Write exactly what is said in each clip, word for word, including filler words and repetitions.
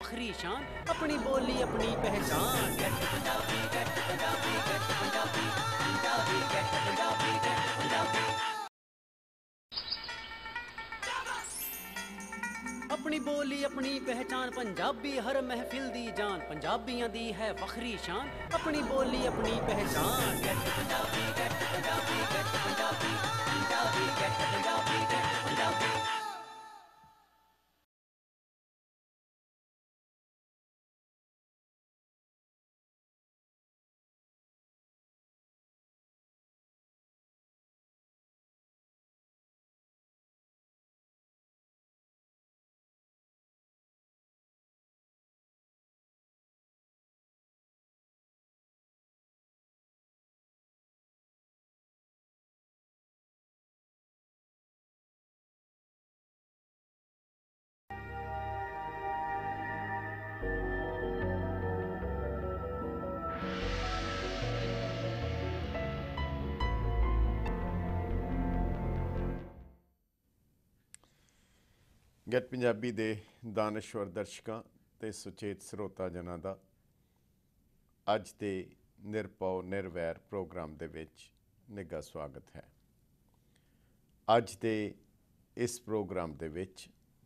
वखरी शान, अपनी बोली अपनी पहचान। Get Punjabi get Punjabi get Punjabi Punjabi get Punjabi get Punjabi. अपनी बोली अपनी पहचान, पंजाबी हर महफिल दी जान। पंजाबियां दी है वखरी शान, अपनी बोली अपनी पहचान। Get Punjabi get Punjabi get Punjabi Punjabi get Punjabi get Punjabi. Get Punjabi ਦੇ ਦਾਨਸ਼ਵਰ ਦਰਸ਼ਕਾਂ ਅਤੇ ਸੁਚੇਤ ਸਰੋਤਾ ਜਨਾਂ ਦਾ ਅੱਜ ਦੇ ਨਿਰਭਉ ਨਿਰਵੈਰ ਪ੍ਰੋਗਰਾਮ ਦੇ ਵਿੱਚ ਨਿੱਘਾ ਸਵਾਗਤ ਹੈ। ਅੱਜ ਦੇ ਇਸ ਪ੍ਰੋਗਰਾਮ ਦੇ ਵਿੱਚ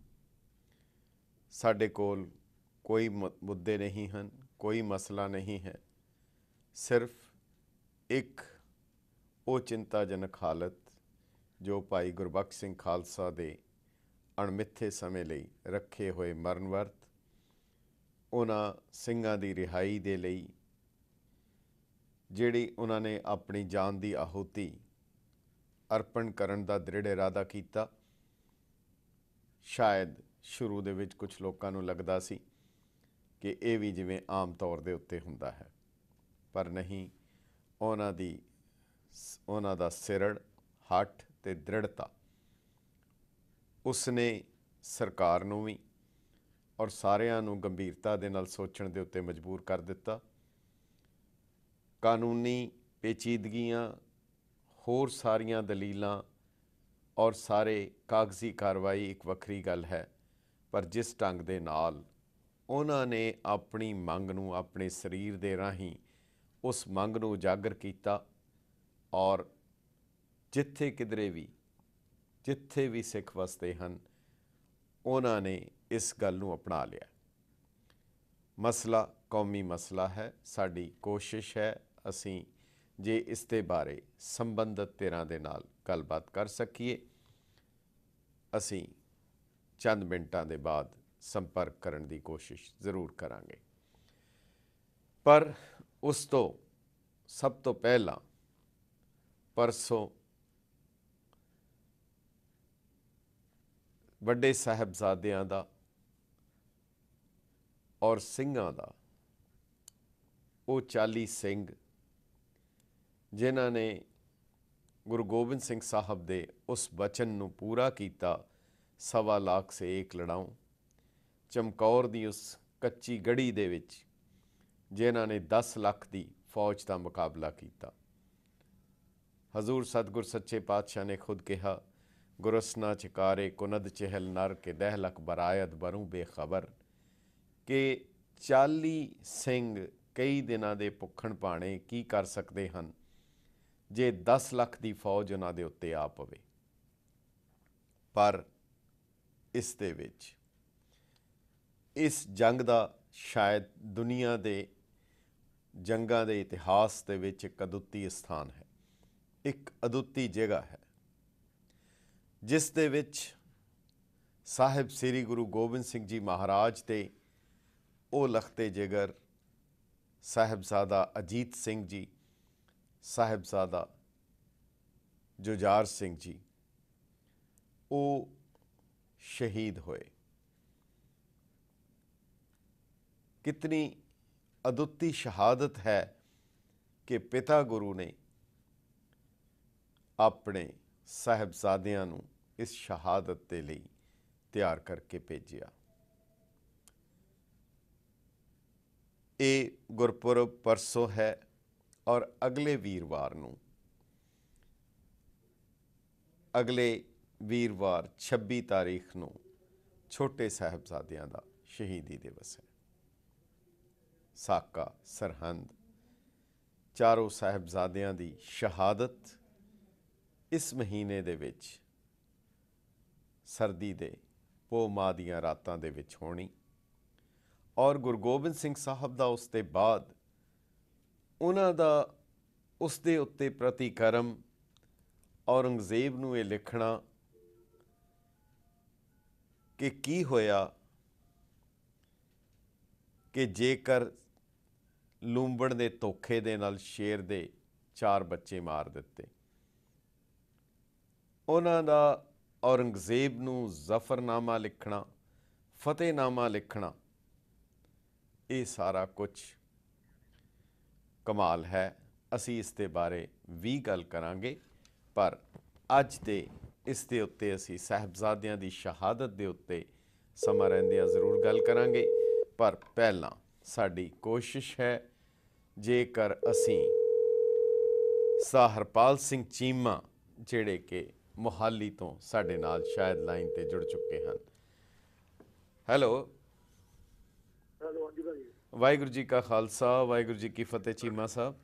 ਸਾਡੇ ਕੋਲ ਕੋਈ ਮੁੱਦੇ ਨਹੀਂ ਹਨ, ਕੋਈ ਮਸਲਾ ਨਹੀਂ ਹੈ, ਸਿਰਫ ਇੱਕ ਉਹ ਚਿੰਤਾਜਨਕ ਹਾਲਤ ਜੋ ਭਾਈ ਗੁਰਬਖਸ਼ ਸਿੰਘ ਖਾਲਸਾ ਦੇ ਅਣਮਿੱਥੇ ਸਮੇਂ ਲਈ ਰੱਖੇ ਹੋਏ ਮਰਨ ਵਰਤ, ਉਹਨਾਂ ਸਿੰਘਾਂ ਦੀ ਰਿਹਾਈ ਦੇ ਲਈ ਜਿਹੜੀ ਉਹਨਾਂ ਨੇ ਆਪਣੀ ਜਾਨ ਦੀ ਆਹੂਤੀ ਅਰਪਣ ਕਰਨ ਦਾ ਦ੍ਰਿੜ ਇਰਾਦਾ ਕੀਤਾ। ਸ਼ਾਇਦ ਸ਼ੁਰੂ ਦੇ ਵਿੱਚ ਕੁਝ ਲੋਕਾਂ ਨੂੰ ਲੱਗਦਾ ਸੀ ਕਿ ਇਹ ਵੀ ਜਿਵੇਂ ਆਮ ਤੌਰ ਦੇ ਉੱਤੇ ਹੁੰਦਾ ਹੈ, ਪਰ ਨਹੀਂ। ਉਹਨਾਂ ਦੀ ਉਹਨਾਂ ਦਾ ਸਿਰੜ, ਹੱਠ ਅਤੇ ਦ੍ਰਿੜਤਾ ਉਸਨੇ ਸਰਕਾਰ ਨੂੰ ਵੀ ਔਰ ਸਾਰਿਆਂ ਨੂੰ ਗੰਭੀਰਤਾ ਦੇ ਨਾਲ ਸੋਚਣ ਦੇ ਉੱਤੇ ਮਜਬੂਰ ਕਰ ਦਿੱਤਾ। ਕਾਨੂੰਨੀ ਪੇਚੀਦਗੀਆਂ, ਹੋਰ ਸਾਰੀਆਂ ਦਲੀਲਾਂ ਔਰ ਸਾਰੇ ਕਾਗਜ਼ੀ ਕਾਰਵਾਈ ਇੱਕ ਵੱਖਰੀ ਗੱਲ ਹੈ, ਪਰ ਜਿਸ ਢੰਗ ਦੇ ਨਾਲ ਉਹਨਾਂ ਨੇ ਆਪਣੀ ਮੰਗ ਨੂੰ ਆਪਣੇ ਸਰੀਰ ਦੇ ਰਾਹੀਂ ਉਸ ਮੰਗ ਨੂੰ ਉਜਾਗਰ ਕੀਤਾ ਔਰ ਜਿੱਥੇ ਕਿਧਰੇ ਵੀ ਜਿੱਥੇ ਵੀ ਸਿੱਖ ਵਸਦੇ ਹਨ ਉਹਨਾਂ ਨੇ ਇਸ ਗੱਲ ਨੂੰ ਅਪਣਾ ਲਿਆ। ਮਸਲਾ ਕੌਮੀ ਮਸਲਾ ਹੈ। ਸਾਡੀ ਕੋਸ਼ਿਸ਼ ਹੈ ਅਸੀਂ ਜੇ ਇਸ ਦੇ ਬਾਰੇ ਸੰਬੰਧਿਤ ਧਿਰਾਂ ਦੇ ਨਾਲ ਗੱਲਬਾਤ ਕਰ ਸਕੀਏ। ਅਸੀਂ ਚੰਦ ਮਿੰਟਾਂ ਦੇ ਬਾਅਦ ਸੰਪਰਕ ਕਰਨ ਦੀ ਕੋਸ਼ਿਸ਼ ਜ਼ਰੂਰ ਕਰਾਂਗੇ, ਪਰ ਉਸ ਤੋਂ ਸਭ ਤੋਂ ਪਹਿਲਾਂ ਪਰਸੋਂ ਵੱਡੇ ਸਾਹਿਬਜ਼ਾਦਿਆਂ ਦਾ ਔਰ ਸਿੰਘਾਂ ਦਾ ਉਹ ਚਾਲੀ ਸਿੰਘ ਜਿਨ੍ਹਾਂ ਨੇ ਗੁਰੂ ਗੋਬਿੰਦ ਸਿੰਘ ਸਾਹਿਬ ਦੇ ਉਸ ਬਚਨ ਨੂੰ ਪੂਰਾ ਕੀਤਾ, ਸਵਾ ਲਾਖ ਸੇ ਏਕ ਲੜਾਊਂ, ਚਮਕੌਰ ਦੀ ਉਸ ਕੱਚੀ ਗੜੀ ਦੇ ਵਿੱਚ ਜਿਨ੍ਹਾਂ ਨੇ ਦਸ ਲੱਖ ਦੀ ਫੌਜ ਦਾ ਮੁਕਾਬਲਾ ਕੀਤਾ। ਹਜ਼ੂਰ ਸਤਿਗੁਰ ਸੱਚੇ ਪਾਤਸ਼ਾਹ ਨੇ ਖੁਦ ਕਿਹਾ, ਗੁਰਸਨਾ ਚਕਾਰੇ ਕੁਨਦ ਚਹਿਲ ਨਰ ਕੇ ਦਹ ਲੱਖ ਬਰਾਇਤ ਬਰੂ ਬੇਖਬਰ, ਕਿ ਚਾਲੀ ਸਿੰਘ ਕਈ ਦਿਨਾਂ ਦੇ ਭੁੱਖਣ ਭਾਣੇ ਕੀ ਕਰ ਸਕਦੇ ਹਨ ਜੇ ਦਸ ਲੱਖ ਦੀ ਫੌਜ ਉਹਨਾਂ ਦੇ ਉੱਤੇ ਆ ਪਵੇ। ਪਰ ਇਸ ਦੇ ਵਿੱਚ ਇਸ ਜੰਗ ਦਾ ਸ਼ਾਇਦ ਦੁਨੀਆ ਦੇ ਜੰਗਾਂ ਦੇ ਇਤਿਹਾਸ ਦੇ ਵਿੱਚ ਇੱਕ ਅਦੁੱਤੀ ਸਥਾਨ ਹੈ, ਇੱਕ ਅਦੁੱਤੀ ਜਗ੍ਹਾ ਹੈ, ਜਿਸ ਦੇ ਵਿੱਚ ਸਾਹਿਬ ਸ੍ਰੀ ਗੁਰੂ ਗੋਬਿੰਦ ਸਿੰਘ ਜੀ ਮਹਾਰਾਜ ਦੇ ਉਹ ਲਖਤੇ ਜਿਗਰ ਸਾਹਿਬਜ਼ਾਦਾ ਅਜੀਤ ਸਿੰਘ ਜੀ, ਸਾਹਿਬਜ਼ਾਦਾ ਜੁਝਾਰ ਸਿੰਘ ਜੀ, ਉਹ ਸ਼ਹੀਦ ਹੋਏ। ਕਿਤਨੀ ਅਦੁੱਤੀ ਸ਼ਹਾਦਤ ਹੈ ਕਿ ਪਿਤਾ ਗੁਰੂ ਨੇ ਆਪਣੇ ਸਾਹਿਬਜ਼ਾਦਿਆਂ ਨੂੰ ਇਸ ਸ਼ਹਾਦਤ ਦੇ ਲਈ ਤਿਆਰ ਕਰਕੇ ਭੇਜਿਆ। ਇਹ ਗੁਰਪੁਰਬ ਪਰਸੋਂ ਹੈ ਔਰ ਅਗਲੇ ਵੀਰਵਾਰ ਨੂੰ ਅਗਲੇ ਵੀਰਵਾਰ ਛੱਬੀ ਤਾਰੀਖ ਨੂੰ ਛੋਟੇ ਸਾਹਿਬਜ਼ਾਦਿਆਂ ਦਾ ਸ਼ਹੀਦੀ ਦਿਵਸ ਹੈ। ਸਾਕਾ, ਸਰਹੰਦ, ਚਾਰੋਂ ਸਾਹਿਬਜ਼ਾਦਿਆਂ ਦੀ ਸ਼ਹਾਦਤ ਇਸ ਮਹੀਨੇ ਦੇ ਵਿੱਚ ਸਰਦੀ ਦੇ ਪੋਹ ਮਾਹ ਦੀਆਂ ਰਾਤਾਂ ਦੇ ਵਿੱਚ ਹੋਣੀ, ਔਰ ਗੁਰੂ ਗੋਬਿੰਦ ਸਿੰਘ ਸਾਹਿਬ ਦਾ ਉਸ ਦੇ ਬਾਅਦ ਉਹਨਾਂ ਦਾ ਉਸ ਦੇ ਉੱਤੇ ਪ੍ਰਤੀਕਰਮ ਔਰੰਗਜ਼ੇਬ ਨੂੰ ਇਹ ਲਿਖਣਾ ਕਿ ਕੀ ਹੋਇਆ ਕਿ ਜੇਕਰ ਲੂੰਬੜ ਦੇ ਧੋਖੇ ਦੇ ਨਾਲ ਸ਼ੇਰ ਦੇ ਚਾਰ ਬੱਚੇ ਮਾਰ ਦਿੱਤੇ। ਉਹਨਾਂ ਦਾ ਔਰੰਗਜ਼ੇਬ ਨੂੰ ਜ਼ਫਰਨਾਮਾ ਲਿਖਣਾ, ਫਤਿਹਨਾਮਾ ਲਿਖਣਾ, ਇਹ ਸਾਰਾ ਕੁਝ ਕਮਾਲ ਹੈ। ਅਸੀਂ ਇਸ ਦੇ ਬਾਰੇ ਵੀ ਗੱਲ ਕਰਾਂਗੇ, ਪਰ ਅੱਜ ਦੇ ਇਸ ਦੇ ਉੱਤੇ ਅਸੀਂ ਸਾਹਿਬਜ਼ਾਦਿਆਂ ਦੀ ਸ਼ਹਾਦਤ ਦੇ ਉੱਤੇ ਸਮਾਂ ਰਹਿੰਦਿਆਂ ਜ਼ਰੂਰ ਗੱਲ ਕਰਾਂਗੇ। ਪਰ ਪਹਿਲਾਂ ਸਾਡੀ ਕੋਸ਼ਿਸ਼ ਹੈ, ਜੇਕਰ ਅਸੀਂ ਸਰ ਹਰਪਾਲ ਸਿੰਘ ਚੀਮਾ ਜਿਹੜੇ ਕਿ ਮੁਹਾਲੀ ਤੋਂ ਸਾਡੇ ਨਾਲ ਸ਼ਾਇਦ ਲਾਈਨ ਤੇ ਜੁੜ ਚੁੱਕੇ ਹਨ। ਹੈਲੋ ਹੈਲੋ, ਹਾਂਜੀ ਭਾਜੀ। ਵਾਹਿਗੁਰੂ ਜੀ ਕਾ ਖਾਲਸਾ, ਵਾਹਿਗੁਰੂ ਜੀ ਕੀ ਫਤਿਹ। ਚੀਮਾ ਸਾਹਿਬ,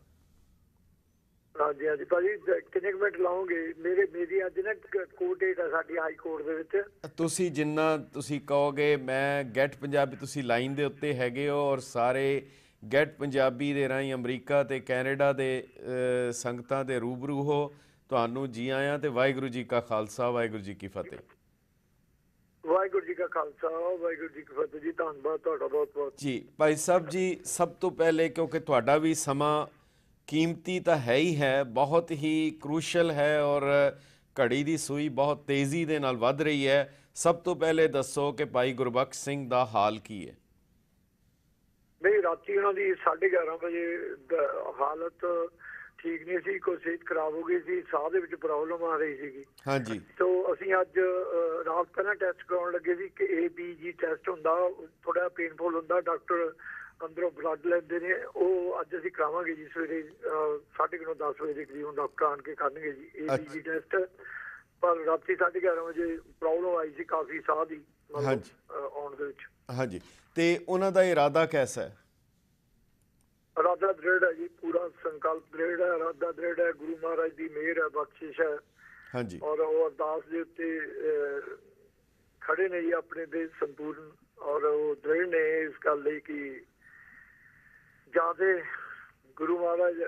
ਹਾਂਜੀ ਹਾਂਜੀ ਭਾਜੀ, ਕਿੰਨੇ ਕੁ ਮਿੰਟ ਲਾਓਗੇ? ਮੇਰੇ ਮੇਰੀ ਅੱਜ ਨਾ ਕੋਰਟ ਡੇਟ ਆ ਸਾਡੀ ਹਾਈ ਕੋਰਟ ਦੇ ਵਿੱਚ। ਤੁਸੀਂ ਜਿੰਨਾ ਤੁਸੀਂ ਕਹੋਗੇ। ਮੈਂ ਗੈਟ ਪੰਜਾਬੀ, ਤੁਸੀਂ ਲਾਈਨ ਦੇ ਉੱਤੇ ਹੈਗੇ ਹੋ ਔਰ ਸਾਰੇ ਗੈਟ ਪੰਜਾਬੀ ਦੇ ਰਾਹੀਂ ਅਮਰੀਕਾ ਤੇ ਕੈਨੇਡਾ ਦੇ ਸੰਗਤਾਂ ਦੇ ਰੂਬਰੂ ਹੋ। ਤੁਹਾਨੂੰ ਜੀ ਆਇਆਂ ਤੇ ਵਾਹਿਗੁਰੂ ਜੀ ਕਾ ਖਾਲਸਾ, ਵਾਹਿਗੁਰੂ ਜੀ ਕੀ ਫਤਿਹ। ਵਾਹਿਗੁਰੂ ਜੀ ਕਾ ਖਾਲਸਾ, ਵਾਹਿਗੁਰੂ ਜੀ ਕੀ ਫਤਿਹ ਜੀ। ਧੰਨਵਾਦ ਤੁਹਾਡਾ ਬਹੁਤ ਬਹੁਤ ਜੀ। ਭਾਈ ਸਾਹਿਬ ਜੀ, ਸਭ ਤੋਂ ਪਹਿਲੇ ਕਿਉਂਕਿ ਤੁਹਾਡਾ ਵੀ ਸਮਾਂ ਕੀਮਤੀ ਤਾਂ ਹੈ ਹੀ ਹੈ, ਬਹੁਤ ਹੀ ਕ੍ਰੂਸ਼ਲ ਹੈ ਔਰ ਘੜੀ ਦੀ ਸੂਈ ਬਹੁਤ ਤੇਜ਼ੀ ਦੇ ਨਾਲ ਵੱਧ ਰਹੀ ਹੈ। ਸਭ ਤੋਂ ਪਹਿਲੇ ਦੱਸੋ ਕਿ ਭਾਈ ਗੁਰਬਖਸ਼ ਸਿੰਘ ਦਾ ਹਾਲ ਕੀ ਹੈ? ਨਹੀਂ, ਰਾਤੀ ਉਹਨਾਂ ਦੀ ਸਾਢੇ ਗਿਆਰਾਂ ਵਜੇ ਹਾਲਤ ਠੀਕ ਨਹੀਂ ਸੀ, ਕੋਈ ਸਿਹਤ ਖਰਾਬ ਹੋ ਗਈ ਸੀ, ਸਾਹ ਦੇ ਵਿੱਚ ਪ੍ਰੋਬਲਮ ਆ ਰਹੀ ਸੀਗੀ। ਹਾਂਜੀ। ਸੋ ਅਸੀਂ ਅੱਜ ਰਾਤ ਪਹਿਲਾਂ ਟੈਸਟ ਕਰਾਉਣ ਲੱਗੇ ਸੀ ਕਿ ਏ ਬੀ ਜੀ ਟੈਸਟ ਹੁੰਦਾ, ਥੋੜਾ ਪੇਨਫੁਲ ਹੁੰਦਾ, ਡਾਕਟਰ ਅੰਦਰੋਂ ਬਲੱਡ ਲੈਂਦੇ ਨੇ। ਉਹ ਅੱਜ ਅਸੀਂ ਕਰਾਵਾਂਗੇ ਜੀ ਸਵੇਰੇ ਸਾਢੇ ਕੁ ਨੌ ਦਸ ਵਜੇ ਦੇ ਕਰੀਬ ਡਾਕਟਰ ਆਣ ਕੇ ਕਰਨਗੇ ਜੀ ਏ ਬੀ ਜੀ ਟੈਸਟ। ਪਰ ਰਾਤੀ ਸਾਢੇ ਗਿਆਰਾਂ ਵਜੇ ਪ੍ਰੋਬਲਮ ਆਈ ਸੀ ਕਾਫੀ ਸਾਹ ਦੀ ਹਾਂਜੀ ਆਉਣ ਦੇ ਵਿੱਚ। ਹਾਂਜੀ। ਤੇ ਉਹਨਾਂ ਦਾ ਇਰਾਦਾ ਕੈਸਾ ਹੈ? ਇਰਾਦਾ ਦ੍ਰਿੜ ਹੈ ਜੀ, ਪੂਰਾ ਸੰਕਲਪ ਦ੍ਰਿੜ ਹੈ, ਇਰਾਦਾ ਦ੍ਰਿੜ ਹੈ, ਗੁਰੂ ਮਹਾਰਾਜ ਦੀ ਮਿਹਰ ਹੈ, ਬਖਸ਼ਿਸ਼ ਹੈ। ਹਾਂਜੀ। ਔਰ ਉਹ ਅਰਦਾਸ ਦੇ ਉੱਤੇ ਖੜੇ ਨੇ ਜੀ ਆਪਣੇ ਦੇ ਸੰਪੂਰਨ, ਔਰ ਉਹ ਦ੍ਰਿੜ ਨੇ ਇਸ ਗੱਲ ਲਈ ਕਿ ਜਿਆਦੇ ਗੁਰੂ ਮਹਾਰਾਜ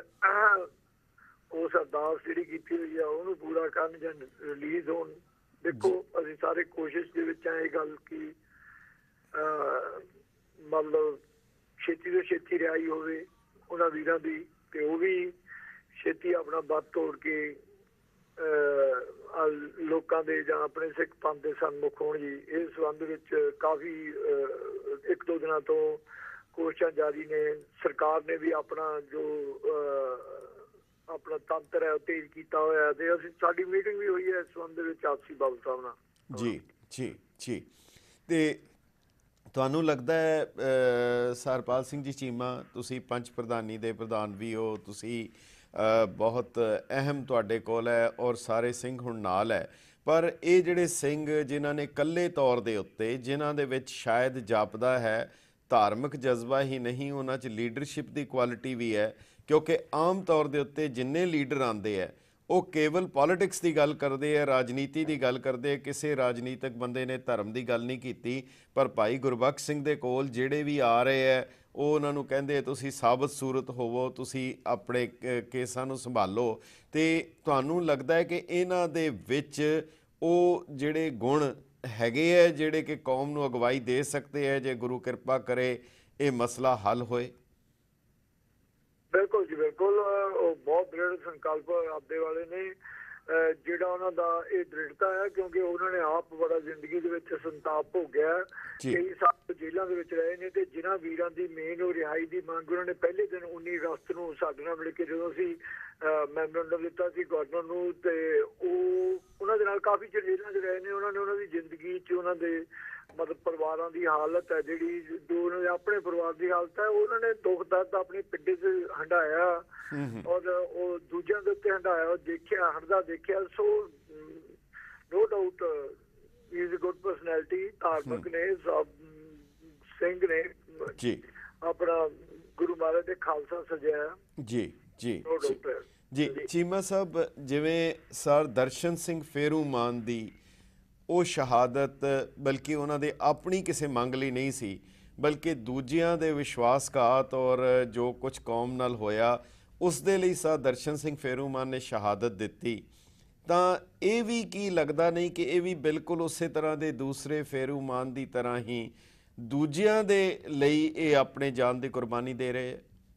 ਉਸ ਅਰਦਾਸ ਜਿਹੜੀ ਕੀਤੀ ਹੋਈ ਆ ਉਹਨੂੰ ਪੂਰਾ ਕਰਨ ਜਾਂ ਰਿਲੀਜ਼ ਹੋਣ। ਦੇਖੋ, ਅਸੀਂ ਸਾਰੇ ਕੋਸ਼ਿਸ਼ ਦੇ ਵਿੱਚ ਆ ਇਹ ਗੱਲ ਕਿ ਮਤਲਬ ਛੇਤੀ ਤੋਂ ਛੇਤੀ ਰਿਹਾਈ ਹੋਵੇ ਉਹਨਾਂ ਵੀਰਾਂ ਦੀ, ਤੇ ਉਹ ਵੀ ਛੇਤੀ ਆਪਣਾ ਵੱਧ ਤੋੜ ਕੇ ਲੋਕਾਂ ਦੇ ਜਾਂ ਆਪਣੇ ਸਿੱਖ ਪੰਥ ਦੇ ਸਨਮੁਖ ਹੋਣ ਜੀ। ਇਸ ਸੰਬੰਧ ਵਿੱਚ ਕਾਫੀ ਇੱਕ ਦੋ ਦਿਨਾਂ ਤੋਂ ਕੋਸ਼ਿਸ਼ਾਂ ਜਾਰੀ ਨੇ। ਸਰਕਾਰ ਨੇ ਵੀ ਆਪਣਾ ਜੋ ਆਪਣਾ ਤੰਤਰ ਹੈ ਉਹ ਤੇਜ਼ ਕੀਤਾ ਹੋਇਆ, ਤੇ ਅਸੀਂ ਸਾਡੀ ਮੀਟਿੰਗ ਵੀ ਹੋਈ ਹੈ ਇਸ ਸੰਬੰਧ ਦੇ ਵਿੱਚ ਆਪਸੀ ਬਾਬੂ ਸਾਹਿਬ ਨਾਲ। ਜੀ ਜੀ ਜੀ। ਤੇ ਤੁਹਾਨੂੰ ਲੱਗਦਾ ਹੈ ਸਰ ਹਰਪਾਲ ਸਿੰਘ ਜੀ ਚੀਮਾ, ਤੁਸੀਂ ਪੰਚ ਪ੍ਰਧਾਨੀ ਦੇ ਪ੍ਰਧਾਨ ਵੀ ਹੋ, ਤੁਸੀਂ ਬਹੁਤ ਅਹਿਮ ਤੁਹਾਡੇ ਕੋਲ ਹੈ ਔਰ ਸਾਰੇ ਸਿੰਘ ਹੁਣ ਨਾਲ ਹੈ, ਪਰ ਇਹ ਜਿਹੜੇ ਸਿੰਘ ਜਿਨ੍ਹਾਂ ਨੇ ਇਕੱਲੇ ਤੌਰ ਦੇ ਉੱਤੇ, ਜਿਨ੍ਹਾਂ ਦੇ ਵਿੱਚ ਸ਼ਾਇਦ ਜਾਪਦਾ ਹੈ ਧਾਰਮਿਕ ਜਜ਼ਬਾ ਹੀ ਨਹੀਂ, ਉਹਨਾਂ 'ਚ ਲੀਡਰਸ਼ਿਪ ਦੀ ਕੁਆਲਿਟੀ ਵੀ ਹੈ, ਕਿਉਂਕਿ ਆਮ ਤੌਰ ਦੇ ਉੱਤੇ ਜਿੰਨੇ ਲੀਡਰ ਆਉਂਦੇ ਹੈ ਉਹ ਕੇਵਲ ਪੋਲੀਟਿਕਸ ਦੀ ਗੱਲ ਕਰਦੇ ਹੈ, ਰਾਜਨੀਤੀ ਦੀ ਗੱਲ ਕਰਦੇ ਹੈ। ਕਿਸੇ ਰਾਜਨੀਤਿਕ ਬੰਦੇ ਨੇ ਧਰਮ ਦੀ ਗੱਲ ਨਹੀਂ ਕੀਤੀ, ਪਰ ਭਾਈ ਗੁਰਬਖਸ਼ ਸਿੰਘ ਦੇ ਕੋਲ ਜਿਹੜੇ ਵੀ ਆ ਰਹੇ ਹੈ ਉਹ ਉਹਨਾਂ ਨੂੰ ਕਹਿੰਦੇ ਤੁਸੀਂ ਸਾਬਤ ਸੂਰਤ ਹੋਵੋ, ਤੁਸੀਂ ਆਪਣੇ ਕੇਸਾਂ ਨੂੰ ਸੰਭਾਲੋ। ਤੇ ਤੁਹਾਨੂੰ ਲੱਗਦਾ ਹੈ ਕਿ ਇਹਨਾਂ ਦੇ ਵਿੱਚ ਉਹ ਜਿਹੜੇ ਗੁਣ ਹੈਗੇ ਹੈ ਜਿਹੜੇ ਕਿ ਕੌਮ ਨੂੰ ਅਗਵਾਈ ਦੇ ਸਕਦੇ ਹੈ ਜੇ ਗੁਰੂ ਕਿਰਪਾ ਕਰੇ ਇਹ ਮਸਲਾ ਹੱਲ ਹੋਏ? ਬਿਲਕੁਲ ਜੀ, ਬਿਲਕੁਲ। ਉਹ ਬਹੁਤ ਦ੍ਰਿੜ ਸੰਕਲਪ ਆਪਦੇ ਵਾਲੇ ਨੇ, ਜਿਹੜਾ ਉਹਨਾਂ ਦਾ ਇਹ ਦ੍ਰਿੜਤਾ ਹੈ ਕਿਉਂਕਿ ਉਹਨਾਂ ਨੇ ਆਪ ਬੜਾ ਜ਼ਿੰਦਗੀ ਦੇ ਵਿੱਚ ਸੰਤਾਪ ਭੋਗਿਆ, ਕਈ ਸਾਲ ਜੇਲ੍ਹਾਂ ਦੇ ਵਿੱਚ ਰਹੇ ਨੇ, ਤੇ ਜਿਨ੍ਹਾਂ ਵੀਰਾਂ ਦੀ ਮੇਨ ਉਹ ਰਿਹਾਈ ਦੀ ਮੰਗ ਉਹਨਾਂ ਨੇ ਪਹਿਲੇ ਦਿਨ ਉੱਨੀ ਅਗਸਤ ਨੂੰ ਸਾਡੇ ਨਾਲ ਮਿਲ ਕੇ ਜਦੋਂ ਅਸੀਂ ਮੈਮੋਰੰਡਮ ਦਿੱਤਾ ਸੀ ਗਵਰਨਰ ਨੂੰ, ਤੇ ਉਹ ਉਹਨਾਂ ਦੇ ਨਾਲ ਕਾਫੀ ਚਿਰ ਜੇਲ੍ਹਾਂ 'ਚ ਰਹੇ ਨੇ। ਉਹਨਾਂ ਨੇ ਉਹਨਾਂ ਦੀ ਜ਼ਿੰਦਗੀ 'ਚ ਉਹਨਾਂ ਦੇ ਮਤਲਬ ਪਰਿਵਾਰਾਂ ਦੀ ਹਾਲਤ ਹੈ ਜਿਹੜੀ, ਜੋ ਉਹਨਾਂ ਦੇ ਆਪਣੇ ਪਰਿਵਾਰ ਦੀ ਹਾਲਤ ਹੈ, ਉਹਨਾਂ ਨੇ ਦੁੱਖ ਦਰਦ ਆਪਣੇ ਪਿੰਡੇ 'ਚ ਹੰਢਾਇਆ ਔਰ ਉਹ ਦੂਜਿਆਂ ਦੇ ਉੱਤੇ ਹੰਢਾਇਆ, ਉਹ ਦੇਖਿਆ, ਹੰਢਦਾ ਦੇਖਿਆ। So no doubt he is a good personality, ਧਾਰਮਿਕ ਨੇ, ਸਿੰਘ ਨੇ ਜੀ ਆਪਣਾ ਗੁਰੂ ਮਹਾਰਾਜ ਦੇ ਖਾਲਸਾ ਸਜਾਇਆ। ਜੀ ਜੀ ਉਹ ਜੀ ਡਾਕਟਰ ਜੀ ਚੀਮਾ ਸਾਹਿਬ, ਜਿਵੇਂ ਸਰ ਦਰਸ਼ਨ ਸਿੰਘ ਫੇਰੂਮਾਨ ਦੀ ਉਹ ਸ਼ਹਾਦਤ ਬਲਕਿ ਉਹਨਾਂ ਦੇ ਆਪਣੀ ਕਿਸੇ ਮੰਗ ਲਈ ਨਹੀਂ ਸੀ, ਬਲਕਿ ਦੂਜਿਆਂ ਦੇ ਵਿਸ਼ਵਾਸਘਾਤ ਔਰ ਜੋ ਕੁਝ ਕੌਮ ਨਾਲ ਹੋਇਆ ਉਸ ਦੇ ਲਈ ਸਰ ਦਰਸ਼ਨ ਸਿੰਘ ਫੇਰੂਮਾਨ ਨੇ ਸ਼ਹਾਦਤ ਦਿੱਤੀ, ਤਾਂ ਇਹ ਵੀ ਕੀ ਲੱਗਦਾ ਨਹੀਂ ਕਿ ਇਹ ਵੀ ਬਿਲਕੁਲ ਉਸੇ ਤਰ੍ਹਾਂ ਦੇ ਦੂਸਰੇ ਫੇਰੂਮਾਨ ਦੀ ਤਰ੍ਹਾਂ ਹੀ ਦੂਜਿਆਂ ਦੇ ਲਈ ਇਹ ਆਪਣੇ ਜਾਨ ਦੀ ਕੁਰਬਾਨੀ ਦੇ ਰਹੇ ਹੈ?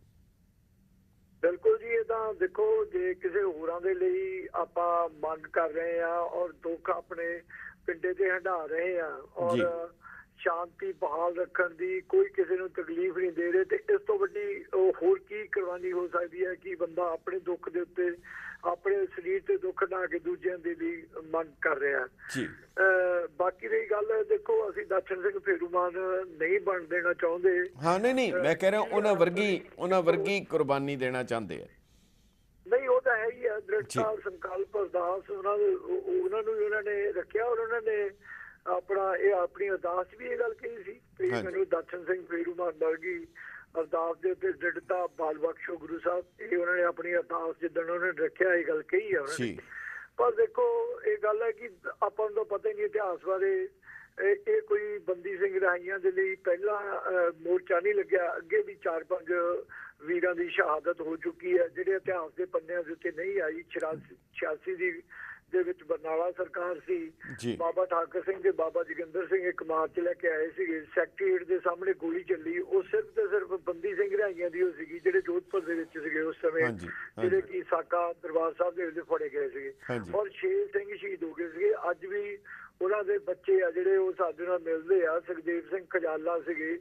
ਬਿਲਕੁਲ ਜੀ, ਇਹ ਤਾਂ ਦੇਖੋ ਜੇ ਕਿਸੇ ਹੋਰਾਂ ਦੇ ਲਈ ਆਪਾਂ ਮੰਗ ਕਰ ਰਹੇ ਆ ਔਰ ਦੁੱਖ ਆਪਣੇ ਪਿੰਡੇ ਤੇ ਹੰਢਾ ਰਹੇ ਆ ਔਰ ਸ਼ਾਂਤੀ ਬਹਾਲ ਰੱਖਣ ਦੀ ਕੋਈ ਕਿਸੇ ਨੂੰ ਤਕਲੀਫ ਨਹੀਂ ਦੇ ਰਹੇ, ਤੇ ਇਸ ਤੋਂ ਵੱਡੀ ਉਹ ਹੋਰ ਕੀ ਕੁਰਬਾਨੀ ਹੋ ਸਕਦੀ ਹੈ ਕਿ ਬੰਦਾ ਆਪਣੇ ਦੁੱਖ ਦੇ ਉੱਤੇ ਆਪਣੇ ਸਰੀਰ ਤੇ ਦੁੱਖ ਢਾ ਕੇ ਦੂਜਿਆਂ ਦੇ ਲਈ ਮੰਗ ਕਰ ਰਿਹਾ ਜੀ। ਬਾਕੀ ਰਹੀ ਗੱਲ, ਦੇਖੋ ਅਸੀਂ ਦਰਸ਼ਨ ਸਿੰਘ ਫੇਰੂਮਾਨ ਨਹੀਂ ਬਣ ਦੇਣਾ ਚਾਹੁੰਦੇ। ਹਾਂ ਨਹੀਂ ਨਹੀਂ ਮੈਂ ਕਹਿ ਰਿਹਾ ਉਹਨਾਂ ਵਰਗੀ ਉਹਨਾਂ ਵਰਗੀ ਕੁਰਬਾਨੀ ਦੇਣਾ ਚਾਹੁੰਦੇ ਆ। ਨਹੀਂ, ਉਹ ਤਾਂ ਹੈ ਹੀ ਹੈ, ਦ੍ਰਿੜਤਾ ਸੰਕਲਪ ਅਰਦਾਸ ਉਹਨਾਂ ਦੇ ਉਹਨਾਂ ਨੂੰ ਉਹਨਾਂ ਨੇ ਰੱਖਿਆ ਔਰ ਉਹਨਾਂ ਨੇ ਆਪਣਾ ਇਹ ਆਪਣੀ ਅਰਦਾਸ ਵੀ ਇਹ ਗੱਲ ਕਹੀ ਸੀ ਕਿ ਮੈਨੂੰ ਦਰਸ਼ਨ ਸਿੰਘ ਫੇਰੂਮਾਨ ਵਰਗੀ ਅਰਦਾਸ ਦੇ ਉੱਤੇ ਦ੍ਰਿੜਤਾ ਬਲ ਬਖਸ਼ੋ ਗੁਰੂ ਸਾਹਿਬ, ਇਹ ਉਹਨਾਂ ਨੇ ਆਪਣੀ ਅਰਦਾਸ ਜਿੱਦਣ ਉਹਨਾਂ ਨੇ ਰੱਖਿਆ ਇਹ ਗੱਲ ਕਹੀ ਹੈ ਉਹਨਾਂ ਨੇ। ਪਰ ਦੇਖੋ ਇਹ ਗੱਲ ਹੈ ਕਿ ਆਪਾਂ ਨੂੰ ਤਾਂ ਪਤਾ ਹੀ ਨਹੀਂ ਇਤਿਹਾਸ ਬਾਰੇ, ਇਹ ਕੋਈ ਬੰਦੀ ਸਿੰਘ ਰਾਹੀਆਂ ਦੇ ਲਈ ਪਹਿਲਾ ਮੋਰਚਾ ਨਹੀਂ ਲੱਗਿਆ, ਅੱਗੇ ਵੀ ਚਾਰ ਪੰਜ ਵੀਰਾਂ ਦੀ ਸ਼ਹਾਦਤ ਹੋ ਚੁੱਕੀ ਹੈ ਜਿਹੜੇ ਇਤਿਹਾਸ ਦੇ ਪੰਨਿਆਂ ਦੇ ਉੱਤੇ ਨਹੀਂ ਆਈ। ਛਿਆਸੀ ਦੀ ਦੇ ਵਿੱਚ ਬਰਨਾਲਾ ਸਰਕਾਰ ਸੀ, ਬਾਬਾ ਠਾਕਰ ਸਿੰਘ ਤੇ ਬਾਬਾ ਜੋਗਿੰਦਰ ਸਿੰਘ ਇੱਕ ਮਾਰਚ ਲੈ ਕੇ ਆਏ ਸੀਗੇ, ਸੈਕਟਰੀਏਟ ਦੇ ਸਾਹਮਣੇ ਗੋਲੀ ਚੱਲੀ, ਉਹ ਸਿਰਫ ਤੇ ਸਿਰਫ ਬੰਦੀ ਸਿੰਘ ਰਾਹੀਆਂ ਦੀ ਉਹ ਸੀਗੀ ਜਿਹੜੇ ਜੋਧਪੁਰ ਦੇ ਵਿੱਚ ਸੀਗੇ ਉਸ ਸਮੇਂ, ਜਿਹੜੇ ਕਿ ਸਾਕਾ ਦਰਬਾਰ ਸਾਹਿਬ ਦੇ ਵਿੱਚ ਫੜੇ ਗਏ ਸੀਗੇ ਔਰ ਛੇ ਸਿੰਘ ਸ਼ਹੀਦ ਹੋ ਗਏ ਸੀਗੇ। ਅੱਜ ਵੀ ਉਹਨਾਂ ਦੇ ਬੱਚੇ ਆ ਜਿਹੜੇ ਉਹ ਸਾਡੇ ਨਾਲ ਮਿਲਦੇ ਆ, ਸੁਖਦੇਵ ਸਿੰਘ ਖਜਾਲਾ ਸੀਗੇ,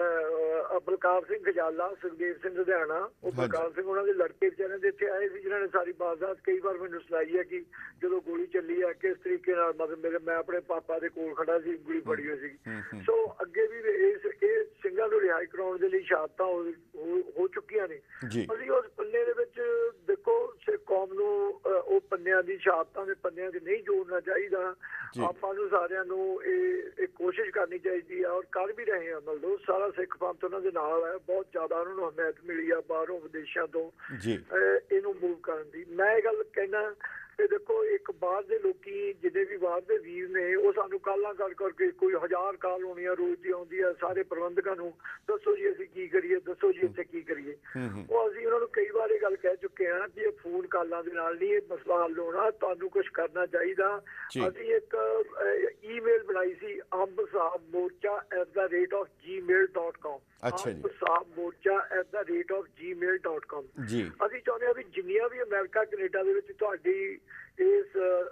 ਬਲਕਾਰ ਸਿੰਘ ਖਜਾਲਾ, ਸੁਖਦੇਵ ਸਿੰਘ ਲੁਧਿਆਣਾ, ਉਹ ਬਲਕਾਰ ਸਿੰਘ ਉਹਨਾਂ ਦੇ ਲੜਕੇ ਵਿਚਾਰਿਆਂ ਦੇ ਇੱਥੇ ਆਏ ਸੀ ਜਿਨ੍ਹਾਂ ਨੇ ਸਾਰੀ ਵਾਰਦਾਤ ਕਈ ਵਾਰ ਮੈਨੂੰ ਸੁਣਾਈ ਹੈ ਕਿ ਜਦੋਂ ਗੋਲੀ ਚੱਲੀ ਹੈ ਕਿਸ ਤਰੀਕੇ ਨਾਲ, ਮਤਲਬ ਮੇਰੇ ਮੈਂ ਆਪਣੇ ਪਾਪਾ ਦੇ ਕੋਲ ਖੜਾ ਸੀ, ਗੋਲੀ ਫੜੀ ਹੋਈ ਸੀ। ਸੋ ਅੱਗੇ ਵੀ ਇਸ ਇਹ ਸਿੰਘਾਂ ਨੂੰ ਰਿਹਾਈ ਕਰਾਉਣ ਦੇ ਲਈ ਸ਼ਹਾਦਤਾਂ ਹੋ ਚੁੱਕੀਆਂ ਨੇ। ਅਸੀਂ ਉਸ ਪੰਨੇ ਦੇ ਵਿੱਚ ਦੇਖੋ ਸਿੱਖ ਕੌਮ ਨੂੰ ਉਹ ਪੰਨਿਆਂ ਦੀ ਸ਼ਹਾਦਤਾਂ ਦੇ ਪੰਨਿਆਂ 'ਚ ਨਹੀਂ ਜੋੜਨਾ ਚਾਹੀਦਾ। ਆਪਾਂ ਨੂੰ ਸਾਰਿਆਂ ਨੂੰ ਇਹ ਇਹ ਕੋਸ਼ਿਸ਼ ਕਰਨੀ ਚਾਹੀਦੀ ਹੈ ਔਰ ਕਰ ਵੀ ਰਹੇ ਹਾਂ। ਮਤਲਬ ਸਾਰਾ ਸਿੱਖ ਪੰਥ ਉਹਨਾਂ ਦੇ ਨਾਲ ਹੈ, ਬਹੁਤ ਜ਼ਿਆਦਾ ਉਹਨਾਂ ਨੂੰ ਹਮਾਇਤ ਮਿਲੀ ਆ ਬਾਹਰੋਂ ਵਿਦੇਸ਼ਾਂ ਤੋਂ ਇਹਨੂੰ ਮੂਵ ਕਰਨ ਦੀ। ਮੈਂ ਇਹ ਗੱਲ ਕਹਿਣਾ ਤੇ ਦੇਖੋ ਇੱਕ ਬਾਹਰ ਦੇ ਲੋਕੀ ਜਿੰਨੇ ਵੀ ਬਾਹਰ ਦੇ ਵੀਰ ਨੇ ਉਹ ਸਾਨੂੰ ਕਾਲਾਂ ਕਰ ਕਰਕੇ ਕੋਈ ਹਜ਼ਾਰ ਕਾਲ ਹੋਣੀਆਂ ਰੋਜ਼ ਦੀ ਆਉਂਦੀ ਆ ਸਾਰੇ ਪ੍ਰਬੰਧਕਾਂ ਨੂੰ, ਦੱਸੋ ਜੀ ਅਸੀਂ ਕੀ ਕਰੀਏ, ਦੱਸੋ ਜੀ ਇੱਥੇ ਕੀ ਕਰੀਏ। ਉਹ ਅਸੀਂ ਉਹਨਾਂ ਨੂੰ ਕਈ ਵਾਰ ਇਹ ਗੱਲ ਕਹਿ ਚੁੱਕੇ ਹਾਂ ਕਿ ਇਹ ਫੋਨ ਕਾਲਾਂ ਦੇ ਨਾਲ ਨਹੀਂ ਇਹ ਮਸਲਾ ਹੱਲ ਹੋਣਾ, ਤੁਹਾਨੂੰ ਕੁਛ ਕਰਨਾ ਚਾਹੀਦਾ। ਅਸੀਂ ਇੱਕ ਈਮੇਲ ਬਣਾਈ ਸੀ ਅੰਬ ਸਾਹਿਬ ਮੋਰਚਾ ਐਟ ਦਾ ਰੇਟ ਆਫ ਜੀ ਮੇਲ ਡਾਟ ਕਾਮ ਅੰਬ ਸਾਹਿਬ ਮੋਰਚਾ ਐਟ ਦਾ ਰੇਟ ਆਫ ਜੀ ਮੇਲ ਡਾਟ ਕਾਮ। ਅਸੀਂ ਚਾਹੁੰਦੇ ਹਾਂ ਵੀ ਜਿੰਨੀਆਂ ਵੀ ਅਮਰੀਕਾ ਕੈਨੇਡਾ ਦੇ ਵਿੱਚ ਤੁਹਾਡੀ ਇਸ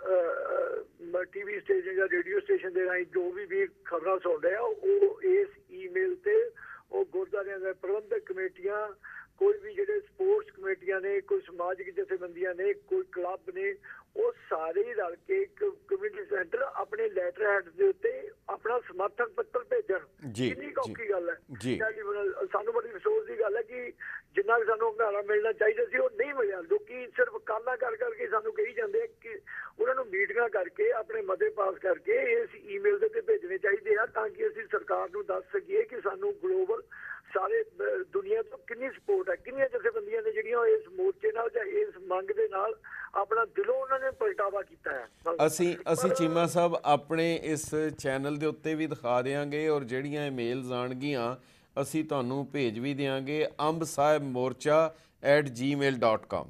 ਟੀਵੀ ਸਟੇਸ਼ਨ ਜਾਂ ਰੇਡੀਓ ਸਟੇਸ਼ਨ ਦੇ ਰਾਹੀਂ ਜੋ ਵੀ ਵੀ ਖਬਰਾਂ ਸੁਣ ਰਹੇ ਆ ਉਹ ਇਸ ਈਮੇਲ ਤੇ ਉਹ ਗੁਰਦੁਆਰਿਆਂ ਦੇ ਪ੍ਰਬੰਧਕ ਕਮੇਟੀਆਂ, ਕੋਈ ਵੀ ਜਿਹੜੇ ਸਪੋਰਟਸ ਕਮੇਟੀਆਂ ਨੇ, ਕੋਈ ਸਮਾਜਿਕ ਜਥੇਬੰਦੀਆਂ ਨੇ, ਕੋਈ ਕਲੱਬ ਨੇ, ਉਹ ਸਾਰੇ ਹੀ ਰਲ ਕੇ ਇੱਕ ਕਮਿਊਨਿਟੀ ਸੈਂਟਰ ਆਪਣੇ ਲੈਟਰ ਹੈਡ ਦੇ ਉੱਤੇ ਆਪਣਾ ਸਮਰਥਨ ਪੱਤਰ ਭੇਜਣ। ਕਿੰਨੀ ਔਖੀ ਗੱਲ ਹੈ, ਸਾਨੂੰ ਬੜੀ ਅਫਸੋਸ ਦੀ ਗੱਲ ਹੈ ਕਿ ਜਿੰਨਾ ਵੀ ਸਾਨੂੰ ਹੰਗਾਰਾ ਮਿਲਣਾ ਚਾਹੀਦਾ ਸੀ ਉਹ ਨਹੀਂ ਮਿਲਿਆ। ਲੋਕੀ ਸਿਰਫ ਕਾਲਾਂ ਕਰ ਕਰਕੇ ਸਾਨੂੰ ਕਹੀ ਜਾਂਦੇ ਆ ਕਿ ਉਹਨਾਂ ਨੂੰ ਮੀਟਿੰਗਾਂ ਕਰਕੇ ਆਪਣੇ ਮਤੇ ਪਾਸ ਕਰਕੇ ਇਸ ਈਮੇਲ ਦੇ ਉੱਤੇ ਭੇਜਣੇ ਚਾਹੀਦੇ ਆ ਤਾਂ ਕਿ ਅਸੀਂ ਸਰਕਾਰ ਨੂੰ ਦੱਸ ਸਕੀਏ ਕਿ ਸਾਨੂੰ ਗਲੋਬਲ ਸਾਰੇ ਦੁਨੀਆ ਤੋਂ ਕਿੰਨੀ ਸਪੋਰਟ ਹੈ, ਕਿੰਨੀਆਂ ਜਥੇਬੰਦੀਆਂ ਨੇ ਜਿਹੜੀਆਂ ਇਸ ਮੋਰਚੇ ਨਾਲ ਜਾਂ ਇਸ ਮੰਗ ਦੇ ਨਾਲ ਆਪਣਾ ਦਿਲੋਂ ਉਹਨਾਂ ਨੇ ਪਲਟਾਵਾ ਕੀਤਾ ਹੈ। ਅਸੀਂ ਅਸੀਂ ਚੀਮਾ ਸਾਹਿਬ ਆਪਣੇ ਇਸ ਚੈਨਲ ਦੇ ਉੱਤੇ ਵੀ ਦਿਖਾ ਦਿਆਂਗੇ ਔਰ ਜਿਹੜੀਆਂ ਈਮੇਲਸ ਆਉਣਗੀਆਂ ਅਸੀਂ ਤੁਹਾਨੂੰ ਭੇਜ ਵੀ ਦਿਆਂਗੇ ਅੰਬ ਸਾਹਿਬ ਮੋਰਚਾ ਐਟ ਜੀ ਮੇਲ ਡਾਟ ਕਾਮ।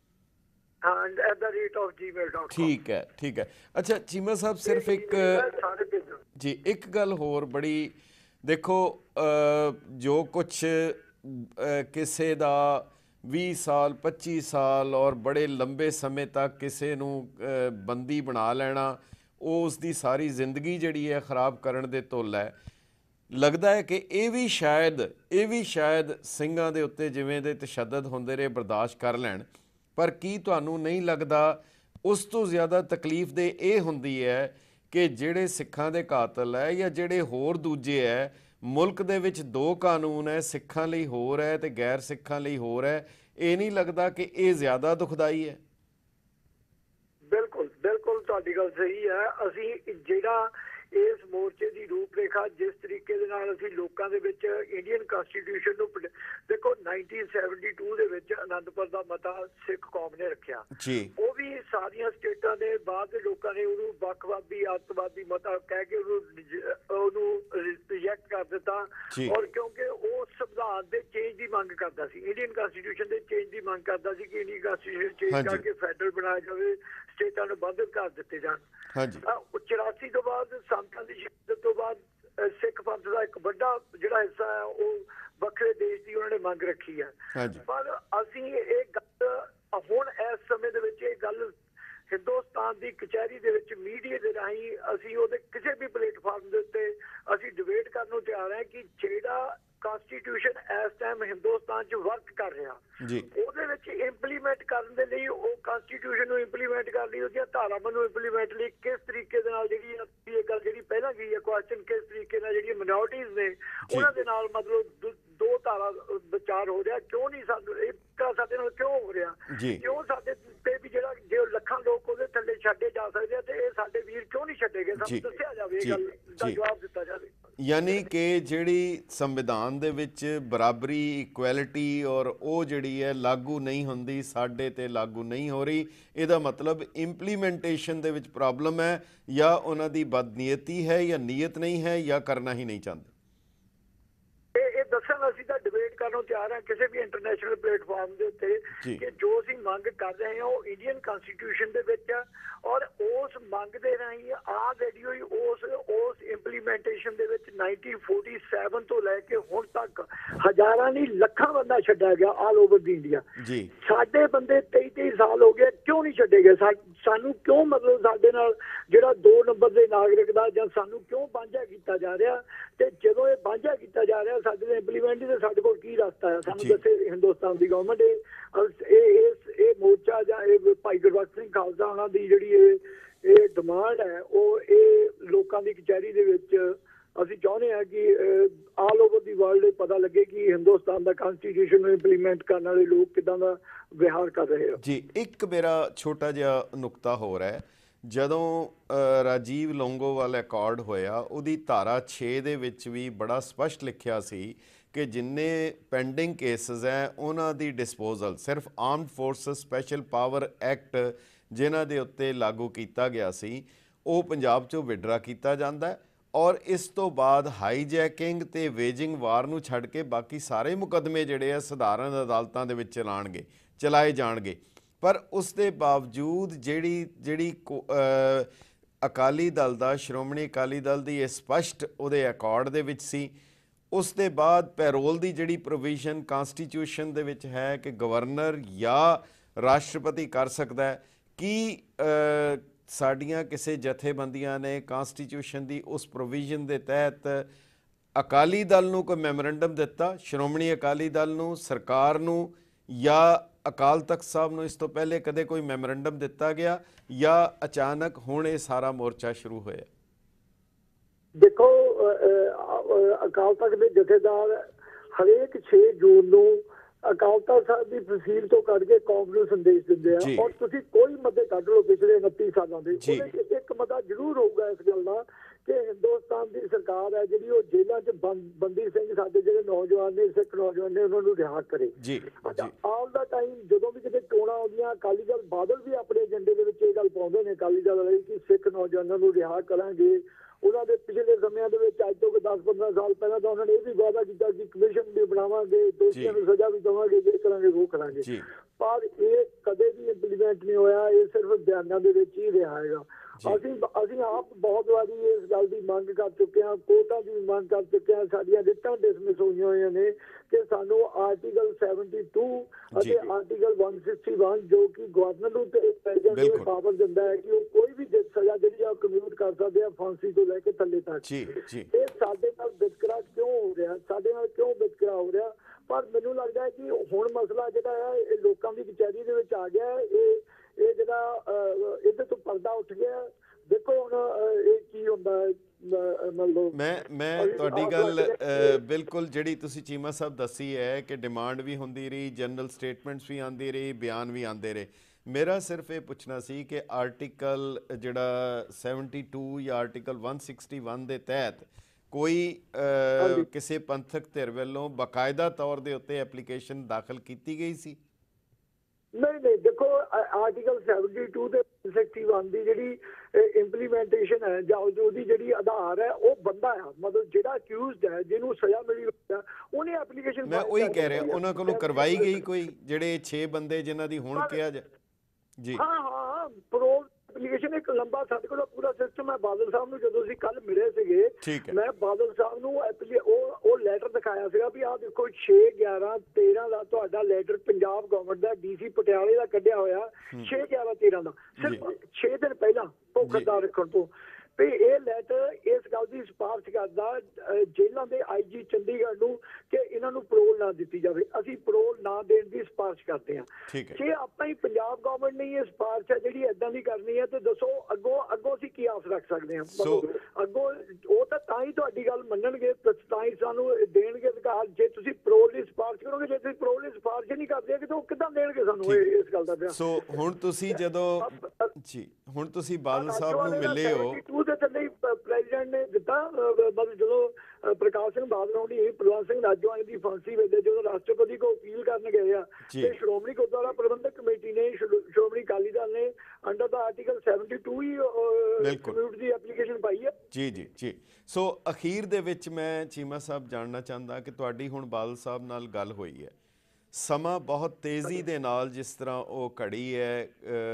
ਠੀਕ ਹੈ ਠੀਕ ਹੈ। ਅੱਛਾ ਚੀਮਾ ਸਾਹਿਬ ਸਿਰਫ ਇੱਕ ਜੀ ਇੱਕ ਗੱਲ ਹੋਰ ਬੜੀ ਦੇਖੋ, ਜੋ ਕੁਛ ਕਿਸੇ ਦਾ ਵੀਹ ਸਾਲ ਪੱਚੀ ਸਾਲ ਔਰ ਬੜੇ ਲੰਬੇ ਸਮੇਂ ਤੱਕ ਕਿਸੇ ਨੂੰ ਬੰਦੀ ਬਣਾ ਲੈਣਾ, ਉਹ ਉਸ ਦੀ ਸਾਰੀ ਜ਼ਿੰਦਗੀ ਜਿਹੜੀ ਹੈ ਖ਼ਰਾਬ ਕਰਨ ਦੇ ਤੁੱਲ ਹੈ। ਲੱਗਦਾ ਹੈ ਕਿ ਇਹ ਵੀ ਸ਼ਾਇਦ ਇਹ ਵੀ ਸ਼ਾਇਦ ਸਿੰਘਾਂ ਦੇ ਉੱਤੇ ਜਿਵੇਂ ਦੇ ਤਸ਼ੱਦਦ ਹੁੰਦੇ ਰਹੇ ਬਰਦਾਸ਼ਤ ਕਰ ਲੈਣ, ਪਰ ਕੀ ਤੁਹਾਨੂੰ ਨਹੀਂ ਲੱਗਦਾ ਉਸ ਤੋਂ ਜ਼ਿਆਦਾ ਤਕਲੀਫ ਦੇ ਇਹ ਹੁੰਦੀ ਹੈ ਕਿ ਜਿਹੜੇ ਸਿੱਖਾਂ ਦੇ ਕਾਤਲ ਹੈ ਜਾਂ ਜਿਹੜੇ ਹੋਰ ਦੂਜੇ ਹੈ, ਮੁਲਕ ਦੇ ਵਿੱਚ ਦੋ ਕਾਨੂੰਨ ਹੈ, ਸਿੱਖਾਂ ਲਈ ਹੋਰ ਹੈ ਤੇ ਗੈਰ ਸਿੱਖਾਂ ਲਈ ਹੋਰ ਹੈ, ਇਹ ਨਹੀਂ ਲੱਗਦਾ ਕਿ ਇਹ ਜ਼ਿਆਦਾ ਦੁਖਦਾਈ ਹੈ? ਬਿਲਕੁਲ ਬਿਲਕੁਲ ਤੁਹਾਡੀ ਗੱਲ ਸਹੀ ਹੈ। ਅਸੀਂ ਜਿਹੜਾ ਇਸ ਮੋਰਚੇ ਦੀ ਰੂਪਰੇਖਾ ਜਿਸ ਤਰੀਕੇ ਦੇ ਨਾਲ ਅਸੀਂ ਲੋਕਾਂ ਦੇ ਵਿੱਚ ਇੰਡੀਅਨ ਕਨਸਟੀਟਿਊਸ਼ਨ ਨੂੰ ਪ- ਦੇਖੋ ਨਾਈਨਟੀਨ ਸੈਵਨਟੀ ਟੂ ਦੇ ਵਿੱਚ ਅਨੰਦਪੁਰ ਦਾ ਮਤਾ ਸਿੱਖ ਕੌਮ ਨੇ ਰੱਖਿਆ ਜੀ ਉਹ ਵੀ ਸਾਰੀਆਂ ਸਟੇਟਾਂ ਨੇ ਬਾਹਰ ਦੇ ਲੋਕਾਂ ਨੇ ਉਹਨੂੰ ਵੱਖਵਾਦੀ ਅੱਤਵਾਦੀ ਮਤਾ ਕਹਿ ਕੇ ਉਹਨੂੰ ਰਿਜ- ਉਹਨੂੰ ਰਿਜੈਕਟ ਕਰ ਦਿੱਤਾ ਜੀ। ਔਰ ਕਿਉਂਕਿ ਉਹ ਸੰਵਿਧਾਨ ਦੇ ਚੇਂਜ ਦੀ ਮੰਗ ਕਰਦਾ ਸੀ ਇੰਡੀਅਨ ਕਨਸਟੀਟਿਊਸ਼ਨ ਦੇ ਚੇਂਜ ਦੀ ਮੰਗ ਕਰਦਾ ਸੀ ਕਿ ਇੰਡੀਅਨ ਕਨਸਟੀਟਿਊਸ਼ਨ ਚੇਂਜ ਹਾਂਜੀ। ਕਰਕੇ ਫੈਡਰਲ ਬਣਾਇਆ ਜਾਵੇ ਸਟੇਟਾਂ ਨੂੰ ਵੱਧ ਅਧਿਕਾਰ ਦਿੱਤੇ ਜਾਣ। ਹਾਂਜੀ ਚੁਰਾਸੀ ਤੋਂ ਬਾਅਦ ਸੰਤਾਂ ਦੀ ਸ਼ਹਾਦਤ ਤੋਂ ਬਾਅਦ ਅਹ, ਸਿੱਖ ਪੰਥ ਦਾ ਇੱਕ ਵੱਡਾ ਜਿਹੜਾ ਹਿੱਸਾ ਹੈ ਉਹ ਵੱਖਰੇ ਦੇਸ਼ ਦੀ ਉਹਨਾਂ ਨੇ ਮੰਗ ਰੱਖੀ ਹੈ। ਹਾਂਜੀ ਪਰ ਅਸੀਂ ਇਹ ਗੱਲ ਹੁਣ ਇਸ ਸਮੇਂ ਦੇ ਵਿੱਚ ਇਹ ਗੱਲ ਹਿੰਦੁਸਤਾਨ ਦੀ ਕਚਹਿਰੀ ਦੇ ਵਿੱਚ ਮੀਡੀਆ ਦੇ ਰਾਹੀਂ ਅਸੀਂ ਉਹਦੇ ਕਿਸੇ ਵੀ ਪਲੇਟਫਾਰਮ ਦੇ ਉੱਤੇ ਅਸੀਂ ਡਿਬੇਟ ਕਰਨ ਨੂੰ ਤਿਆਰ ਹਾਂ ਕਿ ਜਿਹੜਾ ਕਨਸਟੀਟਿਊਸ਼ਨ ਇਸ ਟਾਈਮ ਹਿੰਦੁਸਤਾਨ 'ਚ ਵਰਕ ਕਰ ਰਿਹਾ ਜੀ ਉਹਦੇ ਵਿੱਚ ਇੰਪਲੀਮੈਂਟ ਕਰਨ ਦੇ ਲਈ ਉਹ ਕਨਸਟੀਟਿਊਸ਼ਨ ਨੂੰ ਇੰਪਲੀਮੈਂਟ ਕਰਨ ਲਈ ਉਹਦੀਆਂ ਧਾਰਾਵਾਂ ਨੂੰ ਇੰਪਲੀਮੈਂਟ ਲਈ ਕਿਸ ਤਰੀਕੇ ਦੇ ਨਾਲ ਜਿਹੜੀ ਇਹ ਗੱਲ ਜਿਹੜੀ ਪਹਿਲਾਂ ਗਈ ਹੈ ਕੁਐਸਚਨ ਕਿਸ ਤਰੀਕੇ ਨਾਲ ਜਿਹੜੀਆਂ ਮਿਨੋਰਟੀਜ਼ ਨੇ ਉਹਨਾਂ ਦੇ ਨਾਲ ਮਤਲਬ ਦੋ- ਦੋ ਧਾਰਾ ਵਿਚਾਰ ਹੋ ਰਿਹਾ ਕਿਉਂ ਨਹੀਂ ਸਾਨੂੰ ਇਹ ਤਾਂ ਸਾਡੇ ਨਾਲ ਕਿਉਂ ਹੋ ਰਿਹਾ ਜੀ। ਕਿਉਂ ਸਾਡੇ ਤੇ ਵੀ ਜਿਹੜਾ ਜੇ ਲੱਖਾਂ ਲੋਕ ਉਹਦੇ ਥੱਲੇ ਛੱਡੇ ਜਾ ਸਕਦੇ ਆ ਤੇ ਇਹ ਸਾਡੇ ਵੀਰ ਕਿਉਂ ਨਹੀਂ ਛੱਡੇ ਗਏ ਜੀ। ਸਾਨੂੰ ਦੱਸਿਆ ਜਾਵੇ ਇਹ ਜੀ। ਗੱਲ ਦਾ ਜੀ। ਜਵਾਬ ਦਿੱਤਾ ਜਾਵੇ। ਯਾਨੀ ਕਿ ਜਿਹੜੀ ਸੰਵਿਧਾਨ ਦੇ ਵਿੱਚ ਬਰਾਬਰੀ ਇਕੁਐਲਿਟੀ ਔਰ ਉਹ ਜਿਹੜੀ ਹੈ ਲਾਗੂ ਨਹੀਂ ਹੁੰਦੀ ਸਾਡੇ ਤੇ ਲਾਗੂ ਨਹੀਂ ਹੋ ਰਹੀ ਇਹਦਾ ਮਤਲਬ ਇੰਪਲੀਮੈਂਟੇਸ਼ਨ ਦੇ ਵਿੱਚ ਪ੍ਰੋਬਲਮ ਹੈ ਜਾਂ ਉਹਨਾਂ ਦੀ ਬਦਨੀਅਤੀ ਹੈ ਜਾਂ ਨੀਅਤ ਨਹੀਂ ਹੈ ਜਾਂ ਕਰਨਾ ਹੀ ਨਹੀਂ ਚਾਹੁੰਦੇ। ਇਹ ਇਹ ਦੱਸਣ ਅਸੀਂ ਤਾਂ ਡਿਬੇਟ ਕਰਨ ਨੂੰ ਤਿਆਰ ਹਾਂ ਕਿਸੇ ਵੀ ਇੰਟਰਨੈਸ਼ਨਲ ਪਲੇਟਫਾਰਮ ਦੇ ਉੱਤੇ ਜੀ। ਕਿ ਜੋ ਅਸੀਂ ਮੰਗ ਕਰ ਰਹੇ ਹਾਂ ਉਹ ਇੰਡੀਅਨ ਕਨਸਟੀਟਿਊਸ਼ਨ ਦੇ ਵਿੱਚ ਆ ਔਰ ਉਸ ਮੰਗ ਦੇ ਰਾਹੀਂ ਆ ਜਿਹੜੀ ਹੋਈ ਉਸ ਉਸ ਇੰਪਲੀਮੈਂਟੇਸ਼ਨ ਦੇ ਵਿੱਚ ਨਾਈਨਟੀਨ ਫੋਰਟੀ ਸੈਵਨ ਤੋਂ ਲੈ ਕੇ ਹੁਣ ਤੱਕ ਹਜ਼ਾਰਾਂ ਨਹੀਂ ਲੱਖਾਂ ਬੰਦਾ ਛੱਡਿਆ ਗਿਆ ਆਲ ਓਵਰ ਦੀ ਇੰਡੀਆ। ਜੀ ਸਾਡੇ ਬੰਦੇ ਤੇਈ ਤੇਈ ਸਾਲ ਹੋ ਗਏ ਕਿਉਂ ਨਹੀਂ ਛੱਡੇ ਗਏ ਸਾ- ਸਾਨੂੰ ਕਿਉਂ ਮਤਲਬ ਸਾਡੇ ਨਾਲ ਜਿਹੜਾ ਦੋ ਨੰਬਰ ਦੇ ਨਾਗਰਿਕ ਦਾ ਜਾਂ ਸਾਨੂੰ ਕਿਉਂ ਵਾਂਝਾ ਕੀਤਾ ਜਾ ਰਿਹਾ ਤੇ ਜਦੋਂ ਇਹ ਵਾਂਝਾ ਕੀਤਾ ਜਾ ਰਿਹਾ ਸਾਡੇ ਦੇ ਇੰਪਲੀਮੈਂਟ ਦੇ ਸਾਡੇ ਕੋਲ ਕੀ ਰਸਤਾ ਹੈ ਸਾਨੂੰ ਜੀ। ਦੱਸੇ ਹਿੰਦੁਸਤਾਨ ਦੀ ਗਵਰਨਮੈਂਟ ਇਹ ਇਹ ਇਸ- ਇਹ ਮੋਰਚਾ ਜਾਂ ਇਹ ਭਾਈ ਗੁਰਬਖਸ਼ ਸਿੰਘ ਖਾਲਸਾ ਉਹਨਾਂ ਦੀ ਜਿਹੜੀ ਇਹ ਇਹ ਡਿਮਾਂਡ ਹੈ ਉਹ ਇਹ ਲੋਕਾਂ ਦੀ ਕਚਹਿਰੀ ਦੇ ਵਿੱਚ ਅਸੀਂ ਚਾਹੁੰਦੇ ਹਾਂ ਕਿ ਆਲ ਓਵਰ ਦੀ ਵਰਲਡ ਇਹ ਪਤਾ ਲੱਗੇ ਕਿ ਹਿੰਦੁਸਤਾਨ ਦਾ ਕਨਸਟੀਟਿਊਸ਼ਨ ਨੂੰ ਇੰਪਲੀਮੈਂਟ ਕਰਨ ਵਾਲੇ ਲੋਕ ਕਿੱਦਾਂ ਦਾ ਵਿਹਾਰ ਕਰ ਰਹੇ ਆ। ਜੀ ਇੱਕ ਮੇਰਾ ਛੋਟਾ ਜਿਹਾ ਨੁਕਤਾ ਹੋਰ ਹੈ ਜਦੋਂ ਅ, ਰਾਜੀਵ ਲੋਂਗੋਵਾਲ ਅਕੋਰਡ ਹੋਇਆ ਉਹਦੀ ਧਾਰਾ ਛੇ ਦੇ ਵਿੱਚ ਵੀ ਬੜਾ ਸਪਸ਼ਟ ਲਿਖਿਆ ਸੀ ਕਿ ਜਿੰਨੇ ਪੈਂਡਿੰਗ ਕੇਸਿਸ ਹੈ ਉਹਨਾਂ ਦੀ ਡਿਸਪੋਜ਼ਲ ਸਿਰਫ armed forces special power act ਜਿਨ੍ਹਾਂ ਦੇ ਉੱਤੇ ਲਾਗੂ ਕੀਤਾ ਗਿਆ ਸੀ ਉਹ ਪੰਜਾਬ 'ਚੋਂ ਵਿਡਰਾ ਕੀਤਾ ਜਾਂਦਾ ਹੈ ਔਰ ਇਸ ਤੋਂ ਬਾਅਦ ਹਾਈਜੈਕਿੰਗ ਤੇ ਵੇਜਿੰਗ ਵਾਰ ਨੂੰ ਛੱਡ ਕੇ ਬਾਕੀ ਸਾਰੇ ਮੁਕੱਦਮੇ ਜਿਹੜੇ ਆ ਸਧਾਰਨ ਅਦਾਲਤਾਂ ਦੇ ਵਿੱਚ ਚਲਾਣਗੇ ਚਲਾਏ ਜਾਣਗੇ। ਪਰ ਉਸ ਦੇ ਬਾਵਜੂਦ ਜਿਹੜੀ ਜਿਹੜੀ ਕੋ- ਅ, ਅਕਾਲੀ ਦਲ ਦਾ ਸ਼੍ਰੋਮਣੀ ਅਕਾਲੀ ਦਲ ਦੀ ਇਹ ਸਪਸ਼ਟ ਉਹਦੇ ਅਕੋਰਡ ਦੇ ਵਿੱਚ ਸੀ। ਉਸ ਦੇ ਬਾਅਦ ਪੈਰੋਲ ਦੀ ਜਿਹੜੀ ਪ੍ਰੋਵੀਜ਼ਨ ਕਨਸਟੀਟਿਊਸ਼ਨ ਦੇ ਵਿੱਚ ਹੈ ਕਿ ਗਵਰਨਰ ਜਾਂ ਰਾਸ਼ਟਰਪਤੀ ਕਰ ਸਕਦਾ ਹੈ ਕੀ ਅ, ਸਾਡੀਆਂ ਕਿਸੇ ਜਥੇਬੰਦੀਆਂ ਨੇ ਕਨਸਟੀਟਿਊਸ਼ਨ ਦੀ ਉਸ ਪ੍ਰੋਵੀਜ਼ਨ ਦੇ ਤਹਿਤ ਅਕਾਲੀ ਦਲ ਨੂੰ ਕੋਈ ਮੈਮੋਰੈਂਡਮ ਦਿੱਤਾ ਸ਼੍ਰੋਮਣੀ ਅਕਾਲੀ ਦਲ ਨੂੰ ਸਰਕਾਰ ਨੂੰ ਜਾਂ ਅਕਾਲ ਤਖਤ ਸਾਹਿਬ ਨੂੰ ਇਸ ਤੋਂ ਪਹਿਲੇ ਕਦੇ ਕੋਈ ਮੈਮੋਰੈਂਡਮ ਦਿੱਤਾ ਗਿਆ ਜਾਂ ਅਚਾਨਕ ਹੁਣ ਇਹ ਸਾਰਾ ਮੋਰਚਾ ਸ਼ੁਰੂ ਹੋਇਆ? ਦੇਖੋ ਅਹ, ਅਹ, ਅਕਾਲ ਤਖਤ ਦੇ ਜਥੇਦਾਰ ਹਰੇਕ ਛੇ ਜੂਨ ਨੂੰ ਅਕਾਲ ਤਖਤ ਸਾਹਿਬ ਦੀ ਤਹਿਸੀਲ ਤੋਂ ਕੱਢ ਕੇ ਕੌਮ ਨੂੰ ਸੰਦੇਸ਼ ਦਿੰਦੇ ਆ ਜੀ। ਔਰ ਤੁਸੀਂ ਕੋਈ ਮਤੇ ਕੱਢ ਲਓ ਪਿਛਲੇ ਉਨੱਤੀ ਸਾਲਾਂ ਦੇ ਜੀ। ਉਹਦੇ 'ਚ ਇੱਕ ਮਤਾ ਜ਼ਰੂਰ ਹੋਊਗਾ ਇਸ ਗੱਲ ਦਾ ਕਿ ਹਿੰਦੁਸਤਾਨ ਦੀ ਸਰਕਾਰ ਹੈ ਜਿਹੜੀ ਉਹ ਜੇਲ੍ਹਾਂ 'ਚ ਬੰਦ- ਬੰਦੀ ਸਿੰਘ ਸਾਡੇ ਜਿਹੜੇ ਨੌਜਵਾਨ ਨੇ ਸਿੱਖ ਨੌਜਵਾਨ ਨੇ ਉਹਨਾਂ ਨੂੰ ਰਿਹਾ ਕਰੇ। ਜੀ ਅੱਛਾ ਜੀ ਆਲ ਦਾ ਟਾਈਮ ਜਦੋਂ ਵੀ ਕਿਤੇ ਚੋਣਾਂ ਆਉਂਦੀਆਂ ਅਕਾਲੀ ਦਲ ਬਾਦਲ ਵੀ ਆਪਣੇ ਏਜੰਡੇ ਦੇ ਵਿੱਚ ਇਹ ਗੱਲ ਪਾਉਂਦੇ ਨੇ ਅਕਾਲੀ ਦਲ ਵਾਲੇ ਕਿ ਸਿੱਖ ਨੌਜਵਾਨਾਂ ਨੂੰ ਰਿਹਾ ਕਰਾਂਗੇ। ਉਹਨਾਂ ਦੇ ਪਿਛਲੇ ਸਮਿਆਂ ਦੇ ਵਿੱਚ ਅੱਜ ਤੋਂ ਦਸ ਪੰਦਰਾਂ ਸਾਲ ਪਹਿਲਾਂ ਤਾਂ ਉਹਨਾਂ ਨੇ ਇਹ ਵੀ ਵਾਅਦਾ ਕੀਤਾ ਕਿ ਕਮਿਸ਼ਨ ਵੀ ਬਣਾਵਾਂਗੇ ਦੋਸ਼ੀਆਂ ਨੂੰ ਸਜ਼ਾ ਵੀ ਦੇਵਾਂਗੇ ਜੇ ਕਰਾਂਗੇ ਉਹ ਕਰਾਂਗੇ ਜੀ। ਪਰ ਇਹ ਕਦੇ ਵੀ ਇੰਪਲੀਮੈਂਟ ਨਹੀਂ ਹੋਇਆ ਇਹ ਸਿਰਫ ਬਿਆਨਾਂ ਦੇ ਵਿੱਚ ਹੀ ਰਿਹਾ ਹੈਗਾ। ਅਸੀਂ ਅਸੀਂ ਆਪ ਬਹੁਤ ਵਾਰੀ ਇਸ ਗੱਲ ਦੀ ਮੰਗ ਕਰ ਚੁੱਕੇ ਹਾਂ ਕੋਰਟਾਂ ਦੀ ਮੰਗ ਕਰ ਚੁੱਕੇ ਹਾਂ ਸਾਡੀਆਂ ਰਿਟਾਂ ਡਿਸਮਿਸ ਹੋਈਆਂ ਹੋਈਆਂ ਨੇ ਕਿ ਸਾਨੂੰ ਆਰਟੀਕਲ ਸੈਵਨਟੀ ਟੂ ਅਤੇ ਆਰਟੀਕਲ ਵਨ ਸਿਕਸਟੀ ਵਨ ਜੋ ਕਿ ਗਵਰਨਰ ਨੂੰ ਤੇ ਪ੍ਰੈਜ਼ੀਡੈਂਟ ਨੂੰ ਪਾਵਰ ਦਿੰਦਾ ਹੈ ਕਿ ਉਹ ਕੋਈ ਵੀ ਸਜ਼ਾ ਜਿਹੜੀ ਆ ਕਮਿਊਟ ਕਰ ਸਕਦੇ ਆ ਫਾਂਸੀ ਤੋਂ ਲੈ ਕੇ ਥੱਲੇ ਤੱਕ। ਜੀ ਜੀ ਇਹ ਸਾਡੇ ਨਾਲ ਵਿਤਕਰਾ ਕਿਉਂ ਹੋ ਰਿਹਾ ਸਾਡੇ ਨਾਲ ਕਿਉਂ ਵਿਤਕਰਾ ਹੋ ਰਿਹਾ ਪਰ ਮੈਨੂੰ ਲੱਗਦਾ ਹੈ ਕਿ ਹੁਣ ਮਸਲਾ ਜਿਹੜਾ ਹੈ ਇਹ ਲੋਕਾਂ ਦੀ ਕਚਹਿਰੀ ਦੇ ਵਿੱਚ ਆ ਗਿਆ ਹੈ। ਇਹ ਇਹ ਜਿਹੜਾ ਇਹਦੇ ਤੋਂ ਪਰਦਾ ਉੱਠ ਗਿਆ। ਦੇਖੋ ਹੁਣ ਇਹ ਕੀ ਹੁੰਦਾ ਹੈ ਮਤਲਬ ਮੈਂ ਮੈਂ ਤੁਹਾਡੀ ਗੱਲ ਅ, ਬਿਲਕੁਲ ਜਿਹੜੀ ਤੁਸੀਂ ਚੀਮਾ ਸਾਹਿਬ ਦੱਸੀ ਹੈ ਕਿ ਡਿਮਾਂਡ ਵੀ ਹੁੰਦੀ ਰਹੀ ਜਨਰਲ ਸਟੇਟਮੈਂਟਸ ਵੀ ਆਉਂਦੀ ਰਹੀ ਬਿਆਨ ਵੀ ਆਉਂਦੇ ਰਹੇ ਮੇਰਾ ਸਿਰਫ ਇਹ ਪੁੱਛਣਾ ਸੀ ਕਿ ਆਰਟੀਕਲ ਜਿਹੜਾ ਸੈਵਨਟੀ ਟੂ ਜਾਂ ਆਰਟੀਕਲ ਵਨ ਸਿਕਸਟੀ ਵਨ ਦੇ ਤਹਿਤ ਕੋਈ ਅਹ, ਕਿਸੇ ਪੰਥਕ ਧਿਰ ਵੱਲੋਂ ਬਾਕਾਇਦਾ ਤੌਰ ਦੇ ਉੱਤੇ ਐਪਲੀਕੇਸ਼ਨ ਦਾਖਲ ਕੀਤੀ ਗਈ ਸੀ? ਨਹੀਂ ਨਹੀਂ ਦੇਖੋ, ਆਰਟੀਕਲ ਸੈਵਨਟੀ ਟੂ ਤੇ ਸਿਕਸਟੀ ਵਨ ਦੀ ਜਿਹੜੀ ਇੰਪਲੀਮੈਂਟੇਸ਼ਨ ਹੈ ਜਾਂ ਉਹਦੀ ਜਿਹੜੀ ਆਧਾਰ ਹੈ ਉਹ ਬੰਦਾ ਹੈ, ਮਤਲਬ ਜਿਹੜਾ ਅਕਿਊਜ਼ਡ ਹੈ ਜਿਹਨੂੰ ਸਜ਼ਾ ਮਿਲੀ ਹੋਈ ਹੈ ਉਹਨੇ ਐਪਲੀਕੇਸ਼ਨ। ਮੈਂ ਉਹੀ ਕਹਿ ਰਿਹਾ, ਉਹਨਾਂ ਕੋਲੋਂ ਕਰਵਾਈ ਗਈ ਕੋਈ, ਜਿਹੜੇ ਛੇ ਬੰਦੇ ਜਿਨ੍ਹਾਂ ਦੀ ਹੁਣ ਕਿਹਾ ਜਾ ਜੀ? ਹਾਂ ਹਾਂ, ਪਰੋਲ ਐਪਲੀਕੇਸ਼ਨ ਇੱਕ ਲੰਬਾ ਸਾਡੇ ਕੋਲ ਪੂਰਾ ਸਿਸਟਮ ਹੈ। ਬਾਦਲ ਸਾਹਿਬ ਨੂੰ ਜਦੋਂ ਅਸੀਂ ਕੱਲ ਮਿਲੇ ਸੀਗੇ, ਮੈਂ ਬਾਦਲ ਸਾਹਿਬ ਨੂੰ ਉਹ ਉਹ ਲੈਟਰ ਦਿਖਾਇਆ ਸੀਗਾ ਵੀ ਆਹ ਦੇਖੋ ਛੇ ਗਿਆਰਾਂ ਤੇਰਾਂ ਦਾ ਤੁਹਾਡਾ ਲੈਟਰ ਪੰਜਾਬ ਗਵਰਨਮੈਂਟ ਦਾ ਡੀਸੀ ਪਟਿਆਲੇ ਦਾ ਕੱਢਿਆ ਹੋਇਆ, ਛੇ ਗਿਆਰਾਂ ਤੇਰਾਂ ਦਾ, ਸਿਰਫ ਛੇ ਦਿਨ ਪਹਿਲਾਂ ਭੁੱਖਦਾਰ ਰੱਖਣ ਤੋਂ। ਤੇ ਇਹ ਲੈਟਰ ਇਸ ਗੱਲ ਦੀ ਸਿਫਾਰਿਸ਼ ਕਰਦਾ ਜੇਲ੍ਹਾਂ ਦੇ ਆਈ ਜੀ ਚੰਡੀਗੜ੍ਹ ਨੂੰ ਕਿ ਇਹਨਾਂ ਨੂੰ ਪਰੋਲ ਨਾ ਦਿੱਤੀ ਜਾਵੇ। ਅਸੀਂ ਪਰੋਲ ਨਾ ਦੇਣ ਦੀ ਸਿਫਾਰਿਸ਼ ਕਰਦੇ ਹਾਂ। ਜੇ ਆਪਾਂ ਹੀ ਪੰਜਾਬ ਗਵਰਨਮੈਂਟ ਨੇ ਇਹ ਸਿਫਾਰਿਸ਼ ਹੈ ਜਿਹੜੀ ਏਦਾਂ ਦੀ ਕਰਨੀ ਹੈ ਤੇ ਦੱਸੋ ਅੱਗੋਂ ਅੱਗੋਂ ਅਸੀਂ ਕੀ ਆਸ ਰੱਖ ਸਕਦੇ ਹਾਂ? ਅੱਗੋਂ ਉਹ ਤਾਂ ਤਾਂ ਹੀ ਤੁਹਾਡੀ ਗੱਲ ਮੰਨਣਗੇ, ਤਾਂ ਹੀ ਸਾਨੂੰ ਦੇਣਗੇ ਅਧਿਕਾਰ ਜੇ ਤੁਸੀਂ ਪਰੋਲ ਦੀ ਸਿਫਾਰਿਸ਼ ਕਰੋਗੇ। ਜੇ ਤੁਸੀਂ ਪਰੋਲ ਦੀ ਸਿਫਾਰਿਸ਼ ਨਹੀਂ ਕਰਦੇ ਕਿ ਉਹ ਕਿੱਦਾਂ ਦੇਣਗੇ ਸਾਨੂੰ ਇਸ ਗੱਲ ਦਾ? ਸੋ ਹੁਣ ਤੁਸੀਂ ਜਦੋਂ ਜੀ ਹੁਣ ਤੁਸੀਂ ਬਾਦਲ ਸਾਹਿਬ ਨੂੰ ਮਿਲੇ ਹੋ ਦੇ ਥੱਲੇ ਪ੍ਰੈਜ਼ੀਡੈਂਟ ਨੇ ਦਿੱਤਾ, ਮਤਲਬ ਜਦੋਂ ਪ੍ਰਕਾਸ਼ ਸਿੰਘ ਬਾਦਲ ਹੋਣੀ ਪ੍ਰਵਾਨ ਸਿੰਘ ਰਾਜੋਆਣੀ ਦੀ ਫਾਂਸੀ ਵੇਲੇ ਜਦੋਂ ਰਾਸ਼ਟਰਪਤੀ ਕੋ ਅਪੀਲ ਕਰਨ ਗਏ ਆ ਤੇ ਸ਼੍ਰੋਮਣੀ ਗੁਰਦੁਆਰਾ ਪ੍ਰਬੰਧਕ ਕਮੇਟੀ ਨੇ ਸ਼੍ਰੋਮਣੀ ਅਕਾਲੀ ਦਲ ਨੇ ਅੰਡਰ ਦਾ ਆਰਟੀਕਲ ਸੈਵਨਟੀ ਟੂ ਹੀ ਕਮਿਊਨਿਟੀ ਦੀ ਐਪਲੀਕੇਸ਼ਨ ਪਾਈ ਹੈ। ਜੀ ਜੀ ਜੀ ਸੋ ਅਖੀਰ ਦੇ ਵਿੱਚ ਮੈਂ ਚੀਮਾ ਸਾਹਿਬ ਜਾਣਨਾ ਚਾਹੁੰਦਾ ਕਿ ਤੁਹਾਡੀ ਹੁਣ ਬਾਦਲ ਸਾਹਿਬ ਨਾਲ ਗੱਲ ਹੋਈ ਹੈ, ਸਮਾਂ ਬਹੁਤ ਤੇਜ਼ੀ ਦੇ ਨਾਲ ਜਿਸ ਤਰ੍ਹਾਂ ਉਹ ਘੜੀ ਹੈ,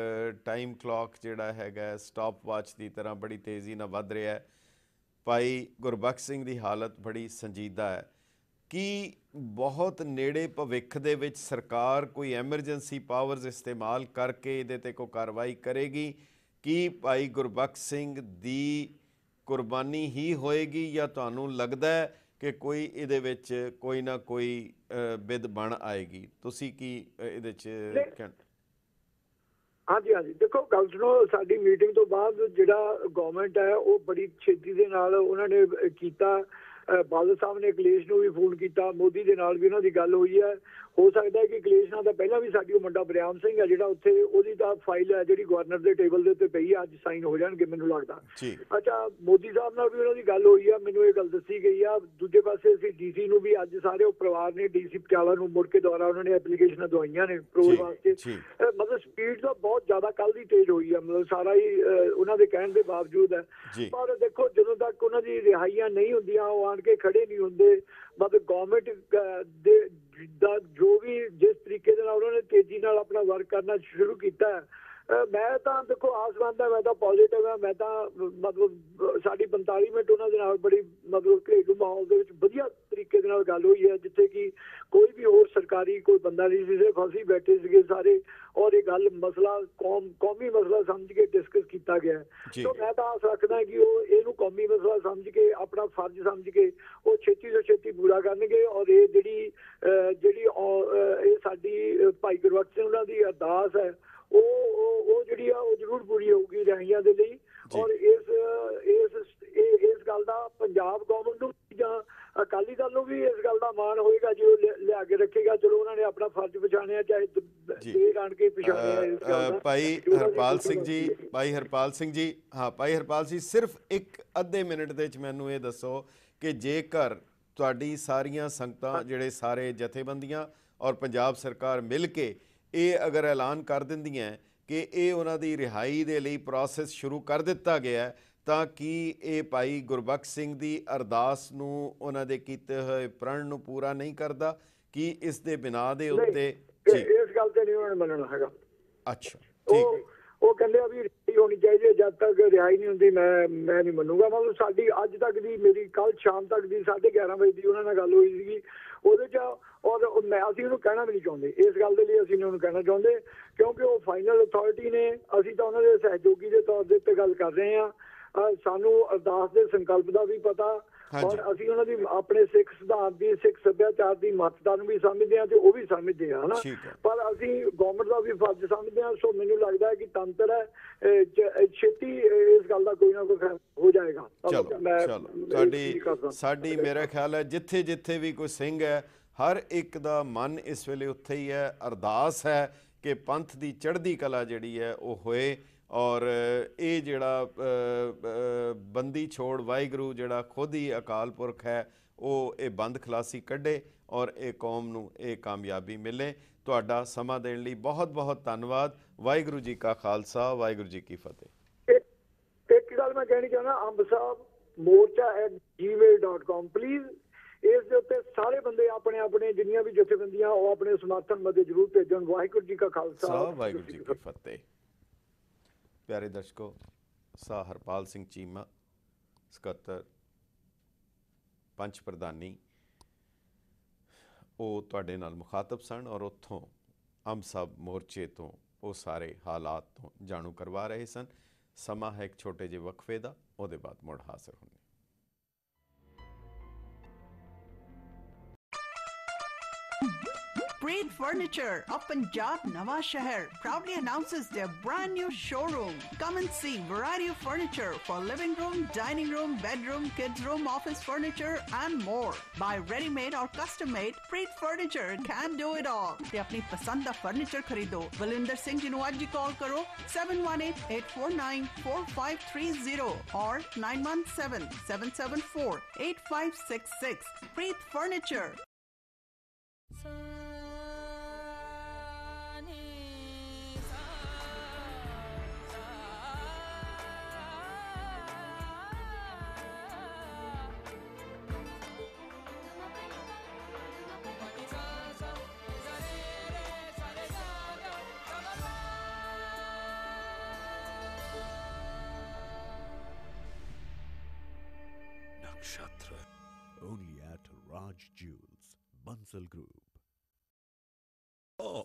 ਟਾਈਮ ਕਲੌਕ ਜਿਹੜਾ ਹੈਗਾ ਸਟਾਪ ਵਾਚ ਦੀ ਤਰ੍ਹਾਂ ਬੜੀ ਤੇਜ਼ੀ ਨਾਲ ਵੱਧ ਰਿਹਾ ਹੈ। ਭਾਈ ਗੁਰਬਖਸ਼ ਸਿੰਘ ਦੀ ਹਾਲਤ ਬੜੀ ਸੰਜੀਦਾ ਹੈ। ਕੀ ਬਹੁਤ ਨੇੜੇ ਭਵਿੱਖ ਦੇ ਵਿੱਚ ਸਰਕਾਰ ਕੋਈ ਐਮਰਜੈਂਸੀ ਪਾਵਰਸ ਇਸਤੇਮਾਲ ਕਰਕੇ ਇਹਦੇ 'ਤੇ ਕੋਈ ਕਾਰਵਾਈ ਕਰੇਗੀ? ਕੀ ਭਾਈ ਗੁਰਬਖਸ਼ ਸਿੰਘ ਦੀ ਕੁਰਬਾਨੀ ਹੀ ਹੋਏਗੀ ਜਾਂ ਤੁਹਾਨੂੰ ਲੱਗਦਾ ਹੈ ਕਿ ਕੋਈ ਇਹਦੇ ਵਿੱਚ ਕੋਈ ਨਾ ਕੋਈ ਬਿੱਦ ਬਣ ਆਏਗੀ? ਤੁਸੀਂ ਕੀ ਇਹਦੇ 'ਚ ਕਹਿਣਾ? ਹਾਂਜੀ ਹਾਂਜੀ, ਦੇਖੋ ਗੱਲ ਸੁਣੋ, ਸਾਡੀ ਮੀਟਿੰਗ ਤੋਂ ਬਾਅਦ ਜਿਹੜਾ ਗਵਰਨਮੈਂਟ ਹੈ ਉਹ ਬੜੀ ਛੇਤੀ ਦੇ ਨਾਲ ਉਹਨਾਂ ਨੇ ਕੀਤਾ। ਬਾਦਲ ਸਾਹਿਬ ਨੇ ਅਖਿਲੇਸ਼ ਨੂੰ ਵੀ ਫੋਨ ਕੀਤਾ, ਮੋਦੀ ਦੇ ਨਾਲ ਵੀ ਉਹਨਾਂ ਦੀ ਗੱਲ ਹੋਈ ਹੈ। ਹੋ ਸਕਦਾ ਹੈ ਕਿ ਅਖਿਲੇਸ਼ ਨਾਲ ਤਾਂ ਪਹਿਲਾਂ ਵੀ ਸਾਡੀ ਉਹ ਮੁੰਡਾ ਬਰਿਆਮ ਸਿੰਘ ਹੈ ਜਿਹੜਾ ਉੱਥੇ, ਉਹਦੀ ਤਾਂ ਫਾਈਲ ਹੈ ਜਿਹੜੀ ਗਵਰਨਰ ਦੇ ਟੇਬਲ ਦੇ ਉੱਤੇ ਪਈ ਹੈ, ਅੱਜ ਸਾਈਨ ਹੋ ਜਾਣਗੇ ਮੈਨੂੰ ਲੱਗਦਾ। ਅੱਛਾ, ਮੋਦੀ ਸਾਹਿਬ ਨਾਲ ਵੀ ਉਹਨਾਂ ਦੀ ਗੱਲ ਹੋਈ ਆ, ਮੈਨੂੰ ਇਹ ਗੱਲ ਦੱਸੀ ਗਈ ਆ। ਦੂਜੇ ਪਾਸੇ ਅਸੀਂ ਡੀਸੀ ਨੂੰ ਵੀ ਅੱਜ ਸਾਰੇ ਉਹ ਪਰਿਵਾਰ ਨੇ ਡੀਸੀ ਪਟਿਆਲਾ ਨੂੰ ਮੁੜ ਕੇ ਦੁਆਰਾ ਉਹਨਾਂ ਨੇ ਐਪਲੀਕੇਸ਼ਨਾਂ ਦਵਾਈਆਂ ਨੇ ਪ੍ਰੋਲ ਵਾਸਤੇ। ਮਤਲਬ ਸਪੀਡ ਤਾਂ ਬਹੁਤ ਜ਼ਿਆਦਾ ਕੱਲ੍ਹ ਦੀ ਤੇਜ਼ ਹੋਈ ਆ, ਮਤਲਬ ਸਾਰਾ ਹੀ ਉਹਨਾਂ ਦੇ ਕਹਿਣ ਦੇ ਬਾਵਜੂਦ ਹੈ। ਪਰ ਦੇਖੋ ਜਦੋਂ ਤੱਕ ਉਹਨਾਂ ਦੀ ਰਿਹਾਈਆਂ ਨਹੀਂ ਹੁੰਦੀਆਂ ਉਹ ਆਣ ਕੇ ਖੜੇ ਨਹੀਂ ਹੁੰਦੇ। ਮਤਲਬ ਗਵਰਨਮੈਂਟ ਦੇ ਦਾ ਜੋ ਵੀ ਜਿਸ ਤਰੀਕੇ ਦੇ ਨਾਲ ਉਹਨਾਂ ਨੇ ਤੇਜ਼ੀ ਨਾਲ ਆਪਣਾ ਵਰਕ ਕਰਨਾ ਸ਼ੁਰੂ ਕੀਤਾ ਹੈ, ਮੈਂ ਤਾਂ ਦੇਖੋ ਆਸਮੰਦ ਹੈ, ਮੈਂ ਤਾਂ ਪੋਜ਼ੀਟਿਵ ਹਾਂ। ਮੈਂ ਤਾਂ ਮਤਲਬ ਸਾਡੀ ਪੰਤਾਲੀ ਮਿੰਟ ਉਹਨਾਂ ਦੇ ਨਾਲ ਬੜੀ ਮਤਲਬ ਘਰੇਲੂ ਮਾਹੌਲ ਦੇ ਵਿੱਚ ਵਧੀਆ ਤਰੀਕੇ ਦੇ ਨਾਲ ਗੱਲ ਹੋਈ ਹੈ, ਜਿੱਥੇ ਕਿ ਕੋਈ ਵੀ ਹੋਰ ਸਰਕਾਰੀ ਕੋਈ ਬੰਦਾ ਨਹੀਂ ਸੀ, ਸਿਰਫ ਅਸੀਂ ਬੈਠੇ ਸੀਗੇ ਸਾਰੇ, ਔਰ ਇਹ ਗੱਲ ਮਸਲਾ ਕੌਮ ਕੌਮੀ ਮਸਲਾ ਸਮਝ ਕੇ ਡਿਸਕਸ ਕੀਤਾ ਗਿਆ। ਸੋ ਮੈਂ ਤਾਂ ਆਸ ਰੱਖਦਾ ਕਿ ਉਹ ਇਹਨੂੰ ਕੌਮੀ ਮਸਲਾ ਸਮਝ ਕੇ ਆਪਣਾ ਫਰਜ਼ ਸਮਝ ਕੇ ਉਹ ਛੇਤੀ ਤੋਂ ਛੇਤੀ ਪੂਰਾ ਕਰਨਗੇ। ਔਰ ਇਹ ਜਿਹੜੀ ਜਿਹੜੀ ਇਹ ਸਾਡੀ ਭਾਈ ਗੁਰਬਖਸ਼ ਸਿੰਘ ਉਹਨਾਂ ਦੀ ਅਰਦਾਸ ਹੈ ਉਹ ਉਹ ਜਿਹੜੀ ਆ ਉਹ ਜ਼ਰੂਰ ਪੂਰੀ ਹੋਊਗੀ ਰਿਹਾਈਆਂ ਦੇ ਲਈ। ਔਰ ਇਸ ਇਸ ਇਸ ਗੱਲ ਦਾ ਪੰਜਾਬ ਗਵਰਨਮੈਂਟ ਨੂੰ ਜਾਂ ਅਕਾਲੀ ਦਲ ਨੂੰ ਵੀ ਇਸ ਗੱਲ ਦਾ ਮਾਣ ਹੋਏਗਾ ਜੇ ਉਹ ਲਿਆ ਕੇ ਰੱਖੇਗਾ। ਚਲੋ ਉਹਨਾਂ ਨੇ ਆਪਣਾ ਫਰਜ਼ ਪਛਾਣਿਆ, ਚਾਹੇ ਦੇਰ ਆਣ ਕੇ ਪਛਾਣਿਆ। ਭਾਈ ਹਰਪਾਲ ਸਿੰਘ ਜੀ, ਭਾਈ ਹਰਪਾਲ ਸਿੰਘ ਜੀ ਹਾਂ ਭਾਈ ਹਰਪਾਲ ਸਿੰਘ, ਸਿਰਫ ਇੱਕ ਅੱਧੇ ਮਿੰਟ ਦੇ ਵਿੱਚ ਮੈਨੂੰ ਇਹ ਦੱਸੋ ਕਿ ਜੇਕਰ ਤੁਹਾਡੀ ਸਾਰੀਆਂ ਸੰਗਤਾਂ, ਜਿਹੜੇ ਸਾਰੇ ਜਥੇਬੰਦੀਆਂ ਔਰ ਪੰਜਾਬ ਸਰਕਾਰ ਮਿਲ ਕੇ ਇਹ ਅਗਰ ਐਲਾਨ ਕਰ ਦਿੰਦੀਆਂ ਕਿ ਇਹ ਉਹਨਾਂ ਦੀ ਰਿਹਾਈ ਦੇ ਲਈ ਪ੍ਰੋਸੈਸ ਸ਼ੁਰੂ ਕਰ ਦਿੱਤਾ ਗਿਆ, ਤਾਂ ਕੀ ਇਹ ਭਾਈ ਗੁਰਬਖਸ਼ ਸਿੰਘ ਦੀ ਅਰਦਾਸ ਨੂੰ, ਉਹਨਾਂ ਦੇ ਕੀਤੇ ਹੋਏ ਪ੍ਰਣ ਨੂੰ ਪੂਰਾ ਨਹੀਂ ਕਰਦਾ? ਕੀ ਇਸ ਦੇ ਬਿਨਾਂ ਦੇ ਉੱਤੇ ਇਸ ਗੱਲ ਤੇ ਨਹੀਂ ਉਹਨਾਂ ਨੇ ਮੰਨਣਾ ਹੈਗਾ? ਅੱਛਾ, ਠੀਕ ਹੈ। ਉਹ ਕਹਿੰਦੇ ਆ ਵੀ ਰਿਹਾਈ ਹੋਣੀ ਚਾਹੀਦੀ ਹੈ, ਜਦ ਤੱਕ ਰਿਹਾਈ ਨਹੀਂ ਹੁੰਦੀ ਮੈਂ ਮੈਂ ਨਹੀਂ ਮੰਨੂਗਾ। ਮਤਲਬ ਸਾਡੀ ਅੱਜ ਤੱਕ ਦੀ, ਮੇਰੀ ਕੱਲ ਸ਼ਾਮ ਤੱਕ ਦੀ ਸਾਢੇ ਗਿਆਰਾਂ ਵਜੇ ਦੀ ਉਹਨਾਂ ਨਾਲ ਗੱਲ ਹੋਈ ਸੀਗੀ ਉਹਦੇ 'ਚ। ਔਰ ਮੈਂ ਅਸੀਂ ਉਹਨੂੰ ਕਹਿਣਾ ਵੀ ਨਹੀਂ ਚਾਹੁੰਦੇ, ਇਸ ਗੱਲ ਦੇ ਲਈ ਅਸੀਂ ਉਹਨੂੰ ਕਹਿਣਾ ਚਾਹੁੰਦੇ ਕਿਉਂਕਿ ਉਹ ਫਾਈਨਲ ਅਥਾਰਟੀ ਨੇ। ਅਸੀਂ ਤਾਂ ਉਹਨਾਂ ਦੇ ਸਹਿਯੋਗੀ ਦੇ ਤੌਰ ਦੇ ਉੱਤੇ ਗੱਲ ਕਰ ਰਹੇ ਹਾਂ। ਸਾਨੂੰ ਅਰਦਾਸ ਦੇ ਸੰਕਲਪ ਦਾ ਵੀ ਪਤਾ, ਔਰ ਅਸੀਂ ਉਹਨਾਂ ਦੀ ਆਪਣੇ ਸਿੱਖ ਸਿਧਾਂਤ ਦੀ, ਸਿੱਖ ਸੱਭਿਆਚਾਰ ਦੀ ਮਹੱਤਤਾ ਨੂੰ ਵੀ ਸਮਝਦੇ ਹਾਂ ਤੇ ਉਹ ਵੀ ਸਮਝਦੇ ਹਾਂ, ਹਨਾ। ਪਰ ਅਸੀਂ ਗਵਰਨਮੈਂਟ ਦਾ ਵੀ ਫਰਜ਼ ਸਮਝਦੇ ਹਾਂ। ਸੋ ਮੈਨੂੰ ਲੱਗਦਾ ਹੈ ਕਿ ਤੰਤਰ ਹੈ, ਛੇਤੀ ਇਸ ਗੱਲ ਦਾ ਕੋਈ ਨਾ ਕੋਈ ਹੋ ਜਾਏਗਾ। ਚਲੋ ਚਲੋ ਸਾਡੀ ਸਾਡੀ ਮੇਰਾ ਖਿਆਲ ਹੈ ਜਿੱਥੇ ਜਿੱਥੇ ਵੀ ਕੋਈ ਸਿੰਘ ਹੈ, ਹਰ ਇੱਕ ਦਾ ਮਨ ਇਸ ਵੇਲੇ ਉੱਥੇ ਹੀ ਹੈ। ਅਰਦਾਸ ਹੈ कि पंथ की चढ़ती कला जिहड़ी है वो होए और ये जिहड़ा बंदी छोड़ वाहिगुरू जिहड़ा खुद ही अकाल पुरख है वो ये बंद खलासी कढ़े और ये कौम नूं ये कामयाबी मिले। तुहाडा समा देण लई बहुत बहुत धन्नवाद। वाहिगुरू जी का खालसा, वाहिगुरू जी की फतेह। एक गल मैं कहनी चाहना, Amb Sahab Morcha at gmail dot com please इस दे उत्ते सारे बंदे अपने अपने जिन्नियां भी जथेबंदियां वो अपने समर्थन मदे जरूर भेजन। वाहिगुरू जी का खालसा, वाहिगुरू जी की फतेह। प्यारे दर्शकों, सा हरपाल सिंह चीमा सकत्तर पंच प्रधानी वो तुहाडे नाल मुखातब सन और उत्थों अंब साहब मोर्चे तो वो सारे हालात तो जाणू करवा रहे सन। समा है एक छोटे जे वक्फे दा, उहदे बाद मुड़ हाजिर होने। Preet Furniture of Punjab Nawa Shahar proudly announces their brand new showroom. Come and see variety of furniture for living room, dining room, bedroom, kids room, office furniture and more. Buy ready-made or custom-made, Preet Furniture can do it all. ते अपनी पसंद दा furniture खरीदो। बलिंदर सिंह जी नूं अज ही call करो seven one eight, eight four nine, four five three zero or nine one seven, seven seven four, eight five six six. Preet Furniture. Nakshatra, only at Raj Jewels, Bansal Group. Oh.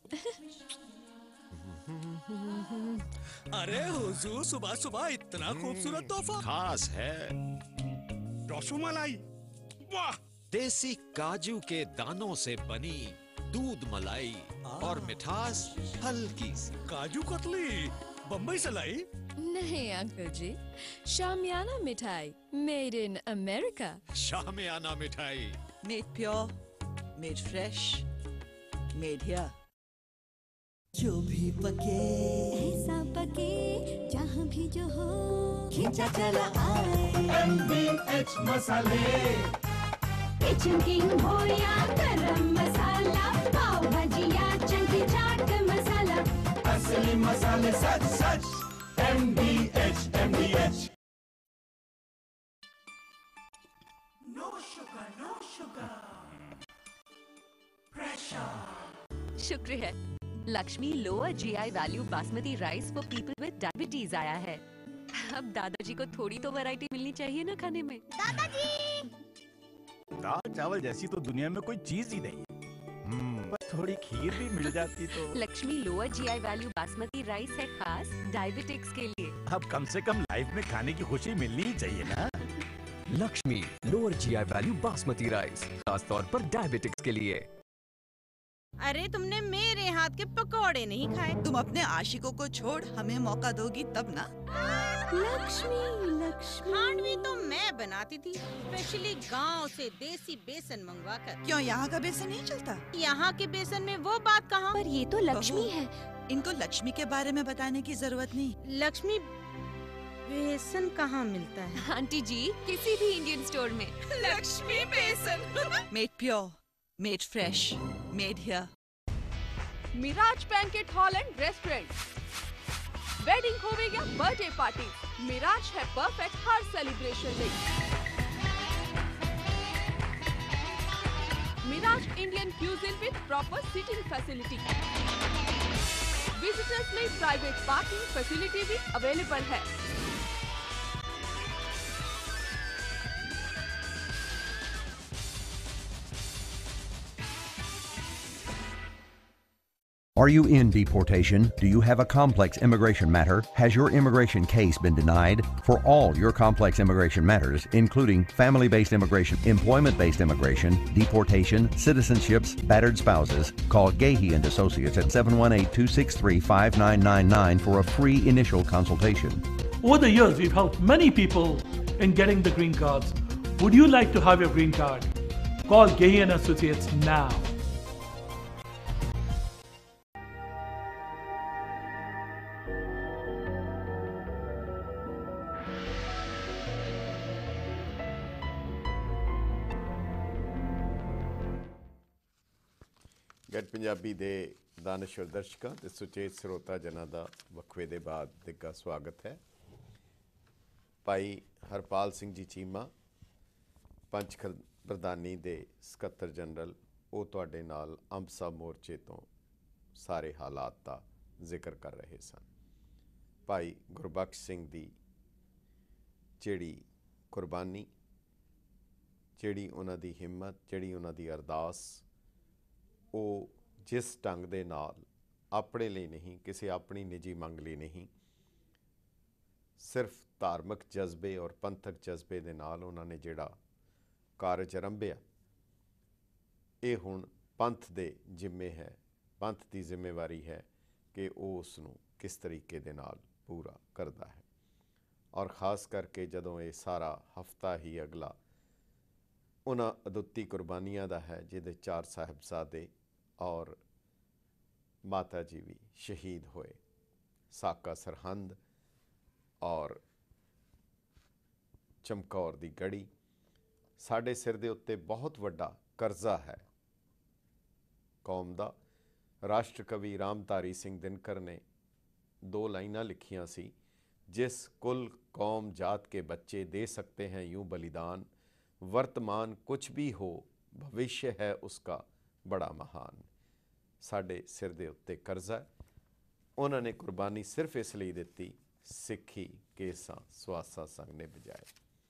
अरे हुजूर, सुबह सुबह इतना खूबसूरत तोहफा खास है। रसमलाई, वाह! देसी काजू के दानों से बनी दूध मलाई और मिठास हल्की सी। काजू कतली, बम्बई सलाई? नहीं अंकल जी, शामियाना मिठाई, मेड इन अमेरिका। शामियाना मिठाई, Made pure, made fresh, made here. जो भी पके ऐसा पके जहाँ भी जो हो खींचा चला आए एम डी एच मसाले। किचन किंग हो या गरम मसाला, पाव भाजी या चंकी चाट मसाला, असली मसाले सच सच M D H M D H. No sugar, no sugar. Pressure. शुक्र है, Lakshmi lower GI value basmati rice for people with diabetes आया है। अब दादाजी को थोड़ी तो वैरायटी मिलनी चाहिए ना खाने में। दादाजी! दाल चावल जैसी तो दुनिया में कोई चीज ही नहीं है, पर थोड़ी खीर भी मिल जाती तो। Lakshmi lower GI value basmati rice है खास डायबिटिक्स के लिए। अब कम से कम लाइफ में खाने की खुशी मिलनी ही चाहिए ना। Lakshmi lower GI value basmati rice, खास तौर पर डायबिटिक्स के लिए। अरे तुमने मेरे हाथ के पकौड़े नहीं खाए। तुम अपने आशिकों को छोड़ हमें मौका दोगी तब ना। लक्ष्मी लक्ष्मी खांडवी तो मैं बनाती थी, स्पेशली गांव से देसी बेसन मंगवा कर। क्यों यहाँ का बेसन नहीं चलता? यहाँ के बेसन में वो बात कहाँ? पर ये तो लक्ष्मी है। इनको लक्ष्मी के बारे में बताने की जरूरत नहीं। लक्ष्मी बेसन कहाँ मिलता है? आंटी जी, किसी भी इंडियन स्टोर में। लक्ष्मी बेसन made pure, made fresh, made here. Miraj banquet hall and restaurant. Wedding होवे या बर्थडे पार्टी, मिराज है परफेक्ट हर सेलिब्रेशन में। Miraj Indian cuisine with proper seating facility. Visitors में प्राइवेट पार्किंग फैसिलिटी भी अवेलेबल है। Are you in deportation? Do you have a complex immigration matter? Has your immigration case been denied? For all your complex immigration matters, including family-based immigration, employment-based immigration, deportation, citizenships, battered spouses, call Gahey and Associates at seven one eight, two six three, five nine nine nine for a free initial consultation. Over the years, we've helped many people in getting the green cards. Would you like to have your green card? Call Gahey and Associates now. Get Punjabi ਦੇ ਦਾਨਸ਼ਵਰ ਦਰਸ਼ਕਾਂ ਤੇ ਸੁਚੇਤ ਸਰੋਤਾ ਜਨਾਂ ਦਾ ਵਕਫੇ ਦੇ ਬਾਅਦ ਨਿੱਘਾ ਸਵਾਗਤ ਹੈ। ਭਾਈ ਹਰਪਾਲ ਸਿੰਘ ਜੀ ਚੀਮਾ ਪੰਚ ਪ੍ਰਧਾਨੀ ਦੇ ਸਕੱਤਰ ਜਨਰਲ, ਉਹ ਤੁਹਾਡੇ ਨਾਲ ਅੰਬ ਸਾਹਿਬ ਮੋਰਚੇ ਤੋਂ ਸਾਰੇ ਹਾਲਾਤ ਦਾ ਜ਼ਿਕਰ ਕਰ ਰਹੇ ਸਨ। ਭਾਈ ਗੁਰਬਖਸ਼ ਸਿੰਘ ਦੀ ਜਿਹੜੀ ਕੁਰਬਾਨੀ, ਜਿਹੜੀ ਉਹਨਾਂ ਦੀ ਹਿੰਮਤ, ਜਿਹੜੀ ਉਹਨਾਂ ਦੀ ਅਰਦਾਸ, ਉਹ ਜਿਸ ਢੰਗ ਦੇ ਨਾਲ ਆਪਣੇ ਲਈ ਨਹੀਂ, ਕਿਸੇ ਆਪਣੀ ਨਿੱਜੀ ਮੰਗ ਲਈ ਨਹੀਂ, ਸਿਰਫ ਧਾਰਮਿਕ ਜਜ਼ਬੇ ਔਰ ਪੰਥਕ ਜਜ਼ਬੇ ਦੇ ਨਾਲ ਉਹਨਾਂ ਨੇ ਜਿਹੜਾ ਕਾਰਜ ਆਰੰਭਿਆ, ਇਹ ਹੁਣ ਪੰਥ ਦੇ ਜ਼ਿੰਮੇ ਹੈ, ਪੰਥ ਦੀ ਜ਼ਿੰਮੇਵਾਰੀ ਹੈ ਕਿ ਉਹ ਉਸ ਨੂੰ ਕਿਸ ਤਰੀਕੇ ਦੇ ਨਾਲ ਪੂਰਾ ਕਰਦਾ ਹੈ। ਔਰ ਖ਼ਾਸ ਕਰਕੇ ਜਦੋਂ ਇਹ ਸਾਰਾ ਹਫਤਾ ਹੀ ਅਗਲਾ ਉਹਨਾਂ ਅਦੁੱਤੀ ਕੁਰਬਾਨੀਆਂ ਦਾ ਹੈ, ਜਿਹਦੇ ਚਾਰ ਸਾਹਿਬਜ਼ਾਦੇ ਔਰ ਮਾਤਾ ਜੀ ਵੀ ਸ਼ਹੀਦ ਹੋਏ, ਸਾਕਾ ਸਰਹੰਦ ਔਰ ਚਮਕੌਰ ਦੀ ਗੜੀ। ਸਾਡੇ ਸਿਰ ਦੇ ਉੱਤੇ ਬਹੁਤ ਵੱਡਾ ਕਰਜ਼ਾ ਹੈ ਕੌਮ ਦਾ। ਰਾਸ਼ਟਰ ਕਵੀ ਰਾਮਧਾਰੀ ਸਿੰਘ ਦਿਨਕਰ ਨੇ ਦੋ ਲਾਈਨਾਂ ਲਿਖੀਆਂ ਸੀ, ਜਿਸ ਕੁਲ ਕੌਮ ਜਾਤ के बच्चे दे सकते हैं यूं बलिदान, वर्तमान कुछ भी हो भविष्य है उसका बड़ा महान। ਸਾਡੇ ਸਿਰ ਦੇ ਉੱਤੇ ਕਰਜ਼ਾ ਹੈ। ਉਹਨਾਂ ਨੇ ਕੁਰਬਾਨੀ ਸਿਰਫ ਇਸ ਲਈ ਦਿੱਤੀ, ਸਿੱਖੀ ਕੇਸਾਂ ਸਵਾਸਾਂ ਸੰਗ ਨੇ ਬਜਾਏ।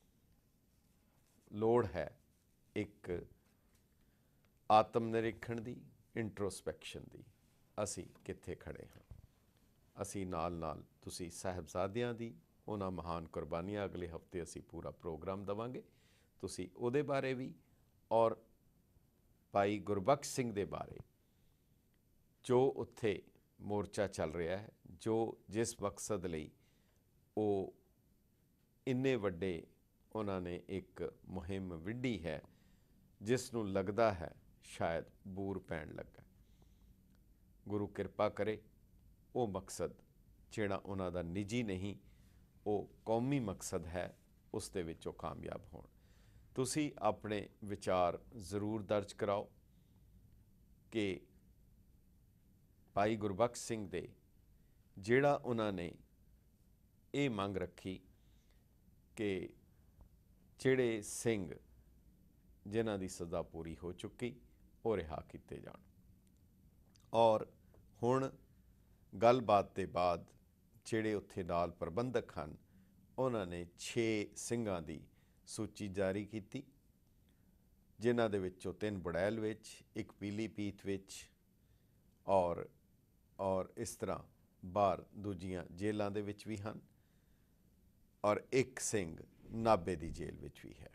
ਲੋੜ ਹੈ ਇੱਕ ਆਤਮ ਨਿਰੀਖਣ ਦੀ, ਇੰਟਰੋਸਪੈਕਸ਼ਨ ਦੀ। ਅਸੀਂ ਕਿੱਥੇ ਖੜੇ ਹਾਂ? ਅਸੀਂ ਨਾਲ ਨਾਲ ਤੁਸੀਂ ਸਾਹਿਬਜ਼ਾਦਿਆਂ ਦੀ ਉਹਨਾਂ ਮਹਾਨ ਕੁਰਬਾਨੀਆਂ, ਅਗਲੇ ਹਫਤੇ ਅਸੀਂ ਪੂਰਾ ਪ੍ਰੋਗਰਾਮ ਦੇਵਾਂਗੇ, ਤੁਸੀਂ ਉਹਦੇ ਬਾਰੇ ਵੀ ਔਰ ਭਾਈ ਗੁਰਬਖਸ਼ ਸਿੰਘ ਦੇ ਬਾਰੇ, ਜੋ ਉੱਥੇ ਮੋਰਚਾ ਚੱਲ ਰਿਹਾ ਹੈ, ਜੋ ਜਿਸ ਮਕਸਦ ਲਈ ਉਹ ਇੰਨੇ ਵੱਡੇ ਉਹਨਾਂ ਨੇ ਇੱਕ ਮੁਹਿੰਮ ਵਿੱਢੀ ਹੈ, ਜਿਸ ਨੂੰ ਲੱਗਦਾ ਹੈ ਸ਼ਾਇਦ ਬੂਰ ਪੈਣ ਲੱਗਾ। ਗੁਰੂ ਕਿਰਪਾ ਕਰੇ ਉਹ ਮਕਸਦ ਜਿਹੜਾ ਉਹਨਾਂ ਦਾ ਨਿੱਜੀ ਨਹੀਂ, ਉਹ ਕੌਮੀ ਮਕਸਦ ਹੈ, ਉਸ ਦੇ ਵਿੱਚ ਉਹ ਕਾਮਯਾਬ ਹੋਣ। ਤੁਸੀਂ ਆਪਣੇ ਵਿਚਾਰ ਜ਼ਰੂਰ ਦਰਜ ਕਰਾਓ ਕਿ ਭਾਈ ਗੁਰਬਖਸ਼ ਸਿੰਘ ਦੇ ਜਿਹੜਾ ਉਹਨਾਂ ਨੇ ਇਹ ਮੰਗ ਰੱਖੀ ਕਿ ਜਿਹੜੇ ਸਿੰਘ ਜਿਨ੍ਹਾਂ ਦੀ ਸਜ਼ਾ ਪੂਰੀ ਹੋ ਚੁੱਕੀ ਉਹ ਰਿਹਾ ਕੀਤੇ ਜਾਣ। ਔਰ ਹੁਣ ਗੱਲਬਾਤ ਦੇ ਬਾਅਦ ਜਿਹੜੇ ਉੱਥੇ ਨਾਲ ਪ੍ਰਬੰਧਕ ਹਨ, ਉਹਨਾਂ ਨੇ ਛੇ ਸਿੰਘਾਂ ਦੀ ਸੂਚੀ ਜਾਰੀ ਕੀਤੀ, ਜਿਨ੍ਹਾਂ ਦੇ ਵਿੱਚੋਂ ਤਿੰਨ ਬੁੜੈਲ ਵਿੱਚ, ਇੱਕ ਪੀਲੀਭੀਤ ਵਿੱਚ ਔਰ ਔਰ ਇਸ ਤਰ੍ਹਾਂ ਬਾਹਰ ਦੂਜੀਆਂ ਜੇਲ੍ਹਾਂ ਦੇ ਵਿੱਚ ਵੀ ਹਨ, ਔਰ ਇੱਕ ਸਿੰਘ ਨਾਭੇ ਦੀ ਜੇਲ੍ਹ ਵਿੱਚ ਵੀ ਹੈ।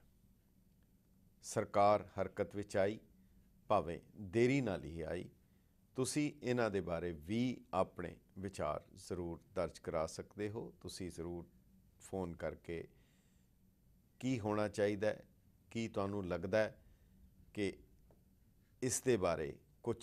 ਸਰਕਾਰ ਹਰਕਤ ਵਿੱਚ ਆਈ, ਭਾਵੇਂ ਦੇਰੀ ਨਾਲ ਹੀ ਆਈ। ਤੁਸੀਂ ਇਹਨਾਂ ਦੇ ਬਾਰੇ ਵੀ ਆਪਣੇ ਵਿਚਾਰ ਜ਼ਰੂਰ ਦਰਜ ਕਰਾ ਸਕਦੇ ਹੋ। ਤੁਸੀਂ ਜ਼ਰੂਰ ਫੋਨ ਕਰਕੇ ਕੀ ਹੋਣਾ ਚਾਹੀਦਾ ਹੈ, ਕੀ ਤੁਹਾਨੂੰ ਲੱਗਦਾ ਹੈ ਕਿ ਇਸ ਦੇ ਬਾਰੇ ਕੁਝ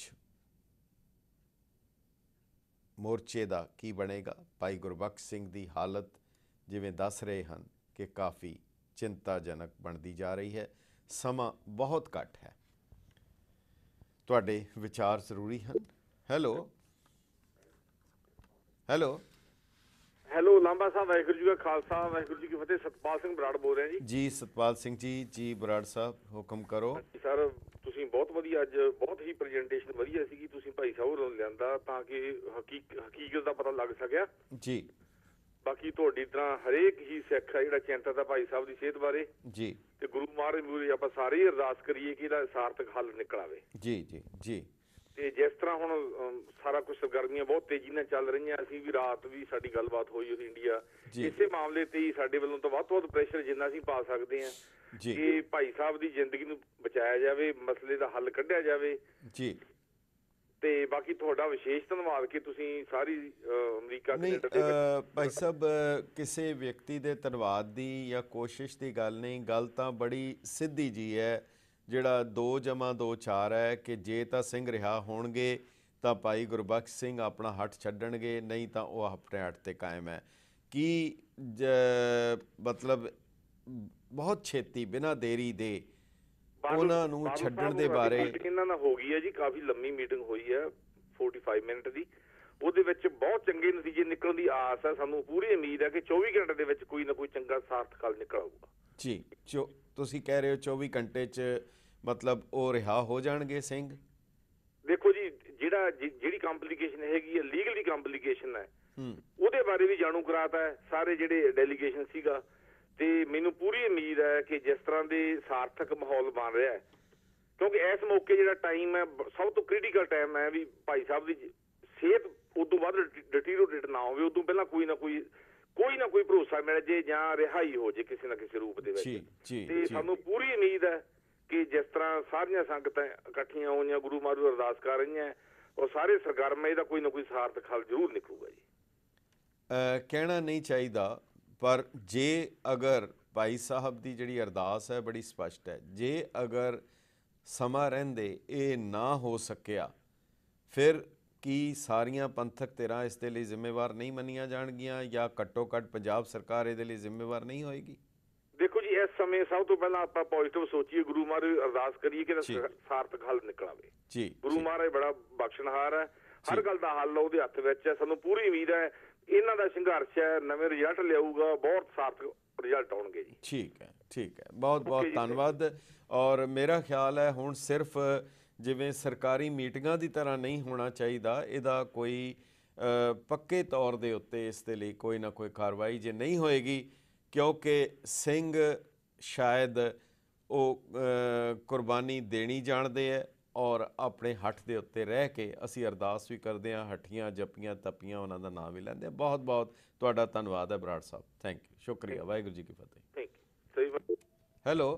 ਮੋਰਚੇ ਦਾ ਕੀ ਬਣੇਗਾ। ਭਾਈ ਗੁਰਬਖਸ਼ ਸਿੰਘ ਦੀ ਹਾਲਤ ਜਿਵੇਂ ਦੱਸ ਰਹੇ ਹਨ ਕਿ ਕਾਫੀ ਚਿੰਤਾਜਨਕ ਬਣਦੀ ਜਾ ਰਹੀ ਹੈ, ਸਮਾਂ ਬਹੁਤ ਘੱਟ ਹੈ। ਤੁਹਾਡੇ ਵਿਚਾਰ ਜ਼ਰੂਰੀ ਹਨ। Hello hello hello Lamba Sahib, Waheguru ji ਕਾ ਖਾਲਸਾ, ਵਾਹਿਗੁਰੂ ਜੀ ਕੀ ਫਤਿਹ। ਸਤਪਾਲ ਸਿੰਘ ਬਰਾੜ ਬੋਲ ਰਿਹਾ ਜੀ। ਜੀ ਸਤਪਾਲ ਸਿੰਘ ਜੀ, ਜੀ ਬਰਾੜ ਸਾਹਿਬ ਹੁਕਮ ਕਰੋ। ਸਰ ਤੁਸੀਂ ਬਹੁਤ ਵਧੀਆ, ਅੱਜ ਬਹੁਤ ਹੀ ਪ੍ਰੈਜੈਂਟੇਸ਼ਨ ਵਧੀਆ ਸੀਗੀ, ਤੁਸੀਂ ਭਾਈ ਸਾਹਿਬ ਨੂੰ ਲਿਆਂਦਾ ਤਾਂ ਕਿ ਹਕੀਕ ਹਕੀਕਤ ਦਾ ਪਤਾ ਲੱਗ ਸਕਿਆ ਜੀ। ਬਾਕੀ ਤੁਹਾਡੀ ਤਰ੍ਹਾਂ ਹਰੇਕ ਹੀ ਸਿੱਖ ਆ ਜਿਹੜਾ ਚਿੰਤਤ ਆ ਭਾਈ ਸਾਹਿਬ ਦੀ ਸਿਹਤ ਬਾਰੇ ਜੀ, ਤੇ ਗੁਰੂ ਮਹਾਰਾਜ ਮੂਹਰੇ ਆਪਾਂ ਸਾਰੇ ਹੀ ਅਰਦਾਸ ਕਰੀਏ ਕਿ ਇਹਦਾ ਸਾਰਥਕ ਹੱਲ ਨਿਕਲ ਆਵੇ। ਜੀ ਜੀ ਜੀ। ਤੇ ਜਿਸ ਤਰ੍ਹਾਂ ਹੁਣ ਸਾਰਾ ਕੁਝ ਸਰਗਰਮੀਆਂ ਬਹੁਤ ਤੇਜ਼ੀ ਨਾਲ ਚੱਲ ਰਹੀਆਂ, ਅਸੀਂ ਵੀ ਰਾਤ ਵੀ ਸਾਡੀ ਗੱਲਬਾਤ ਹੋਈ ਉਹਦੀ ਇੰਡੀਆ, ਇਸੇ ਮਾਮਲੇ ਤੇ ਹੀ ਸਾਡੇ ਵੱਲੋਂ ਤਾਂ ਵੱਧ ਤੋਂ ਵੱਧ ਪ੍ਰੈਸ਼ਰ ਜਿੰਨਾ ਅਸੀਂ ਪਾ ਸਕਦੇ ਹਾਂ ਕਿ ਭਾਈ ਸਾਹਿਬ ਦੀ ਜ਼ਿੰਦਗੀ ਨੂੰ ਬਚਾਇਆ ਜਾਵੇ, ਮਸਲੇ ਦਾ ਹੱਲ ਕੱਢਿਆ ਜਾਵੇ ਜੀ। ਤੇ ਬਾਕੀ ਤੁਹਾਡਾ ਵਿਸ਼ੇਸ਼ ਧੰਨਵਾਦ ਕਿ ਤੁਸੀਂ ਸਾਰੀ ਅਮਰੀਕਾ ਕੈਨੇਡਾ ਦੇ ਵਿੱਚ। ਭਾਈ ਸਾਹਿਬ, ਕਿਸੇ ਵਿਅਕਤੀ ਦੇ ਧੰਨਵਾਦ ਦੀ ਜਾਂ ਕੋਸ਼ਿਸ਼ ਦੀ ਗੱਲ ਨਹੀਂ, ਗੱਲ ਤਾਂ ਬੜੀ ਸਿੱਧੀ ਜੀ ਹੈ, ਜਿਹੜਾ ਦੋ ਜਮਾ ਦੋ ਚਾਰ ਹੈ ਕਿ ਜੇ ਤਾਂ ਸਿੰਘ ਰਿਹਾ ਹੋਣਗੇ ਤਾਂ ਭਾਈ ਗੁਰਬਖਸ਼ ਸਿੰਘ ਆਪਣਾ ਹੱਥ ਛੱਡਣਗੇ, ਨਹੀਂ ਤਾਂ ਉਹ ਆਪਣੇ ਹੱਥ ਤੇ ਕਾਇਮ ਹੈ। ਕੀ ਮਤਲਬ ਬਹੁਤ ਛੇਤੀ ਬਿਨਾਂ ਦੇਰੀ ਦੇ ਉਹਨਾਂ ਨੂੰ ਛੱਡਣ ਦੇ ਬਾਰੇ ਇਹਨਾਂ ਨਾਲ ਹੋ ਗਈ ਹੈ ਜੀ, ਕਾਫੀ ਲੰਮੀ ਮੀਟਿੰਗ ਹੋਈ ਹੈ ਪੈਂਤਾਲੀ ਮਿੰਟ ਦੀ। ਉਹਦੇ ਵਿੱਚ ਬਹੁਤ ਚੰਗੇ ਨਤੀਜੇ ਨਿਕਲਣ ਦੀ ਆਸ ਹੈ, ਸਾਨੂੰ ਪੂਰੀ ਉਮੀਦ ਹੈ ਕਿ ਚੌਵੀ ਘੰਟੇ ਦੇ ਵਿੱਚ ਕੋਈ ਨਾ ਕੋਈ ਚੰਗਾ ਸਾਰਥਕ ਹੱਲ ਨਿਕਲ ਆਊਗਾ ਜੀ। ਚੋ ਤੁਸੀਂ ਕਹਿ ਰਹੇ ਹੋ ਚੌਵੀ ਘੰਟੇ 'ਚ ਮਤਲਬ ਉਹ ਰਿਹਾ ਹੋ ਜਾਣਗੇ ਸਿੰਘ? ਦੇਖੋ ਜੀ, ਜਿਹੜਾ ਜਿਹੜੀ ਕੰਪਲੀਕੇਸ਼ਨ ਹੈਗੀ ਹੈ ਲੀਗਲੀ ਕੰਪਲੀਕੇਸ਼ਨ ਹੈ, ਉਹਦੇ ਬਾਰੇ ਵੀ ਜਾਣੂ ਕਰਾਤਾ ਹੈ ਸਾਰੇ ਜਿਹੜੇ ਡੈਲੀਗੇਸ਼ਨ ਸੀਗਾ। ਤੇ ਮੈਨੂੰ ਪੂਰੀ ਉਮੀਦ ਹੈ ਕਿ ਜਿਸ ਤਰ੍ਹਾਂ ਦੇ ਸਾਰਥਕ ਮਾਹੌਲ ਬਣ ਰਿਹਾ ਹੈ, ਕਿਉਂਕਿ ਇਸ ਮੌਕੇ ਜਿਹੜਾ ਟਾਈਮ ਹੈ ਸਭ ਤੋਂ ਕ੍ਰਿਟੀਕਲ ਟਾਈਮ ਹੈ, ਵੀ ਭਾਈ ਸਾਹਿਬ ਦੀ ਸਿਹਤ ਉਦੋਂ ਬਾਅਦ ਡਿਟੀਰੀਓਰੇਟ ਨਾ ਹੋਵੇ, ਉਦੋਂ ਪਹਿਲਾਂ ਕੋਈ ਨਾ ਕੋਈ ਕੋਈ ਨਾ ਕੋਈ ਭਰੋਸਾ ਮਿਲ ਜੇ ਜਾਂ ਰਿਹਾਈ ਹੋ ਜੇ ਕਿਸੇ ਨਾ ਕਿਸੇ ਰੂਪ ਦੇ ਵਿੱਚ। ਤੇ ਸਾਨੂੰ ਪੂਰੀ ਉਮੀਦ ਹੈ ਕਿ ਜਿਸ ਤਰ੍ਹਾਂ ਸਾਰੀਆਂ ਸੰਗਤਾਂ ਇਕੱਠੀਆਂ ਹੋਈਆਂ ਗੁਰੂ ਮਾਰੂ ਅਰਦਾਸ ਕਰ ਰਹੀਆਂ, ਉਹ ਸਾਰੇ ਸਰਗਰਮ ਇਹਦਾ ਕੋਈ ਨਾ ਕੋਈ ਸਾਰਥਕ ਹੱਲ ਜ਼ਰੂਰ ਨਿਕਲੂਗਾ ਜੀ। ਕਹਿਣਾ ਨਹੀਂ ਚਾਹੀਦਾ, ਪਰ ਜੇ ਅਗਰ ਭਾਈ ਸਾਹਿਬ ਦੀ ਜਿਹੜੀ ਅਰਦਾਸ ਹੈ ਬੜੀ ਸਪਸ਼ਟ ਹੈ, ਜੇ ਅਗਰ ਸਮਾਂ ਰਹਿੰਦੇ ਇਹ ਨਾ ਹੋ ਸਕਿਆ, ਫਿਰ ਕੀ ਸਾਰੀਆਂ ਪੰਥਕ ਧਿਰਾਂ ਇਸ ਦੇ ਲਈ ਜ਼ਿੰਮੇਵਾਰ ਨਹੀਂ ਮੰਨੀਆਂ ਜਾਣਗੀਆਂ, ਜਾਂ ਘੱਟੋ ਘੱਟ ਪੰਜਾਬ ਸਰਕਾਰ ਇਹਦੇ ਲਈ ਜ਼ਿੰਮੇਵਾਰ ਨਹੀਂ ਹੋਏਗੀ? ਦੇਖੋ ਜੀ, ਇਸ ਸਮੇਂ ਸਭ ਤੋਂ ਪਹਿਲਾਂ ਆਪਾਂ ਪੋਜ਼ਿਟਿਵ ਸੋਚੀਏ, ਗੁਰੂ ਮਹਾਰਾਜ ਅਰਦਾਸ ਕਰੀਏ ਕਿ ਸਾਰਥਕ ਹੱਲ ਨਿਕਲ ਆਵੇ ਜੀ। ਗੁਰੂ ਮਹਾਰਾਜ ਬੜਾ ਬਖਸ਼ਣਹਾਰ ਹੈ, ਹਰ ਗੱਲ ਦਾ ਹੱਲ ਉਹਦੇ ਹੱਥ ਵਿੱਚ ਹੈ। ਸਾਨੂੰ ਪੂਰੀ ਉਮੀਦ ਹੈ ਇਹਨਾਂ ਦਾ ਸੰਘਰਸ਼ ਹੈ ਨਵੇਂ ਰਿਜ਼ਲਟ ਲਿਆਊਗਾ, ਬਹੁਤ ਸਾਰਥਕ ਰਿਜ਼ਲਟ ਆਉਣਗੇ ਜੀ। ਠੀਕ ਹੈ, ਠੀਕ ਹੈ, ਬਹੁਤ ਬਹੁਤ ਧੰਨਵਾਦ। ਔਰ ਮੇਰਾ ਖਿਆਲ ਹੈ ਹੁਣ ਸਿਰਫ ਜਿਵੇਂ ਸਰਕਾਰੀ ਮੀਟਿੰਗਾਂ ਦੀ ਤਰ੍ਹਾਂ ਨਹੀਂ ਹੋਣਾ ਚਾਹੀਦਾ, ਇਹਦਾ ਕੋਈ ਪੱਕੇ ਤੌਰ ਦੇ ਉੱਤੇ ਇਸ ਦੇ ਲਈ ਕੋਈ ਨਾ ਕੋਈ ਕਾਰਵਾਈ ਜੇ ਨਹੀਂ ਹੋਏਗੀ, ਕਿਉਂਕਿ ਸਿੰਘ ਸ਼ਾਇਦ ਉਹ ਕੁਰਬਾਨੀ ਦੇਣੀ ਜਾਣਦੇ ਹੈ ਔਰ ਆਪਣੇ ਹੱਠ ਦੇ ਉੱਤੇ ਰਹਿ ਕੇ ਅਸੀਂ ਅਰਦਾਸ ਵੀ ਕਰਦੇ ਹਾਂ, ਹੱਠੀਆਂ ਜੱਪੀਆਂ ਤੱਪੀਆਂ ਉਹਨਾਂ ਦਾ ਨਾਮ ਵੀ ਲੈਂਦੇ ਹਾਂ। ਬਹੁਤ ਬਹੁਤ ਤੁਹਾਡਾ ਧੰਨਵਾਦ ਹੈ ਬਰਾੜ ਸਾਹਿਬ, ਥੈਂਕ ਯੂ, ਸ਼ੁਕਰੀਆ, ਵਾਹਿਗੁਰੂ ਜੀ ਕੀ ਫਤਿਹ। ਹੈਲੋ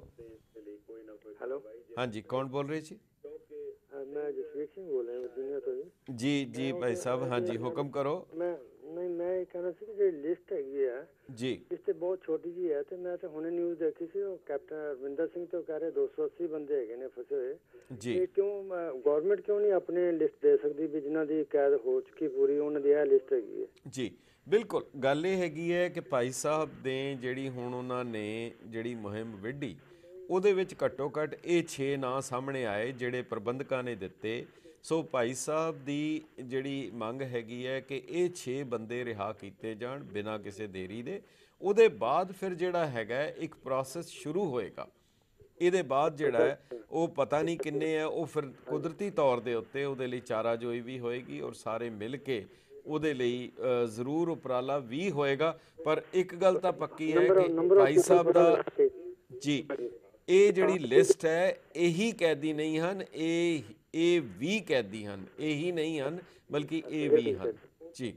ਹੈਲੋ, ਹਾਂਜੀ, ਕੌਣ ਬੋਲ ਰਹੇ ਜੀ? ਮੈਂ ਜਸਵੀਰ ਸਿੰਘ ਬੋਲ ਰਿਹਾ ਵਰਜੀਨੀਆ ਤੋਂ ਜੀ। ਜੀ ਭਾਈ ਸਾਹਿਬ, ਹਾਂਜੀ ਹੁਕਮ ਕਰੋ। ਮੈਂ ਨਹੀਂ ਮੈਂ ਇਹ ਕਹਿਣਾ ਸੀ ਕਿ ਜਿਹੜੀ ਲਿਸਟ ਹੈਗੀ ਆ ਜੀ, ਇਸ ਤੇ ਬਹੁਤ ਛੋਟੀ ਜੀ ਹੈ, ਤੇ ਮੈਂ ਤਾਂ ਹੁਣੇ ਨਿਊਜ਼ ਦੇਖੀ ਸੀ, ਉਹ ਕੈਪਟਨ ਅਰਵਿੰਦਰ ਸਿੰਘ ਤੋਂ ਕਹਿ ਰਹੇ ਦੋ ਸੌ ਅੱਸੀ ਬੰਦੇ ਹੈਗੇ ਨੇ ਫਸੇ ਹੋਏ ਜੀ। ਇਹ ਕਿਉਂ ਗਵਰਨਮੈਂਟ ਕਿਉਂ ਨਹੀਂ ਆਪਣੀ ਲਿਸਟ ਦੇ ਸਕਦੀ ਵੀ ਜਿਨ੍ਹਾਂ ਦੀ ਕੈਦ ਹੋ ਚੁੱਕੀ ਪੂਰੀ, ਉਹਨਾਂ ਦੀ ਇਹ ਲਿਸਟ ਹੈਗੀ ਹੈ ਜੀ? ਬਿਲਕੁਲ, ਗੱਲ ਇਹ ਹੈਗੀ ਹੈ ਕਿ ਭਾਈ ਸਾਹਿਬ ਦੇ ਜਿਹੜੀ ਹੁਣ ਉਹਨਾਂ ਨੇ ਜਿਹੜੀ ਮੁਹਿੰਮ ਵਿੱਢੀ, ਉਹਦੇ ਵਿੱਚ ਘੱਟੋ ਘੱਟ ਇਹ ਛੇ ਨਾਂ ਸਾਹਮਣੇ ਆਏ ਜਿਹੜੇ ਪ੍ਰਬੰਧਕਾਂ ਨੇ ਦਿੱਤੇ। ਸੋ ਭਾਈ ਸਾਹਿਬ ਦੀ ਜਿਹੜੀ ਮੰਗ ਹੈਗੀ ਹੈ ਕਿ ਇਹ ਛੇ ਬੰਦੇ ਰਿਹਾ ਕੀਤੇ ਜਾਣ ਬਿਨਾਂ ਕਿਸੇ ਦੇਰੀ ਦੇ। ਉਹਦੇ ਬਾਅਦ ਫਿਰ ਜਿਹੜਾ ਹੈਗਾ ਇੱਕ ਪ੍ਰੋਸੈਸ ਸ਼ੁਰੂ ਹੋਏਗਾ। ਇਹਦੇ ਬਾਅਦ ਜਿਹੜਾ ਹੈ ਉਹ ਪਤਾ ਨਹੀਂ ਕਿੰਨੇ ਹੈ, ਉਹ ਫਿਰ ਕੁਦਰਤੀ ਤੌਰ ਦੇ ਉੱਤੇ ਉਹਦੇ ਲਈ ਚਾਰਾਜੋਈ ਵੀ ਹੋਏਗੀ ਔਰ ਸਾਰੇ ਮਿਲ ਕੇ ਉਹਦੇ ਲਈ ਜ਼ਰੂਰ ਉਪਰਾਲਾ ਵੀ ਹੋਏਗਾ। ਪਰ ਇੱਕ ਗੱਲ ਤਾਂ ਪੱਕੀ ਹੈ ਕਿ ਭਾਈ ਸਾਹਿਬ ਦਾ ਜੀ ਇਹ ਜਿਹੜੀ ਲਿਸਟ ਹੈ ਇਹੀ ਕੈਦੀ ਨਹੀਂ ਹਨ, ਇਹ ਇਹ ਵੀ ਕੈਦੀ ਹਨ, ਇਹੀ ਨਹੀਂ ਹਨ ਬਲਕਿ ਇਹ ਵੀ ਹਨ ਜੀ।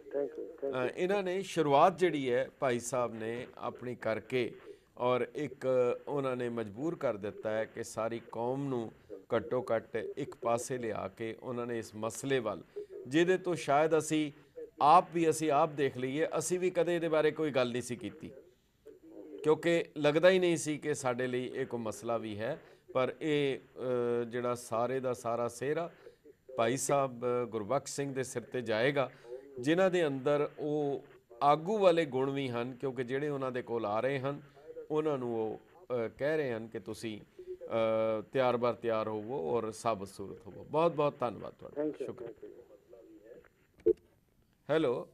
ਇਹਨਾਂ ਨੇ ਸ਼ੁਰੂਆਤ ਜਿਹੜੀ ਹੈ ਭਾਈ ਸਾਹਿਬ ਨੇ ਆਪਣੀ ਕਰਕੇ ਔਰ ਇੱਕ ਉਹਨਾਂ ਨੇ ਮਜਬੂਰ ਕਰ ਦਿੱਤਾ ਹੈ ਕਿ ਸਾਰੀ ਕੌਮ ਨੂੰ ਘੱਟੋ ਘੱਟ ਇੱਕ ਪਾਸੇ ਲਿਆ ਕੇ ਉਹਨਾਂ ਨੇ ਇਸ ਮਸਲੇ ਵੱਲ, ਜਿਹਦੇ ਤੋਂ ਸ਼ਾਇਦ ਅਸੀਂ ਆਪ ਵੀ ਅਸੀਂ ਆਪ ਦੇਖ ਲਈਏ, ਅਸੀਂ ਵੀ ਕਦੇ ਇਹਦੇ ਬਾਰੇ ਕੋਈ ਗੱਲ ਨਹੀਂ ਸੀ ਕੀਤੀ, ਕਿਉਂਕਿ ਲੱਗਦਾ ਹੀ ਨਹੀਂ ਸੀ ਕਿ ਸਾਡੇ ਲਈ ਇਹ ਕੋਈ ਮਸਲਾ ਵੀ ਹੈ। ਪਰ ਇਹ ਜਿਹੜਾ ਸਾਰੇ ਦਾ ਸਾਰਾ ਸਿਹਰਾ ਭਾਈ ਸਾਹਿਬ ਗੁਰਬਖਸ਼ ਸਿੰਘ ਦੇ ਸਿਰ 'ਤੇ ਜਾਏਗਾ, ਜਿਨ੍ਹਾਂ ਦੇ ਅੰਦਰ ਉਹ ਆਗੂ ਵਾਲੇ ਗੁਣ ਵੀ ਹਨ, ਕਿਉਂਕਿ ਜਿਹੜੇ ਉਹਨਾਂ ਦੇ ਕੋਲ ਆ ਰਹੇ ਹਨ ਉਹਨਾਂ ਨੂੰ ਉਹ ਕਹਿ ਰਹੇ ਹਨ ਕਿ ਤੁਸੀਂ ਤਿਆਰ ਬਰ ਤਿਆਰ ਹੋਵੋ ਔਰ ਸਾਬਤ ਸੂਰਤ ਹੋਵੋ। ਬਹੁਤ ਬਹੁਤ ਧੰਨਵਾਦ ਤੁਹਾਡਾ, ਸ਼ੁਕਰੀਆ। ਹੈਲੋ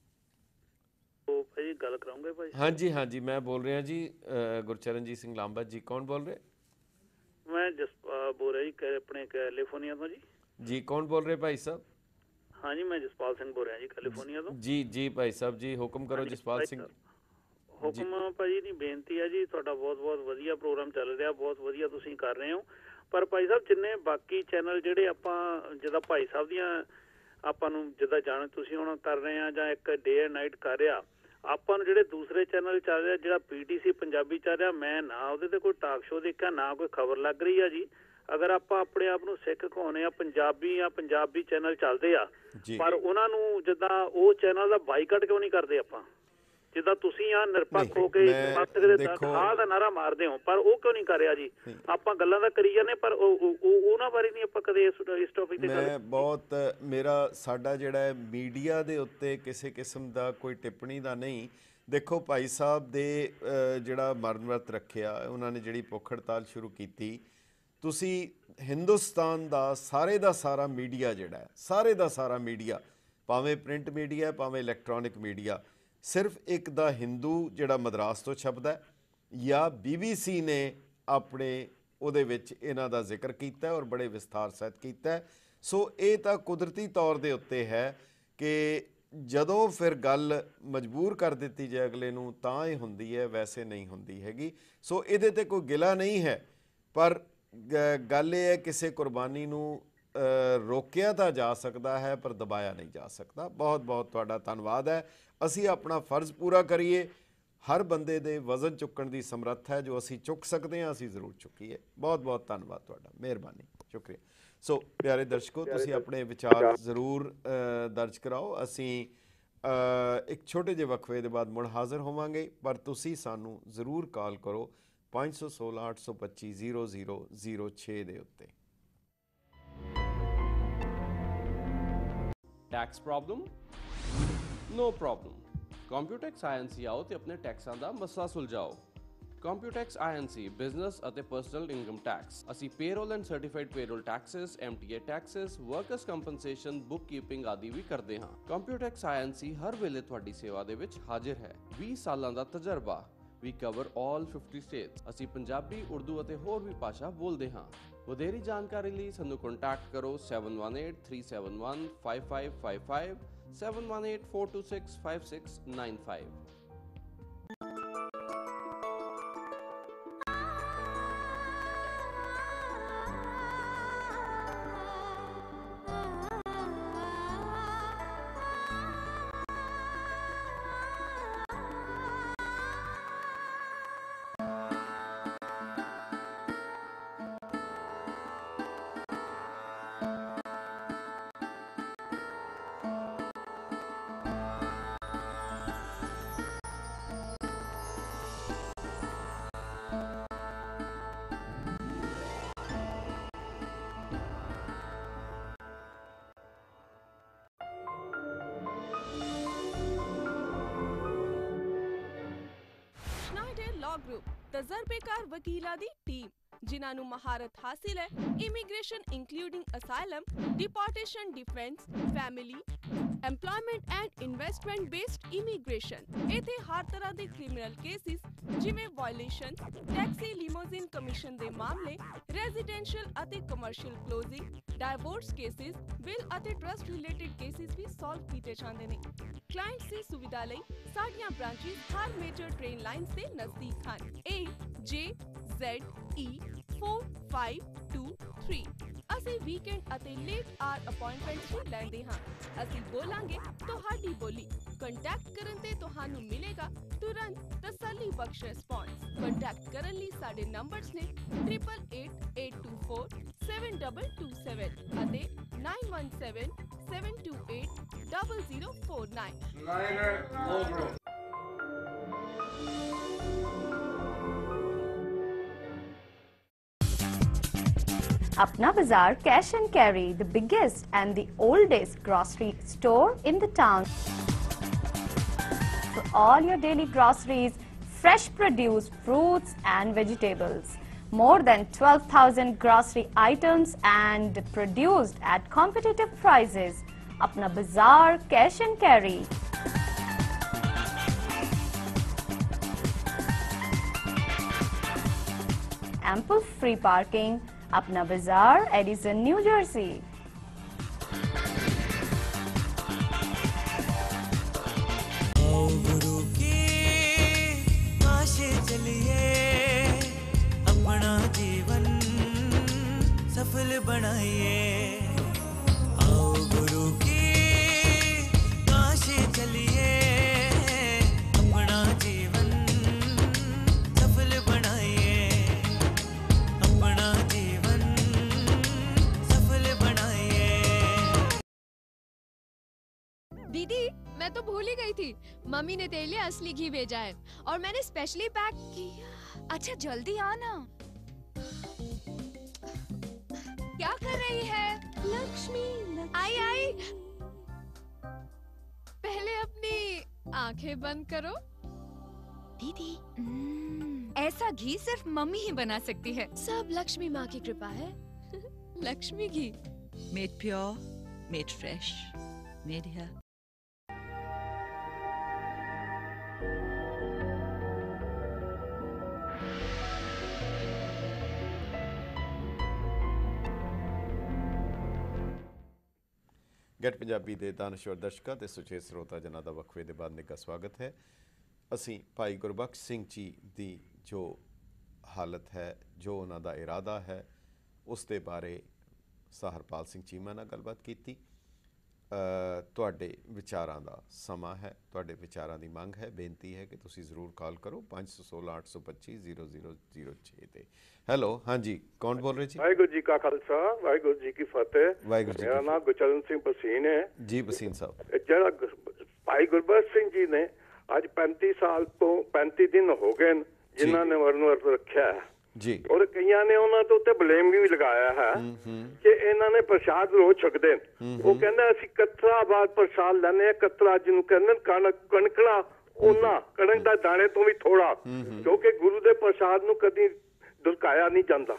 ਭਾਈ, ਗੱਲ ਕਰਾਉਂਗੇ ਭਾਈ? ਹਾਂਜੀ ਹਾਂਜੀ, ਮੈਂ ਬੋਲ ਰਿਹਾ ਜੀ, ਗੁਰਚਰਨਜੀਤ ਸਿੰਘ ਲਾਂਬਾ ਜੀ। ਕੌਣ ਬੋਲ ਰਹੇ? ਮੈਂ ਜਸਪਾਲ ਬੋਲ ਰਿਹਾ ਜੀ, ਆਪਣੇ ਕੈਲੀਫੋਰਨੀਆ ਤੋਂ ਜੀ। ਜੀ ਕੌਣ ਬੋਲ ਰਹੇ ਭਾਈ ਸਾਹਿਬ? ਹਾਂਜੀ, ਮੈਂ ਜਸਪਾਲ ਸਿੰਘ ਬੋਲ ਰਿਹਾ ਜੀ, ਕੈਲੀਫੋਰਨੀਆ ਤੋਂ। ਜੀ ਜੀ ਭਾਈ ਸਾਹਿਬ ਜੀ, ਹੁਕਮ ਕਰੋ ਜਸਪਾਲ ਸਿੰਘ। ਹੁਕਮ ਭਾਜੀ ਦੀ ਬੇਨਤੀ ਹੈ ਜੀ, ਤੁਹਾਡਾ ਬਹੁਤ ਬਹੁਤ ਵਧੀਆ ਪ੍ਰੋਗਰਾਮ ਚੱਲ ਰਿਹਾ, ਬਹੁਤ ਵਧੀਆ ਤੁਸੀਂ ਕਰ ਰਹੇ ਹੋ। ਪਰ ਭਾਈ ਸਾਹਿਬ ਜਿੰਨੇ ਬਾਕੀ ਚੈਨਲ ਜਿਹੜੇ ਆਪਾਂ ਜਿੱਦਾਂ ਭਾਈ ਸਾਹਿਬ ਦੀਆਂ ਆਪਾਂ ਨੂੰ ਜਿੱਦਾਂ ਜਾਣ ਤੁਸੀਂ ਹੁਣ ਕਰ ਰਹੇ ਆ ਜਾਂ ਇੱਕ ਡੇ ਐਂਡ ਨਾਈਟ ਕਰ ਰਿਹਾ, ਆਪਾਂ ਨੂੰ ਜਿਹੜੇ ਦੂਸਰੇ ਚੈਨਲ ਚੱਲ ਰਿਹਾ, ਜਿਹੜਾ ਪੀਟੀਸੀ ਪੰਜਾਬੀ ਚੱਲ ਰਿਹਾ, ਮੈਂ ਨਾ ਉਹਦੇ ਤੇ ਕੋਈ ਟਾਕ ਸ਼ੋਅ ਦੇਖਿਆ ਨਾ ਕੋਈ ਖਬਰ ਲੱਗ ਰਹੀ ਆ ਜੀ। ਅਗਰ ਆਪਾਂ ਆਪਣੇ ਆਪ ਨੂੰ ਸਿੱਖ ਕਹਾਉਂਦੇ ਆ, ਪੰਜਾਬੀ ਆ, ਪੰਜਾਬੀ ਚੈਨਲ ਚੱਲਦੇ ਆ, ਪਰ ਉਹਨਾਂ ਨੂੰ ਜਿੱਦਾਂ ਉਹ ਚੈਨਲ ਦਾ ਬਾਈਕਾਟ ਕਿਉਂ ਨਹੀਂ ਕਰਦੇ ਆਪਾਂ? ਜਿੱਦਾਂ ਤੁਸੀਂ ਆ ਨਿਰਪੱਖ ਹੋ ਕੇ ਆਹ ਦਾ ਨਾਰਾ ਮਾਰਦੇ ਹੋ, ਪਰ ਉਹ ਕਿਉਂ ਨਹੀਂ ਕਰ ਰਿਹਾ ਜੀ? ਆਪਾਂ ਗੱਲਾਂ ਦਾ ਕਰੀ ਜਾਂਦੇ ਪਰ ਉਹਨਾਂ ਬਾਰੇ ਨਹੀਂ ਆਪਾਂ ਕਦੇ ਇਸ ਟੌਪਿਕ ਤੇ। ਮੈਂ ਬਹੁਤ ਮੇਰਾ ਸਾਡਾ ਜਿਹੜਾ ਮੀਡੀਆ ਦੇ ਉੱਤੇ ਕਿਸੇ ਕਿਸਮ ਦਾ ਕੋਈ ਟਿੱਪਣੀ ਦਾ ਨਹੀਂ। ਦੇਖੋ ਭਾਈ ਸਾਹਿਬ ਦੇ ਜਿਹੜਾ ਮਰਨ ਵਰਤ ਰੱਖਿਆ, ਉਹਨਾਂ ਨੇ ਜਿਹੜੀ ਭੁੱਖ ਹੜਤਾਲ ਸ਼ੁਰੂ ਕੀਤੀ, ਤੁਸੀਂ ਹਿੰਦੁਸਤਾਨ ਦਾ ਸਾਰੇ ਦਾ ਸਾਰਾ ਮੀਡੀਆ ਜਿਹੜਾ ਹੈ, ਸਾਰੇ ਦਾ ਸਾਰਾ ਮੀਡੀਆ, ਭਾਵੇਂ ਪ੍ਰਿੰਟ ਮੀਡੀਆ ਭਾਵੇਂ ਇਲੈਕਟ੍ਰੋਨਿਕ ਮੀਡੀਆ, ਸਿਰਫ ਇੱਕ ਦਾ ਹਿੰਦੂ ਜਿਹੜਾ ਮਦਰਾਸ ਤੋਂ ਛਪਦਾ ਹੈ ਜਾਂ ਬੀਬੀਸੀ ਨੇ ਆਪਣੇ ਉਹਦੇ ਵਿੱਚ ਇਹਨਾਂ ਦਾ ਜ਼ਿਕਰ ਕੀਤਾ ਔਰ ਬੜੇ ਵਿਸਥਾਰ ਸਹਿਤ ਕੀਤਾ। ਸੋ ਇਹ ਤਾਂ ਕੁਦਰਤੀ ਤੌਰ ਦੇ ਉੱਤੇ ਹੈ ਕਿ ਜਦੋਂ ਫਿਰ ਗੱਲ ਮਜਬੂਰ ਕਰ ਦਿੱਤੀ ਜਾਏ ਅਗਲੇ ਨੂੰ ਤਾਂ ਇਹ ਹੁੰਦੀ ਹੈ, ਵੈਸੇ ਨਹੀਂ ਹੁੰਦੀ ਹੈਗੀ। ਸੋ ਇਹਦੇ ਤੇ ਕੋਈ ਗਿਲਾ ਨਹੀਂ ਹੈ, ਪਰ ਗੱਲ ਇਹ ਹੈ ਕਿਸੇ ਕੁਰਬਾਨੀ ਨੂੰ ਰੋਕਿਆ ਤਾਂ ਜਾ ਸਕਦਾ ਹੈ ਪਰ ਦਬਾਇਆ ਨਹੀਂ ਜਾ ਸਕਦਾ। ਬਹੁਤ ਬਹੁਤ ਤੁਹਾਡਾ ਧੰਨਵਾਦ ਹੈ। ਅਸੀਂ ਆਪਣਾ ਫਰਜ਼ ਪੂਰਾ ਕਰੀਏ। ਹਰ ਬੰਦੇ ਦੇ ਵਜ਼ਨ ਚੁੱਕਣ ਦੀ ਸਮਰੱਥ ਹੈ, ਜੋ ਅਸੀਂ ਚੁੱਕ ਸਕਦੇ ਹਾਂ ਅਸੀਂ ਜ਼ਰੂਰ ਚੁੱਕੀਏ। ਬਹੁਤ ਬਹੁਤ ਧੰਨਵਾਦ ਤੁਹਾਡਾ, ਮਿਹਰਬਾਨੀ, ਸ਼ੁਕਰੀਆ। ਸੋ ਪਿਆਰੇ ਦਰਸ਼ਕੋ, ਤੁਸੀਂ ਆਪਣੇ ਵਿਚਾਰ ਜ਼ਰੂਰ ਦਰਜ ਕਰਾਓ। ਅਸੀਂ ਇੱਕ ਛੋਟੇ ਜਿਹੇ ਵਕਫੇ ਦੇ ਬਾਅਦ ਮੁੜ ਹਾਜ਼ਰ ਹੋਵਾਂਗੇ, ਪਰ ਤੁਸੀਂ ਸਾਨੂੰ ਜ਼ਰੂਰ ਕਾਲ ਕਰੋ ਪੰਜ ਸੌ ਸੋਲਾਂ ਅੱਠ ਸੌ ਪੱਚੀ ਜ਼ੀਰੋ ਜ਼ੀਰੋ ਜ਼ੀਰੋ ਛੇ ਦੇ ਉੱਤੇ। Tax problem? No problem. Computax I N C ਆਓ ਤੇ ਆਪਣੇ ਟੈਕਸਾਂ ਦਾ ਮਸਲਾ ਸੁਲਝਾਓ। Computax I N C business ਅਤੇ ਪਰਸਨਲ ਇਨਕਮ ਟੈਕਸ। ਅਸੀਂ payroll and certified payroll taxes, M T A taxes, workers compensation, bookkeeping ਆਦਿ ਵੀ ਕਰਦੇ ਹਾਂ। ਕੰਪਿਊਟੈਕਸ ਆਈ ਐਨ ਸੀ ਹਰ ਵੇਲੇ ਤੁਹਾਡੀ ਸੇਵਾ ਦੇ ਵਿੱਚ ਹਾਜ਼ਰ ਹੈ। ਵੀਹ ਸਾਲਾਂ ਦਾ ਤਜਰਬਾ। We cover all fifty states. ਅਸੀਂ ਪੰਜਾਬੀ, ਉਰਦੂ ਅਤੇ ਹੋਰ ਵੀ ਭਾਸ਼ਾ ਬੋਲਦੇ ਹਾਂ। ਵਧੇਰੀ ਜਾਣਕਾਰੀ ਲਈ ਸਾਨੂੰ ਕੰਟੈਕਟ ਕਰੋ seven one eight three seven one five five five five, seven one eight four two six five six nine five. Group ਤਜਰਬੇਕਾਰ ਵਕੀਲਾਂ ਦੀ ਟੀਮ ਜਿਨ੍ਹਾਂ ਨੂੰ ਮਹਾਰਤ ਹਾਸਿਲ ਹੈ immigration including asylum, deportation, defence, family, employment and investment based immigration. ਇੱਥੇ ਹਰ ਤਰ੍ਹਾਂ ਦੇ ਕ੍ਰਿਮੀਨਲ ਕੇਸਿਸ ਜਿਵੇਂ ਵਾਇਓਲੇਸ਼ਨ, ਟੈਕਸੀ, ਲਿਮੋਜ਼ਿਨ ਕਮਿਸ਼ਨ ਦੇ ਮਾਮਲੇ, ਰੈਜ਼ੀਡੈਂਸ਼ੀਅਲ ਅਤੇ commercial closing, divorce cases, will ਅਤੇ ਟਰਸਟ ਰਿਲੇਟਡ ਕੇਸਿਸ ਵੀ ਸੋਲਵ ਕੀਤੇ ਜਾਂਦੇ ਨੇ। ਕਲਾਇੰਟਸ ਦੀ ਸੁਵਿਧਾ ਲਈ ਸਾਡੀਆਂ ਬ੍ਰਾਂਚਿਸ ਹਰ ਮੇਜਰ ਟ੍ਰੇਨ ਲਾਈਨਸ ਦੇ ਨਜ਼ਦੀਕ ਹਨ। A J Z E four five two three। ਅਸੀਂ ਵੀਕਐਂਡ ਅਤੇ ਲੇਟ ਆਰ ਅਪਾਇੰਟਮੈਂਟਸ ਵੀ ਲੈਂਦੇ ਹਾਂ। ਅਸੀਂ ਬੋਲਾਂਗੇ ਤੁਹਾਡੀ ਬੋਲੀ। ਕੰਟੈਕਟ ਕਰਨ ਤੇ ਤੁਹਾਨੂੰ ਮਿਲੇਗਾ ਤੁਰੰਤ ਤਸੱਲੀ ਬਖਸ਼ ਰਿਸਪੌਂਸ। ਕੰਟੈਕਟ ਕਰਨ ਲਈ ਸਾਡੇ ਨੰਬਰਸ ਨੇ triple eight eight two four seven double two seven ਅਤੇ nine one seven seven two eight zero zero four nine। Apna Bazaar Cash and Carry, the biggest and the oldest grocery store in the town. For all your daily groceries, fresh produce, fruits and vegetables. More than twelve thousand grocery items and produced at competitive prices. Apna Bazaar Cash and Carry. Ample free parking. Apna Bazaar, Edison, New Jersey. अपना जीवन सफल बनाइए, आओ गुरु की काशी चलिए, अपना जीवन सफल बनाइए, अपना जीवन सफल बनाइए। दीदी मैं तो भूल ही गई थी, मम्मी ने तेरे लिए असली घी भेजा है और मैंने स्पेशली पैक किया। अच्छा जल्दी आना। क्या कर रही है लक्ष्मी? आई आई पहले अपनी आंखें बंद करो। दीदी ऐसा घी सिर्फ मम्मी ही बना सकती है। सब लक्ष्मी माँ की कृपा है। लक्ष्मी घी, made pure, made fresh, made here. Get Punjabi ਦੇ ਦਾਨਸ਼ਵਰ ਦਰਸ਼ਕਾਂ ਤੇ ਸੁਚੇਤ ਸਰੋਤਾ ਜਨਾਂ ਦਾ ਵਕਫੇ ਦੇ ਬਾਅਦ ਨਿੱਘਾ ਸਵਾਗਤ ਹੈ। ਅਸੀਂ ਭਾਈ ਗੁਰਬਖਸ਼ ਸਿੰਘ ਜੀ ਦੀ ਜੋ ਹਾਲਤ ਹੈ, ਜੋ ਉਹਨਾਂ ਦਾ ਇਰਾਦਾ ਹੈ, ਉਸ ਦੇ ਬਾਰੇ ਹਰਪਾਲ ਸਿੰਘ ਚੀਮਾ ਨਾਲ ਗੱਲਬਾਤ ਕੀਤੀ। ਤੁਹਾਡੇ ਵਿਚਾਰਾਂ ਦਾ ਸਮਾਂ ਹੈ, ਤੁਹਾਡੇ ਵਿਚਾਰਾਂ ਦੀ ਮੰਗ ਹੈ, ਬੇਨਤੀ ਹੈ ਕਿ ਤੁਸੀਂ ਜ਼ਰੂਰ ਕਾਲ ਕਰੋ ਪੰਜ ਸੌ ਸੋਲਾਂ ਅੱਠ ਸੌ ਪੱਚੀ ਜ਼ੀਰੋ ਜ਼ੀਰੋ ਜ਼ੀਰੋ ਛੇ ਤੇ। ਹੈਲੋ, ਹਾਂਜੀ, ਕੌਣ ਬੋਲ ਰਹੇ ਜੀ? ਵਾਹਿਗੁਰੂ ਜੀ ਕਾ ਖਾਲਸਾ, ਵਾਹਿਗੁਰੂ ਜੀ ਕੀ ਫਤਿਹ। ਵਾਹਿਗੁਰੂ ਜੀ। ਮੇਰਾ ਨਾਮ ਗੁਰਚਰਨ ਸਿੰਘ ਭਸੀਨ ਹੈ। ਜੀ ਭਸੀਨ ਸਾਹਿਬ, ਜਿਹੜਾ ਭਾਈ ਗੁਰਬਖਸ਼ ਸਿੰਘ ਜੀ ਨੇ ਅੱਜ ਪੈਂਤੀ ਸਾਲ ਤੋਂ ਪੈਂਤੀ ਦਿਨ ਹੋ ਗਏ ਜਿਨ੍ਹਾਂ ਨੇ ਵਰਨ ਵਰਤ ਰੱਖਿਆ ਹੈ ਜੀ, ਔਰ ਕਈਆਂ ਨੇ ਉਹਨਾਂ ਤੋਂ ਉੱਤੇ ਬਲੇਮ ਵੀ ਲਗਾਇਆ ਹੈ ਕਿ ਇਹਨਾਂ ਨੇ ਪ੍ਰਸ਼ਾਦ ਰੋਜ਼ ਛਕਦੇ ਨੇ। ਉਹ ਕਹਿੰਦਾ ਅਸੀਂ ਕਤਰਾ ਬਾਅਦ ਪ੍ਰਸ਼ਾਦ ਲੈਂਦੇ ਆ, ਕਤਰਾ ਜਿਹਨੂੰ ਕਹਿੰਦੇ ਕਣਕ ਕਣਕਣਾ ਉਹਨਾਂ ਕਣਕ ਦਾ ਦਾਣੇ ਤੋਂ ਵੀ ਥੋੜਾ, ਕਿਉਂਕਿ ਗੁਰੂ ਦੇ ਪ੍ਰਸ਼ਾਦ ਨੂੰ ਕਦੀ ਦੁਲਕਾਇਆ ਨਹੀਂ ਜਾਂਦਾ।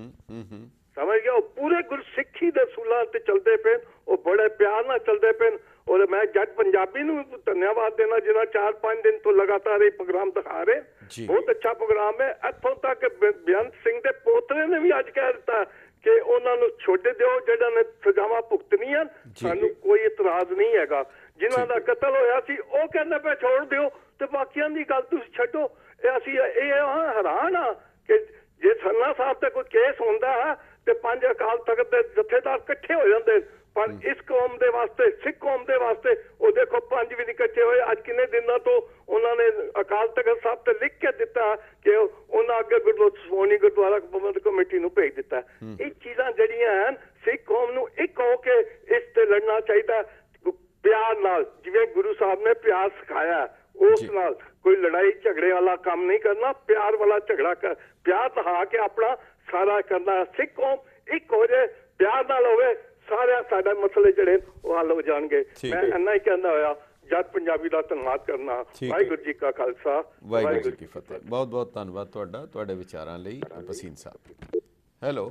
ਸਮਝ ਗਿਆ? ਉਹ ਪੂਰੇ ਗੁਰਸਿੱਖੀ ਦੇ ਸੂਲਾਂ ਤੇ ਚੱਲਦੇ ਪਏ, ਉਹ ਬੜੇ ਪਿਆਰ ਨਾਲ ਚੱਲਦੇ ਪਏ। ਔਰ ਮੈਂ ਜੱਟ ਪੰਜਾਬੀ ਨੂੰ ਧੰਨਵਾਦ ਦੇਣਾ ਜਿਹਨਾਂ ਚਾਰ ਪੰਜ ਦਿਨ ਤੋਂ ਲਗਾਤਾਰ ਇਹ ਪ੍ਰੋਗਰਾਮ ਦਿਖਾ ਰਹੇ। ਬਹੁਤ ਅੱਛਾ ਪ੍ਰੋਗਰਾਮ ਹੈ। ਇੱਥੋਂ ਤੱਕ ਬੇਅੰਤ ਸਿੰਘ ਦੇ ਪੋਤਰੇ ਨੇ ਵੀ ਅੱਜ ਕਹਿ ਦਿੱਤਾ ਕਿ ਉਹਨਾਂ ਨੂੰ ਛੋੜ ਦਿਓ ਜਿਹੜਾ ਨੇ ਸਜ਼ਾਵਾਂ ਭੁਗਤਣੀਆਂ, ਸਾਨੂੰ ਕੋਈ ਇਤਰਾਜ਼ ਨਹੀਂ ਹੈਗਾ। ਜਿਨ੍ਹਾਂ ਦਾ ਕਤਲ ਹੋਇਆ ਸੀ ਉਹ ਕਹਿੰਦੇ ਪਏ ਛੋੜ ਦਿਓ, ਤੇ ਬਾਕੀਆਂ ਦੀ ਗੱਲ ਤੁਸੀਂ ਛੱਡੋ। ਇਹ ਅਸੀਂ ਇਹ ਹੈਰਾਨ ਆ ਕਿ ਜੇ ਸਰਨਾ ਸਾਹਿਬ ਤੇ ਕੋਈ ਕੇਸ ਹੁੰਦਾ ਹੈ ਤੇ ਪੰਜ ਅਕਾਲ ਤਖਤ ਦੇ ਜਥੇਦਾਰ ਇਕੱਠੇ ਹੋ ਜਾਂਦੇ, ਪਰ ਇਸ ਕੌਮ ਦੇ ਵਾਸਤੇ, ਸਿੱਖ ਕੌਮ ਦੇ ਵਾਸਤੇ ਉਹ ਦੇਖੋ ਪੰਜ ਵੀ ਨਹੀਂ ਇਕੱਠੇ ਹੋਏ। ਅੱਜ ਕਿੰਨੇ ਦਿਨਾਂ ਤੋਂ ਉਹਨਾਂ ਨੇ ਅਕਾਲ ਤਖਤ ਸਾਹਿਬ ਤੇ ਲਿਖ ਕੇ ਦਿੱਤਾ ਕਿ ਉਹਨਾਂ ਅੱਗੇ ਗੁਰਦੁਆਰਾ ਗੁਰਦੁਆਰਾ ਪ੍ਰਬੰਧਕ ਕਮੇਟੀ ਨੂੰ ਭੇਜ ਦਿੱਤਾ। ਇਹ ਚੀਜ਼ਾਂ ਜਿਹੜੀਆਂ ਹਨ, ਸਿੱਖ ਕੌਮ ਨੂੰ ਇੱਕ ਹੋ ਕੇ ਇਸ ਤੇ ਲੜਨਾ ਚਾਹੀਦਾ ਪਿਆਰ ਨਾਲ, ਜਿਵੇਂ ਗੁਰੂ ਸਾਹਿਬ ਨੇ ਪਿਆਰ ਸਿਖਾਇਆ ਉਸ ਨਾਲ। ਕੋਈ ਲੜਾਈ ਝਗੜੇ ਵਾਲਾ ਕੰਮ ਨਹੀਂ ਕਰਨਾ, ਪਿਆਰ ਵਾਲਾ ਝਗੜਾ ਕਰ, ਪਿਆਰ ਦਿਖਾ ਕੇ ਆਪਣਾ ਸਾਰਾ ਕਰਨਾ। ਸਿੱਖ ਕੌਮ ਇੱਕ ਹੋ ਜਾਏ, ਪਿਆਰ ਨਾਲ ਹੋਵੇ, ਸਾਰੇ ਸਾਡੇ ਮਸਲੇ ਜਿਹੜੇ ਉਹ ਹੱਲ ਹੋ ਜਾਣਗੇ। ਮੈਂ ਇੰਨਾ ਹੀ ਕਹਿੰਦਾ ਹੋਇਆ ਜੱਟ ਪੰਜਾਬੀ ਦਾ ਧੰਨਵਾਦ ਕਰਨਾ। ਵਾਹਿਗੁਰੂ ਜੀ ਕਾ ਖਾਲਸਾ, ਵਾਹਿਗੁਰੂ ਜੀ ਕੀ ਫਤਿਹ। ਬਹੁਤ ਬਹੁਤ ਧੰਨਵਾਦ ਤੁਹਾਡਾ, ਤੁਹਾਡੇ ਵਿਚਾਰਾਂ ਲਈ ਭਸੀਨ ਸਾਹਿਬ। ਹੈਲੋ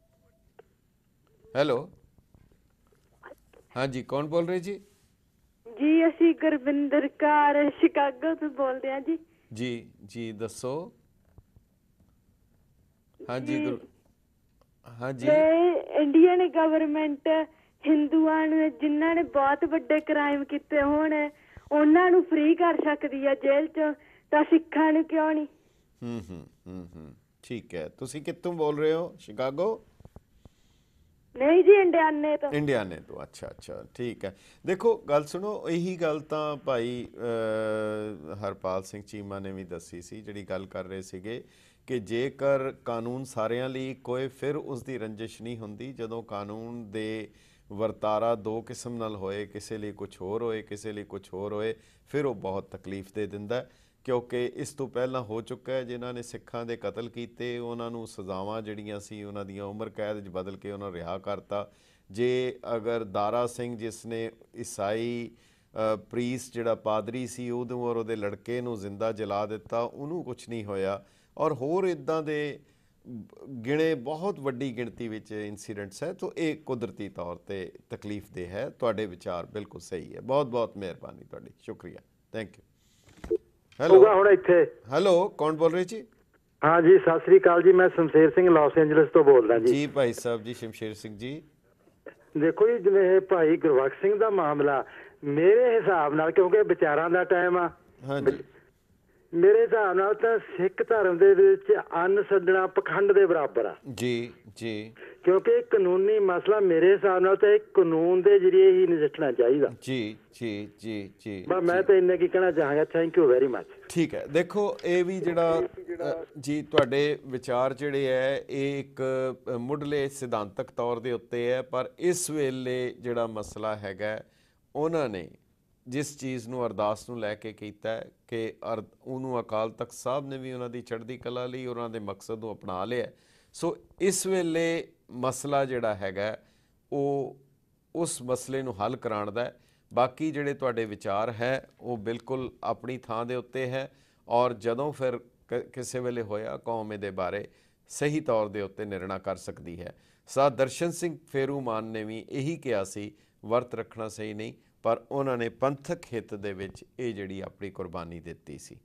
ਹੈਲੋ, ਹਾਂਜੀ, ਕੌਣ ਬੋਲ ਰਹੇ ਜੀ? ਜੀ ਅਸੀਂ ਗੁਰਵਿੰਦਰ ਕੌਰ ਸ਼ਿਕਾਗੋ ਤੋਂ ਬੋਲਦੇ ਹਾਂ ਜੀ। ਜੀ ਜੀ ਦੱਸੋ। ਹਾਂਜੀ ਗੁਰੂ, ਹਾਂਜੀ। ਇੰਡੀਅਨ ਗਵਰਨਮੈਂਟ ਹਿੰਦੂਆਂ ਨੂੰ ਜਿਨ੍ਹਾਂ ਨੇ ਬਹੁਤ ਵੱਡੇ ਕ੍ਰਾਈਮ ਕੀਤੇ ਹੋਣ ਉਹਨਾਂ ਨੂੰ ਫ੍ਰੀ ਕਰ ਸਕਦੀ ਹੈ ਜੇਲ੍ਹ ਚੋਂ, ਤਾਂ ਸਿੱਖਾਂ ਨੂੰ ਕਿਉਂ ਨਹੀਂ? ਹੂੰ ਹੂੰ ਹੂੰ ਹੂੰ ਠੀਕ ਹੈ। ਤੁਸੀਂ ਕਿੱਥੋਂ ਬੋਲ ਰਹੇ ਹੋ? ਸ਼ਿਕਾਗੋ? ਨਹੀਂ ਜੀ, ਇੰਡੀਆਨੇ ਤੋਂ। ਇੰਡੀਆਨੇ ਤੋਂ, ਅੱਛਾ ਅੱਛਾ, ਠੀਕ ਹੈ। ਦੇਖੋ ਗੱਲ ਸੁਣੋ, ਇਹੀ ਗੱਲ ਤਾਂ ਭਾਈ ਹਰਪਾਲ ਸਿੰਘ ਚੀਮਾ ਨੇ ਵੀ ਦੱਸੀ ਸੀ, ਜਿਹੜੀ ਗੱਲ ਕਰ ਰਹੇ ਸੀਗੇ ਕਿ ਜੇਕਰ ਕਾਨੂੰਨ ਸਾਰਿਆਂ ਲਈ ਇੱਕੋ ਹੋਏ ਫਿਰ ਉਸ ਦੀ ਰੰਜਿਸ਼ ਨਹੀਂ ਹੁੰਦੀ। ਜਦੋਂ ਕਾਨੂੰਨ ਦੇ ਵਰਤਾਰਾ ਦੋ ਕਿਸਮ ਨਾਲ ਹੋਏ, ਕਿਸੇ ਲਈ ਕੁਛ ਹੋਰ ਹੋਏ, ਕਿਸੇ ਲਈ ਕੁਛ ਹੋਰ ਹੋਏ, ਫਿਰ ਉਹ ਬਹੁਤ ਤਕਲੀਫ ਦੇ ਦਿੰਦਾ। ਕਿਉਂਕਿ ਇਸ ਤੋਂ ਪਹਿਲਾਂ ਹੋ ਚੁੱਕਾ ਹੈ, ਜਿਨ੍ਹਾਂ ਨੇ ਸਿੱਖਾਂ ਦੇ ਕਤਲ ਕੀਤੇ ਉਹਨਾਂ ਨੂੰ ਸਜ਼ਾਵਾਂ ਜਿਹੜੀਆਂ ਸੀ ਉਹਨਾਂ ਦੀਆਂ ਉਮਰ ਕੈਦ 'ਚ ਬਦਲ ਕੇ ਉਹਨਾਂ ਨੂੰ ਰਿਹਾ ਕਰਤਾ। ਜੇ ਅਗਰ ਦਾਰਾ ਸਿੰਘ ਜਿਸ ਨੇ ਈਸਾਈ ਪ੍ਰੀਸ ਜਿਹੜਾ ਪਾਦਰੀ ਸੀ ਉਦੋਂ ਔਰ ਉਹਦੇ ਲੜਕੇ ਨੂੰ ਜ਼ਿੰਦਾ ਜਲਾ ਦਿੱਤਾ, ਉਹਨੂੰ ਕੁਛ ਨਹੀਂ ਹੋਇਆ। ਔਰ ਹੋਰ ਇੱਦਾਂ ਦੇ ਗਿਣੇ ਬਹੁਤ ਵੱਡੀ ਗਿਣਤੀ ਵਿੱਚ ਇਨਸੀਡੈਂਟਸ ਹੈ। ਤਾਂ ਇਹ ਕੁਦਰਤੀ ਤੌਰ 'ਤੇ ਤਕਲੀਫ ਦੇ ਹੈ। ਤੁਹਾਡੇ ਵਿਚਾਰ ਬਿਲਕੁਲ ਸਹੀ ਹੈ। ਬਹੁਤ ਬਹੁਤ ਮਿਹਰਬਾਨੀ ਤੁਹਾਡੀ, ਸ਼ੁਕਰੀਆ, ਥੈਂਕ ਯੂ। ਹੈਲੋ ਹੁਣ ਇੱਥੇ ਹੈਲੋ, ਕੌਣ ਬੋਲ ਰਹੇ ਜੀ? ਹਾਂ ਜੀ, ਸਤਿ ਸ੍ਰੀ ਅਕਾਲ ਜੀ। ਮੈਂ ਸ਼ਮਸ਼ੇਰ ਸਿੰਘ ਲਾਸ ਐਂਜਲਸ ਤੋਂ ਬੋਲਦਾ ਜੀ। ਜੀ ਭਾਈ ਸਾਹਿਬ ਜੀ, ਸ਼ਮਸ਼ੇਰ ਸਿੰਘ ਜੀ। ਦੇਖੋ ਜੀ, ਜਿਵੇਂ ਇਹ ਭਾਈ ਗੁਰਬਖਸ਼ ਸਿੰਘ ਦਾ ਮਾਮਲਾ, ਮੇਰੇ ਹਿਸਾਬ ਨਾਲ, ਕਿਉਂਕਿ ਵਿਚਾਰਾਂ ਦਾ ਟਾਈਮ ਆ, ਮੇਰੇ ਹਿਸਾਬ ਨਾਲ ਤਾਂ ਸਿੱਖ ਧਰਮ ਦੇ ਵਿੱਚ ਅੰਨ ਛੱਡਣਾ ਪਖੰਡ ਦੇ ਬਰਾਬਰ ਆ ਜੀ ਜੀ, ਕਿਉਂਕਿ ਕਾਨੂੰਨੀ ਮਸਲਾ ਮੇਰੇ ਹਿਸਾਬ ਨਾਲ ਤਾਂ ਇਹ ਕਾਨੂੰਨ ਦੇ ਜ਼ਰੀਏ ਹੀ ਨਜਿੱਠਣਾ ਚਾਹੀਦਾ। ਜੀ ਜੀ ਜੀ ਜੀ, ਮੈਂ ਤਾਂ ਇੰਨੇ ਕੀ ਕਹਿਣਾ ਚਾਹਾਂਗਾ। Thank you very much. ਠੀਕ ਹੈ। ਦੇਖੋ ਇਹ ਵੀ ਜਿਹੜਾ ਜੀ ਤੁਹਾਡੇ ਵਿਚਾਰ ਜਿਹੜੇ ਹੈ ਇਹ ਇੱਕ ਮੁੱਢਲੇ ਸਿਧਾਂਤਕ ਤੌਰ ਦੇ ਉੱਤੇ ਹੈ, ਪਰ ਇਸ ਵੇਲੇ ਜਿਹੜਾ ਮਸਲਾ ਹੈਗਾ ਉਹਨਾਂ ਨੇ ਜਿਸ ਚੀਜ਼ ਨੂੰ ਅਰਦਾਸ ਨੂੰ ਲੈ ਕੇ ਕੀਤਾ ਕਿ ਅਰ ਉਹਨੂੰ ਅਕਾਲ ਤਖਤ ਸਾਹਿਬ ਨੇ ਵੀ ਉਹਨਾਂ ਦੀ ਚੜ੍ਹਦੀ ਕਲਾ ਲਈ ਉਹਨਾਂ ਦੇ ਮਕਸਦ ਨੂੰ ਅਪਣਾ ਲਿਆ। ਸੋ ਇਸ ਵੇਲੇ ਮਸਲਾ ਜਿਹੜਾ ਹੈਗਾ ਉਹ ਉਸ ਮਸਲੇ ਨੂੰ ਹੱਲ ਕਰਾਉਣ ਦਾ। ਬਾਕੀ ਜਿਹੜੇ ਤੁਹਾਡੇ ਵਿਚਾਰ ਹੈ ਉਹ ਬਿਲਕੁਲ ਆਪਣੀ ਥਾਂ ਦੇ ਉੱਤੇ ਹੈ ਔਰ ਜਦੋਂ ਫਿਰ ਕਿਸੇ ਵੇਲੇ ਹੋਇਆ ਕੌਮ ਇਹਦੇ ਬਾਰੇ ਸਹੀ ਤੌਰ ਦੇ ਉੱਤੇ ਨਿਰਣਾ ਕਰ ਸਕਦੀ ਹੈ। ਸਾਧ ਦਰਸ਼ਨ ਸਿੰਘ ਫੇਰੂਮਾਨ ਨੇ ਵੀ ਇਹੀ ਕਿਹਾ ਸੀ ਵਰਤ ਰੱਖਣਾ ਸਹੀ ਨਹੀਂ, ਪਰ ਉਹਨਾਂ ਨੇ ਪੰਥਕ ਹਿੱਤ ਦੇ ਵਿੱਚ ਇਹ ਜਿਹੜੀ ਆਪਣੀ ਕੁਰਬਾਨੀ ਦਿੱਤੀ ਸੀ।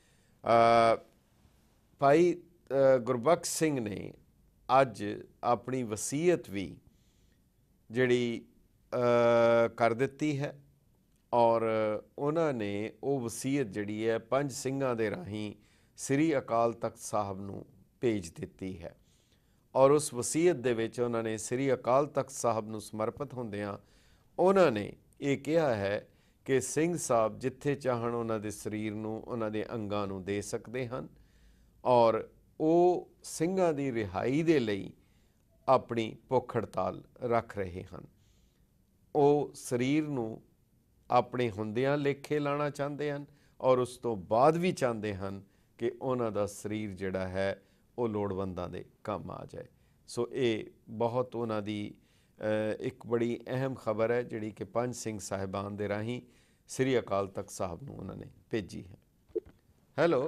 ਭਾਈ ਗੁਰਬਖਸ਼ ਸਿੰਘ ਨੇ ਅੱਜ ਆਪਣੀ ਵਸੀਅਤ ਵੀ ਜਿਹੜੀ ਕਰ ਦਿੱਤੀ ਹੈ ਔਰ ਉਹਨਾਂ ਨੇ ਉਹ ਵਸੀਅਤ ਜਿਹੜੀ ਹੈ ਪੰਜ ਸਿੰਘਾਂ ਦੇ ਰਾਹੀਂ ਸ੍ਰੀ ਅਕਾਲ ਤਖਤ ਸਾਹਿਬ ਨੂੰ ਭੇਜ ਦਿੱਤੀ ਹੈ ਔਰ ਉਸ ਵਸੀਅਤ ਦੇ ਵਿੱਚ ਉਹਨਾਂ ਨੇ ਸ੍ਰੀ ਅਕਾਲ ਤਖਤ ਸਾਹਿਬ ਨੂੰ ਸਮਰਪਿਤ ਹੁੰਦਿਆਂ ਉਹਨਾਂ ਨੇ ਇਹ ਕਿਹਾ ਹੈ ਕਿ ਸਿੰਘ ਸਾਹਿਬ ਜਿੱਥੇ ਚਾਹਣ ਉਹਨਾਂ ਦੇ ਸਰੀਰ ਨੂੰ, ਉਹਨਾਂ ਦੇ ਅੰਗਾਂ ਨੂੰ ਦੇ ਸਕਦੇ ਹਨ ਔਰ ਉਹ ਸਿੰਘਾਂ ਦੀ ਰਿਹਾਈ ਦੇ ਲਈ ਆਪਣੀ ਭੁੱਖ ਹੜਤਾਲ ਰੱਖ ਰਹੇ ਹਨ। ਉਹ ਸਰੀਰ ਨੂੰ ਆਪਣੇ ਹੁੰਦਿਆਂ ਲੇਖੇ ਲਾਣਾ ਚਾਹੁੰਦੇ ਹਨ ਔਰ ਉਸ ਤੋਂ ਬਾਅਦ ਵੀ ਚਾਹੁੰਦੇ ਹਨ ਕਿ ਉਹਨਾਂ ਦਾ ਸਰੀਰ ਜਿਹੜਾ ਹੈ ਉਹ ਲੋੜਵੰਦਾਂ ਦੇ ਕੰਮ ਆ ਜਾਏ। ਸੋ ਇਹ ਬਹੁਤ ਉਹਨਾਂ ਦੀ ਇੱਕ ਬੜੀ ਅਹਿਮ ਖਬਰ ਹੈ ਜਿਹੜੀ ਕਿ ਪੰਜ ਸਿੰਘ ਸਾਹਿਬਾਨ ਦੇ ਰਾਹੀਂ ਸ੍ਰੀ ਅਕਾਲ ਤਖਤ ਸਾਹਿਬ ਨੂੰ ਉਹਨਾਂ ਨੇ ਭੇਜੀ ਹੈ। ਹੈਲੋ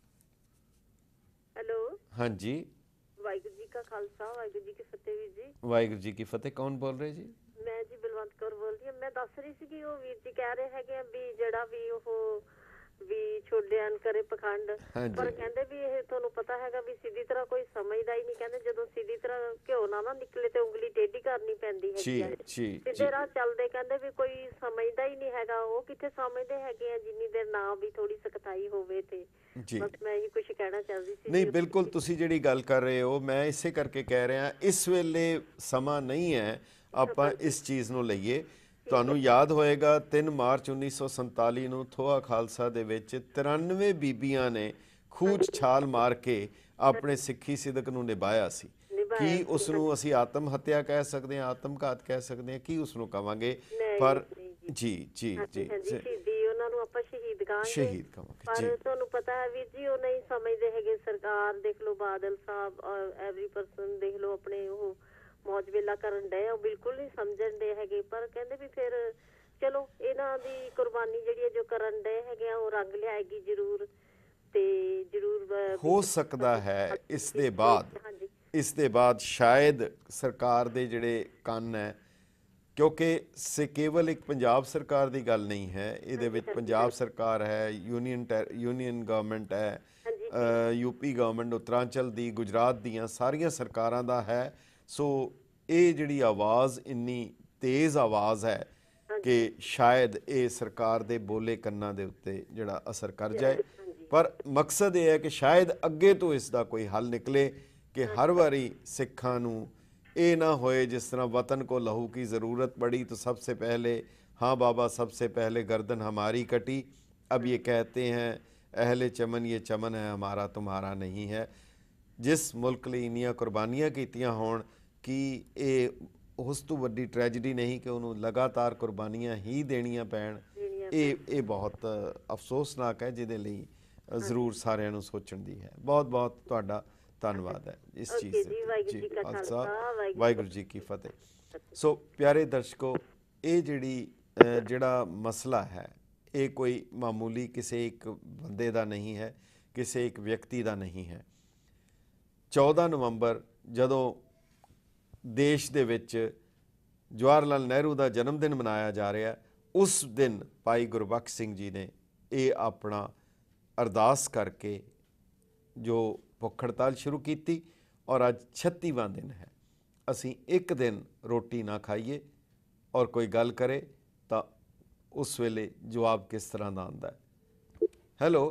ਹੈਲੋ ਹਾਂਜੀ, ਵਾਹਿਗੁਰੂ ਜੀ ਕਾ ਖਾਲਸਾ ਵਾਹਿਗੁਰੂ ਜੀ ਕੀ ਫਤਿਹ। ਵੀਰ ਜੀ ਵਾਹਿਗੁਰੂ ਜੀ ਕੀ ਫਤਿਹ। ਕੌਣ ਬੋਲ ਰਹੇ ਜੀ? ਮੈਂ ਜੀ ਬਲਵੰਤ ਕੌਰ ਬੋਲਦੀ ਹਾਂ। ਮੈਂ ਦੱਸ ਰਹੀ ਸੀ ਕਿ ਉਹ ਵੀਰ ਜੀ ਕਹਿ ਰਹੇ ਹੈਗੇ ਆ ਵੀ ਜਿਹੜਾ ਵੀ ਉਹ ਵੀ ਛੋਡਿਆਂ ਕਰੇ ਪਖੰਡ, ਪਰ ਕਹਿੰਦੇ ਵੀ ਇਹ ਤੁਹਾਨੂੰ ਪਤਾ ਹੈਗਾ ਵੀ ਸਿੱਧੀ ਤਰ੍ਹਾਂ ਕੋਈ ਸਮਝਦਾ ਹੀ ਨਹੀਂ। ਕਹਿੰਦੇ ਜਦੋਂ ਸਿੱਧੀ ਤਰ੍ਹਾਂ ਘਿਓ ਨਾ ਨਾ ਨਿਕਲੇ ਤੇ ਉਂਗਲੀ ਟੇਢੀ ਕਰਨੀ ਪੈਂਦੀ ਹੈਗੀ ਹੈ। ਸਿੱਧੇ ਰਾਹ ਚੱਲਦੇ ਕਹਿੰਦੇ ਵੀ ਕੋਈ ਸਮਝਦਾ ਹੀ ਨਹੀਂ ਹੈਗਾ। ਉਹ ਕਿੱਥੇ ਸਮਝਦੇ ਹੈਗੇ ਆ ਜਿੰਨੀ ਦੇਰ ਨਾ ਵੀ ਥੋੜੀ ਸਖਤਾਈ ਹੋਵੇ। ਤੇ ਬਸ ਮੈਂ ਇਹੀ ਕੁਝ ਕਹਿਣਾ ਚਾਹਦੀ ਸੀ। ਨਹੀਂ, ਬਿਲਕੁਲ ਤੁਸੀਂ ਜਿਹੜੀ ਗੱਲ ਕਰ ਰਹੇ ਹੋ ਮੈਂ ਇਸੇ ਕਰਕੇ ਕਹਿ ਰਿਹਾ ਇਸ ਵੇਲੇ ਸਮਾਂ ਨਹੀਂ ਹੈ ਆਪਾਂ ਇਸ ਚੀਜ਼ ਨੂੰ ਲਈਏ। ਤੁਹਾਨੂੰ ਯਾਦ ਹੋਏਗਾ ਤਿੰਨ ਮਾਰਚ ਉੱਨੀ ਸੌ ਸੰਤਾਲੀ ਨੂੰ ਥੋਆ ਖਾਲਸਾ ਦੇ ਵਿੱਚ ਤਰਾਨਵੇਂ ਬੀਬੀਆਂ ਨੇ ਖੂਹ 'ਚ ਛਾਲ ਮਾਰ ਕੇ ਆਪਣੇ ਸਿੱਖੀ ਸਿਦਕ ਨੂੰ ਨਿਭਾਇਆ ਸੀ। ਕੀ ਉਸ ਨੂੰ ਅਸੀਂ ਆਤਮ ਹੱਤਿਆ ਕਹਿ ਸਕਦੇ ਹਾਂ, ਆਤਮਘਾਤ ਕਹਿ ਸਕਦੇ ਹਾਂ, ਕੀ ਉਸ ਨੂੰ ਕਵਾਂਗੇ? ਪਰ ਜੀ ਜੀ ਜੀ ਉਹਨਾਂ ਨੂੰ ਆਪਾਂ ਸ਼ਹੀਦ ਕਹਾਂਗੇ, ਸ਼ਹੀਦ ਕਹਾਂਗੇ। ਪਰ ਤੁਹਾਨੂੰ ਪਤਾ ਹੈ ਵੀਰ ਜੀ ਉਹ ਨਹੀਂ ਸਮਝਦੇ ਹੈਗੇ। ਸਰਕਾਰ ਦੇਖ ਲਓ, ਬਾਦਲ ਸਾਹਿਬ ਔਰ ਐਵਰੀ ਪਰਸਨ ਦੇਖ ਲਓ ਆਪਣੇ ਉਹ ਮੌਜ ਵੇਲਾ ਕਰਨ ਡਏ, ਉਹ ਬਿਲਕੁਲ ਨਹੀਂ ਸਮਝਣ ਦੇ ਹੈਗੇ। ਪਰ ਕਹਿੰਦੇ ਵੀ ਫਿਰ ਚਲੋ ਇਹਨਾਂ ਦੀ ਕੁਰਬਾਨੀ ਜਿਹੜੀ ਹੈ ਜੋ ਕਰਨ ਡਏ ਹੈਗੇ ਆ ਉਹ ਰੰਗ ਲਿਆਏਗੀ ਜ਼ਰੂਰ। ਤੇ ਜ਼ਰੂਰ ਹੋ ਸਕਦਾ ਹੈ ਇਸ ਦੇ ਬਾਅਦ ਇਸ ਦੇ ਬਾਅਦ ਸ਼ਾਇਦ ਸਰਕਾਰ ਦੇ ਜਿਹੜੇ ਕੰਨ ਹੈ, ਕਿਉਂਕਿ ਸੇ ਕੇਵਲ ਇੱਕ ਪੰਜਾਬ ਸਰਕਾਰ ਦੀ ਗੱਲ ਨਹੀਂ ਹੈ, ਇਹਦੇ ਵਿੱਚ ਪੰਜਾਬ ਸਰਕਾਰ ਹੈ, ਯੂਨੀਅਨ ਯੂਨੀਅਨ ਗਵਰਨਮੈਂਟ ਹੈ, ਯੂਪੀ ਗਵਰਨਮੈਂਟ, ਉੱਤਰਾਂਚਲ ਦੀ, ਗੁਜਰਾਤ ਦੀਆਂ ਸਾਰੀਆਂ ਸਰਕਾਰਾਂ ਦਾ ਹੈ। ਸੋ ਇਹ ਜਿਹੜੀ ਆਵਾਜ਼ ਇੰਨੀ ਤੇਜ਼ ਆਵਾਜ਼ ਹੈ ਕਿ ਸ਼ਾਇਦ ਇਹ ਸਰਕਾਰ ਦੇ ਬੋਲੇ ਕੰਨਾਂ ਦੇ ਉੱਤੇ ਜਿਹੜਾ ਅਸਰ ਕਰ ਜਾਏ। ਪਰ ਮਕਸਦ ਇਹ ਹੈ ਕਿ ਸ਼ਾਇਦ ਅੱਗੇ ਤੋਂ ਇਸ ਦਾ ਕੋਈ ਹੱਲ ਨਿਕਲੇ ਕਿ ਹਰ ਵਾਰੀ ਸਿੱਖਾਂ ਨੂੰ ਇਹ ਨਾ ਹੋਏ ਜਿਸ ਤਰ੍ਹਾਂ ਵਤਨ ਕੋ ਲਹੂ ਕੀ ज़रूरत पड़ी तो सबसे पहले हाँ बाबा सबसे पहले गर्दन हमारी कटी, अब ये कहते हैं अहले चमन ये चमन है हमारा तुम्हारा नहीं है। जिस मुल्क ਲਈ ਇੰਨੀਆਂ ਕੁਰਬਾਨੀਆਂ ਕੀਤੀਆਂ ਹੋਣ ਕਿ ਇਹ ਉਸ ਤੋਂ ਵੱਡੀ ਟ੍ਰੈਜਡੀ ਨਹੀਂ ਕਿ ਉਹਨੂੰ ਲਗਾਤਾਰ ਕੁਰਬਾਨੀਆਂ ਹੀ ਦੇਣੀਆਂ ਪੈਣ। ਇਹ ਇਹ ਬਹੁਤ ਅਫਸੋਸਨਾਕ ਹੈ ਜਿਹਦੇ ਲਈ ਜ਼ਰੂਰ ਸਾਰਿਆਂ ਨੂੰ ਸੋਚਣ ਦੀ ਹੈ। ਬਹੁਤ ਬਹੁਤ ਤੁਹਾਡਾ ਧੰਨਵਾਦ ਹੈ ਇਸ ਚੀਜ਼ ਦੇ। ਜੀ ਖਾਲਸਾ ਵਾਹਿਗੁਰੂ ਜੀ ਕੀ ਫਤਿਹ। ਸੋ ਪਿਆਰੇ ਦਰਸ਼ਕੋ, ਇਹ ਜਿਹੜੀ ਜਿਹੜਾ ਮਸਲਾ ਹੈ ਇਹ ਕੋਈ ਮਾਮੂਲੀ ਕਿਸੇ ਇੱਕ ਬੰਦੇ ਦਾ ਨਹੀਂ ਹੈ, ਕਿਸੇ ਇੱਕ ਵਿਅਕਤੀ ਦਾ ਨਹੀਂ ਹੈ। ਚੌਦਾਂ ਨਵੰਬਰ ਜਦੋਂ ਦੇਸ਼ ਦੇ ਵਿੱਚ ਜਵਾਹਰ ਲਾਲ ਨਹਿਰੂ ਦਾ ਜਨਮ ਦਿਨ ਮਨਾਇਆ ਜਾ ਰਿਹਾ, ਉਸ ਦਿਨ ਭਾਈ ਗੁਰਬਖਸ਼ ਸਿੰਘ ਜੀ ਨੇ ਇਹ ਆਪਣਾ ਅਰਦਾਸ ਕਰਕੇ ਜੋ ਭੁੱਖ ਹੜਤਾਲ ਸ਼ੁਰੂ ਕੀਤੀ ਔਰ ਅੱਜ ਛੱਤੀਵਾਂ ਦਿਨ ਹੈ। ਅਸੀਂ ਇੱਕ ਦਿਨ ਰੋਟੀ ਨਾ ਖਾਈਏ ਔਰ ਕੋਈ ਗੱਲ ਕਰੇ ਤਾਂ ਉਸ ਵੇਲੇ ਜਵਾਬ ਕਿਸ ਤਰ੍ਹਾਂ ਦਾ ਆਉਂਦਾ ਹੈ। ਹੈਲੋ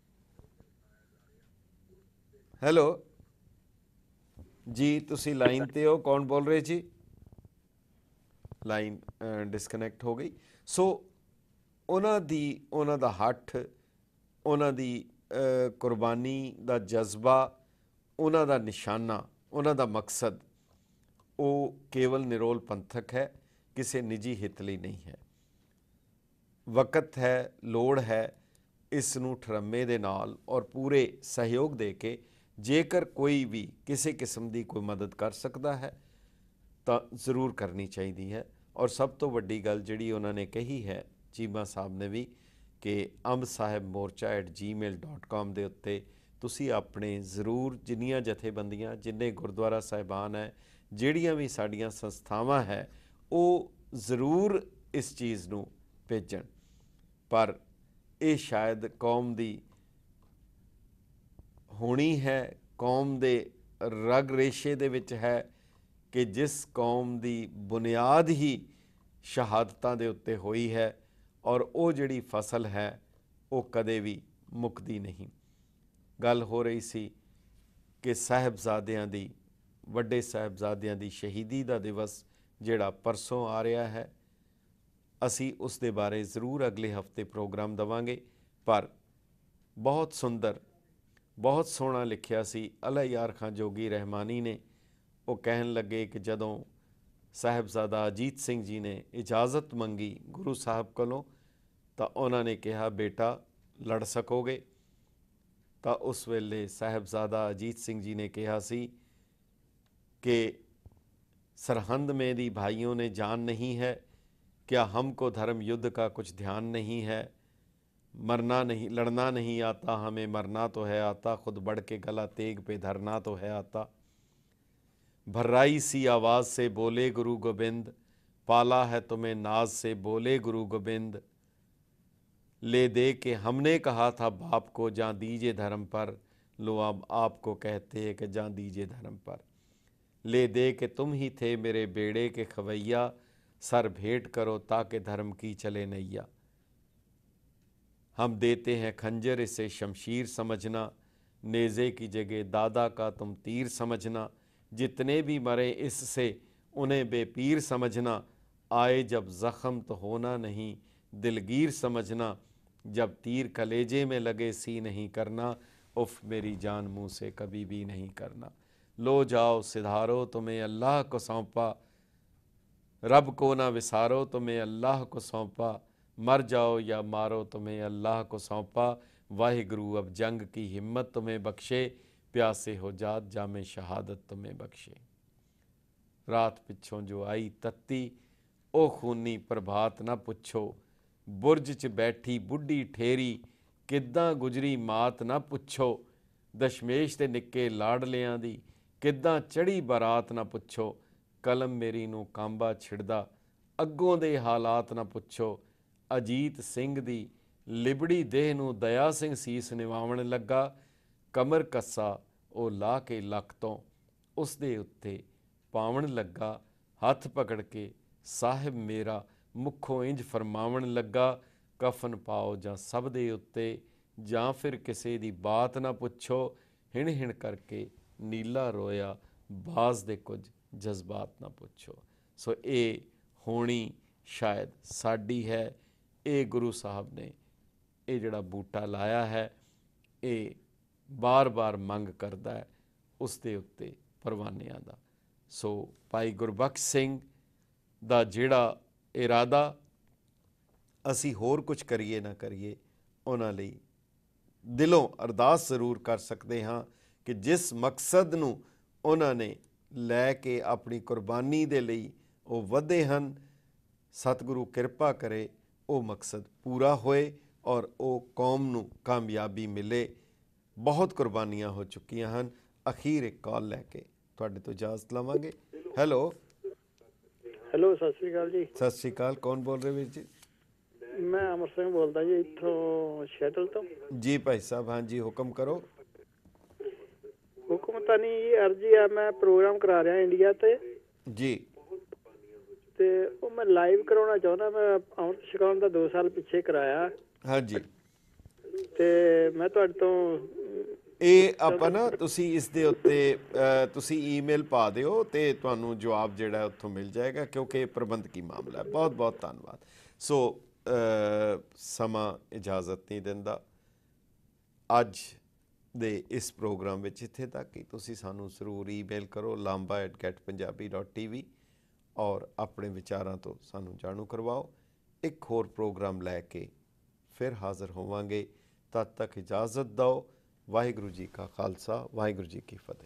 ਹੈਲੋ ਜੀ, ਤੁਸੀਂ ਲਾਈਨ ਤੇ ਹੋ, ਕੌਣ ਬੋਲ ਰਹੇ ਜੀ? ਲਾਈਨ ਡਿਸਕਨੈਕਟ ਹੋ ਗਈ। ਸੋ ਉਹਨਾਂ ਦੀ ਉਹਨਾਂ ਦਾ ਹੱਠ, ਉਹਨਾਂ ਦੀ ਕੁਰਬਾਨੀ ਦਾ ਜਜ਼ਬਾ, ਉਹਨਾਂ ਦਾ ਨਿਸ਼ਾਨਾ, ਉਹਨਾਂ ਦਾ ਮਕਸਦ ਉਹ ਕੇਵਲ ਨਿਰੋਲ ਪੰਥਕ ਹੈ, ਕਿਸੇ ਨਿੱਜੀ ਹਿੱਤ ਲਈ ਨਹੀਂ ਹੈ। ਵਕਤ ਹੈ, ਲੋੜ ਹੈ ਇਸ ਨੂੰ ਠਰੱਮੇ ਦੇ ਨਾਲ ਔਰ ਪੂਰੇ ਸਹਿਯੋਗ ਦੇ ਕੇ ਜੇਕਰ ਕੋਈ ਵੀ ਕਿਸੇ ਕਿਸਮ ਦੀ ਕੋਈ ਮਦਦ ਕਰ ਸਕਦਾ ਹੈ ਤਾਂ ਜ਼ਰੂਰ ਕਰਨੀ ਚਾਹੀਦੀ ਹੈ। ਔਰ ਸਭ ਤੋਂ ਵੱਡੀ ਗੱਲ ਜਿਹੜੀ ਉਹਨਾਂ ਨੇ ਕਹੀ ਹੈ ਚੀਮਾ ਸਾਹਿਬ ਨੇ ਵੀ, कि Amb Sahib Morcha at gmail dot com के उत्ते तुसी अपने ज़रूर जिन्नियां जथेबंदियां जिन्ने गुरुद्वारा साहिबान है जिहड़ियां भी साड़ियां संस्थावां है वो ज़रूर इस चीज़ नूं भेजण। पर ये शायद कौम दी होनी है, कौम दे रग रेशे दे विच है कि जिस कौम दी बुनियाद ही शहादतां दे उत्ते होई है और वो जिहड़ी फसल है वो कदे भी मुकदी नहीं। गल हो रही सी कि साहिबजादियां दी वड्डे साहिबजादियां दी शहीदी दा दिवस जिहड़ा परसों आ रहा है, असी उस दे बारे ज़रूर अगले हफ्ते प्रोग्राम देवांगे। पर बहुत सुंदर बहुत सोहना लिखिया सी अला यार खां जोगी रहमानी ने। वो कहन लगे कि जदों साहिबजादा अजीत सिंह जी ने इजाज़त मंगी गुरु साहब कोलों तो उन्होंने कहा बेटा लड़ सकोगे? तो उस वेले साहिबजादा अजीत सिंह जी ने कहा सी कि सरहंद में दी भाइयों ने जान नहीं है, क्या हमको धर्म युद्ध का कुछ ध्यान नहीं है? मरना नहीं लड़ना नहीं आता हमें, मरना तो है आता, खुद बढ़ के गला तेग पे धरना तो है आता। भर्राई सी आवाज़ से बोले गुरु गोबिंद, पाला है तुम्हें नाज से बोले गुरु गोबिंद। ले दे के हमने कहा था बाप को जां दीजिए धर्म पर, लो अब आपको कहते हैं कि जां दीजिए धर्म पर। ले दे के तुम ही थे मेरे बेड़े के खवैया, सर भेंट करो ताकि धर्म की चले नैया। हम देते हैं खंजर इसे शमशीर समझना, नेज़े की जगह दादा का तुम तीर समझना। जितने भी मरे इससे उन्हें बेपीर समझना, आए जब ज़ख़म तो होना नहीं दिलगीर समझना। जब तीर कलेजे में लगे सी नहीं करना, उफ़ मेरी जान मुँह से कभी भी नहीं करना। लो जाओ सिधारो तुम्हें अल्लाह को सौंपा, रब को ना विसारो तुम्हें अल्लाह को सौंपा। मर जाओ या मारो तुम्हें अल्लाह को सौंपा, वाहिगुरु अब जंग की हिम्मत तुम्हें बख्शे। प्यासे हो जात जामे शहादत तुम्हें बख्शे। रात पिछों जो आई तत्ती, ओ खूनी प्रभात ना पुछो। बुरज च बैठी बुढ़ी ठेरी, किद्दां गुजरी मात ना पुछो। दशमेश ते निक्के लाडलियां दी, किद्दां चढ़ी बारात ना पुछो। कलम मेरी नूं कांबा छिड़दा, अगों दे हालात ना पुछो। अजीत सिंह दी लिबड़ी देह नूं दया सिंह सीस निवावण लगा। कमर कस्सा ओ ला के लक तों उस दे उत्ते पावण लगा। हथ पकड़ के साहिब मेरा मुखों इंज फरमावण लगा। कफन पाओ जां सब दे उत्ते, जां फिर किसे दी बात ना पुछो। हिण हिण करके नीला रोया, बाज दे कुछ जज्बात ना पुछो। सो ये होनी शायद साडी है। ये गुरु साहब ने ये जड़ा बूटा लाया है, ये बार बार मंग करता है उस दे उत्ते परवानियां दा। सो भाई गुरबख्श सिंह दा जिहड़ा इरादा असी होर कुछ करिए ना करिए, उन्हां लई दिलों अरदास जरूर कर सकते हाँ कि जिस मकसद नूं उन्हां ने लैके अपनी कुर्बानी दे लई वो वधे हन, सतगुरु किरपा करे वो मकसद पूरा होए और वो कौम नूं कामयाबी मिले। बहुत कुर्बानियां हो चुकियां हैं। अखीर एक कॉल लैके तुहाडे तो इजाजत लवांगे। हैलो हैलो सत श्री अकाल जी। सत श्री अकाल, कौन बोल रहे वीर जी? मैं अमर सिंह बोलदा जी इत्थों शैटल तो। जी भाई साहब, हाँ जी हुक्म करो। हुक्म तो नहीं, ये अर्जी है, मैं प्रोग्राम करा रहा इंडिया ते जी, ते वो मैं लाइव कराना चाहना। मैं अमृत छकाउण दा दो साल पिछे कराया। हाँ जी, ते मैं तुहाडे तो ਇਹ ਆਪਾਂ ਨਾ ਤੁਸੀਂ ਇਸ ਦੇ ਉੱਤੇ ਤੁਸੀਂ ਈਮੇਲ ਪਾ ਦਿਓ ਤੇ ਤੁਹਾਨੂੰ ਜਵਾਬ ਜਿਹੜਾ ਉੱਥੋਂ ਮਿਲ ਜਾਏਗਾ, ਕਿਉਂਕਿ ਇਹ ਪ੍ਰਬੰਧਕੀ ਮਾਮਲਾ ਹੈ। ਬਹੁਤ ਬਹੁਤ ਧੰਨਵਾਦ। ਸੋ ਸਮਾਂ ਇਜਾਜ਼ਤ ਨਹੀਂ ਦਿੰਦਾ ਅੱਜ ਦੇ ਇਸ ਪ੍ਰੋਗਰਾਮ ਵਿੱਚ, ਇੱਥੇ ਤੱਕ ਕਿ ਤੁਸੀਂ ਸਾਨੂੰ ਜ਼ਰੂਰ ਈਮੇਲ ਕਰੋ Lamba at get Punjabi dot T V ਔਰ ਆਪਣੇ ਵਿਚਾਰਾਂ ਤੋਂ ਸਾਨੂੰ ਜਾਣੂ ਕਰਵਾਓ। ਇੱਕ ਹੋਰ ਪ੍ਰੋਗਰਾਮ ਲੈ ਕੇ ਫਿਰ ਹਾਜ਼ਰ ਹੋਵਾਂਗੇ। ਤਦ ਤੱਕ ਇਜਾਜ਼ਤ ਦਿਓ। ਵਾਹਿਗੁਰੂ ਜੀ ਕਾ ਖਾਲਸਾ, ਵਾਹਿਗੁਰੂ ਜੀ ਕੀ ਫਤਿਹ।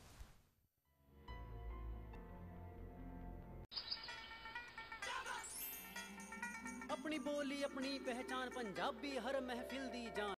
अपनी बोली अपनी पहचान पंजाबी हर महफिल दी जान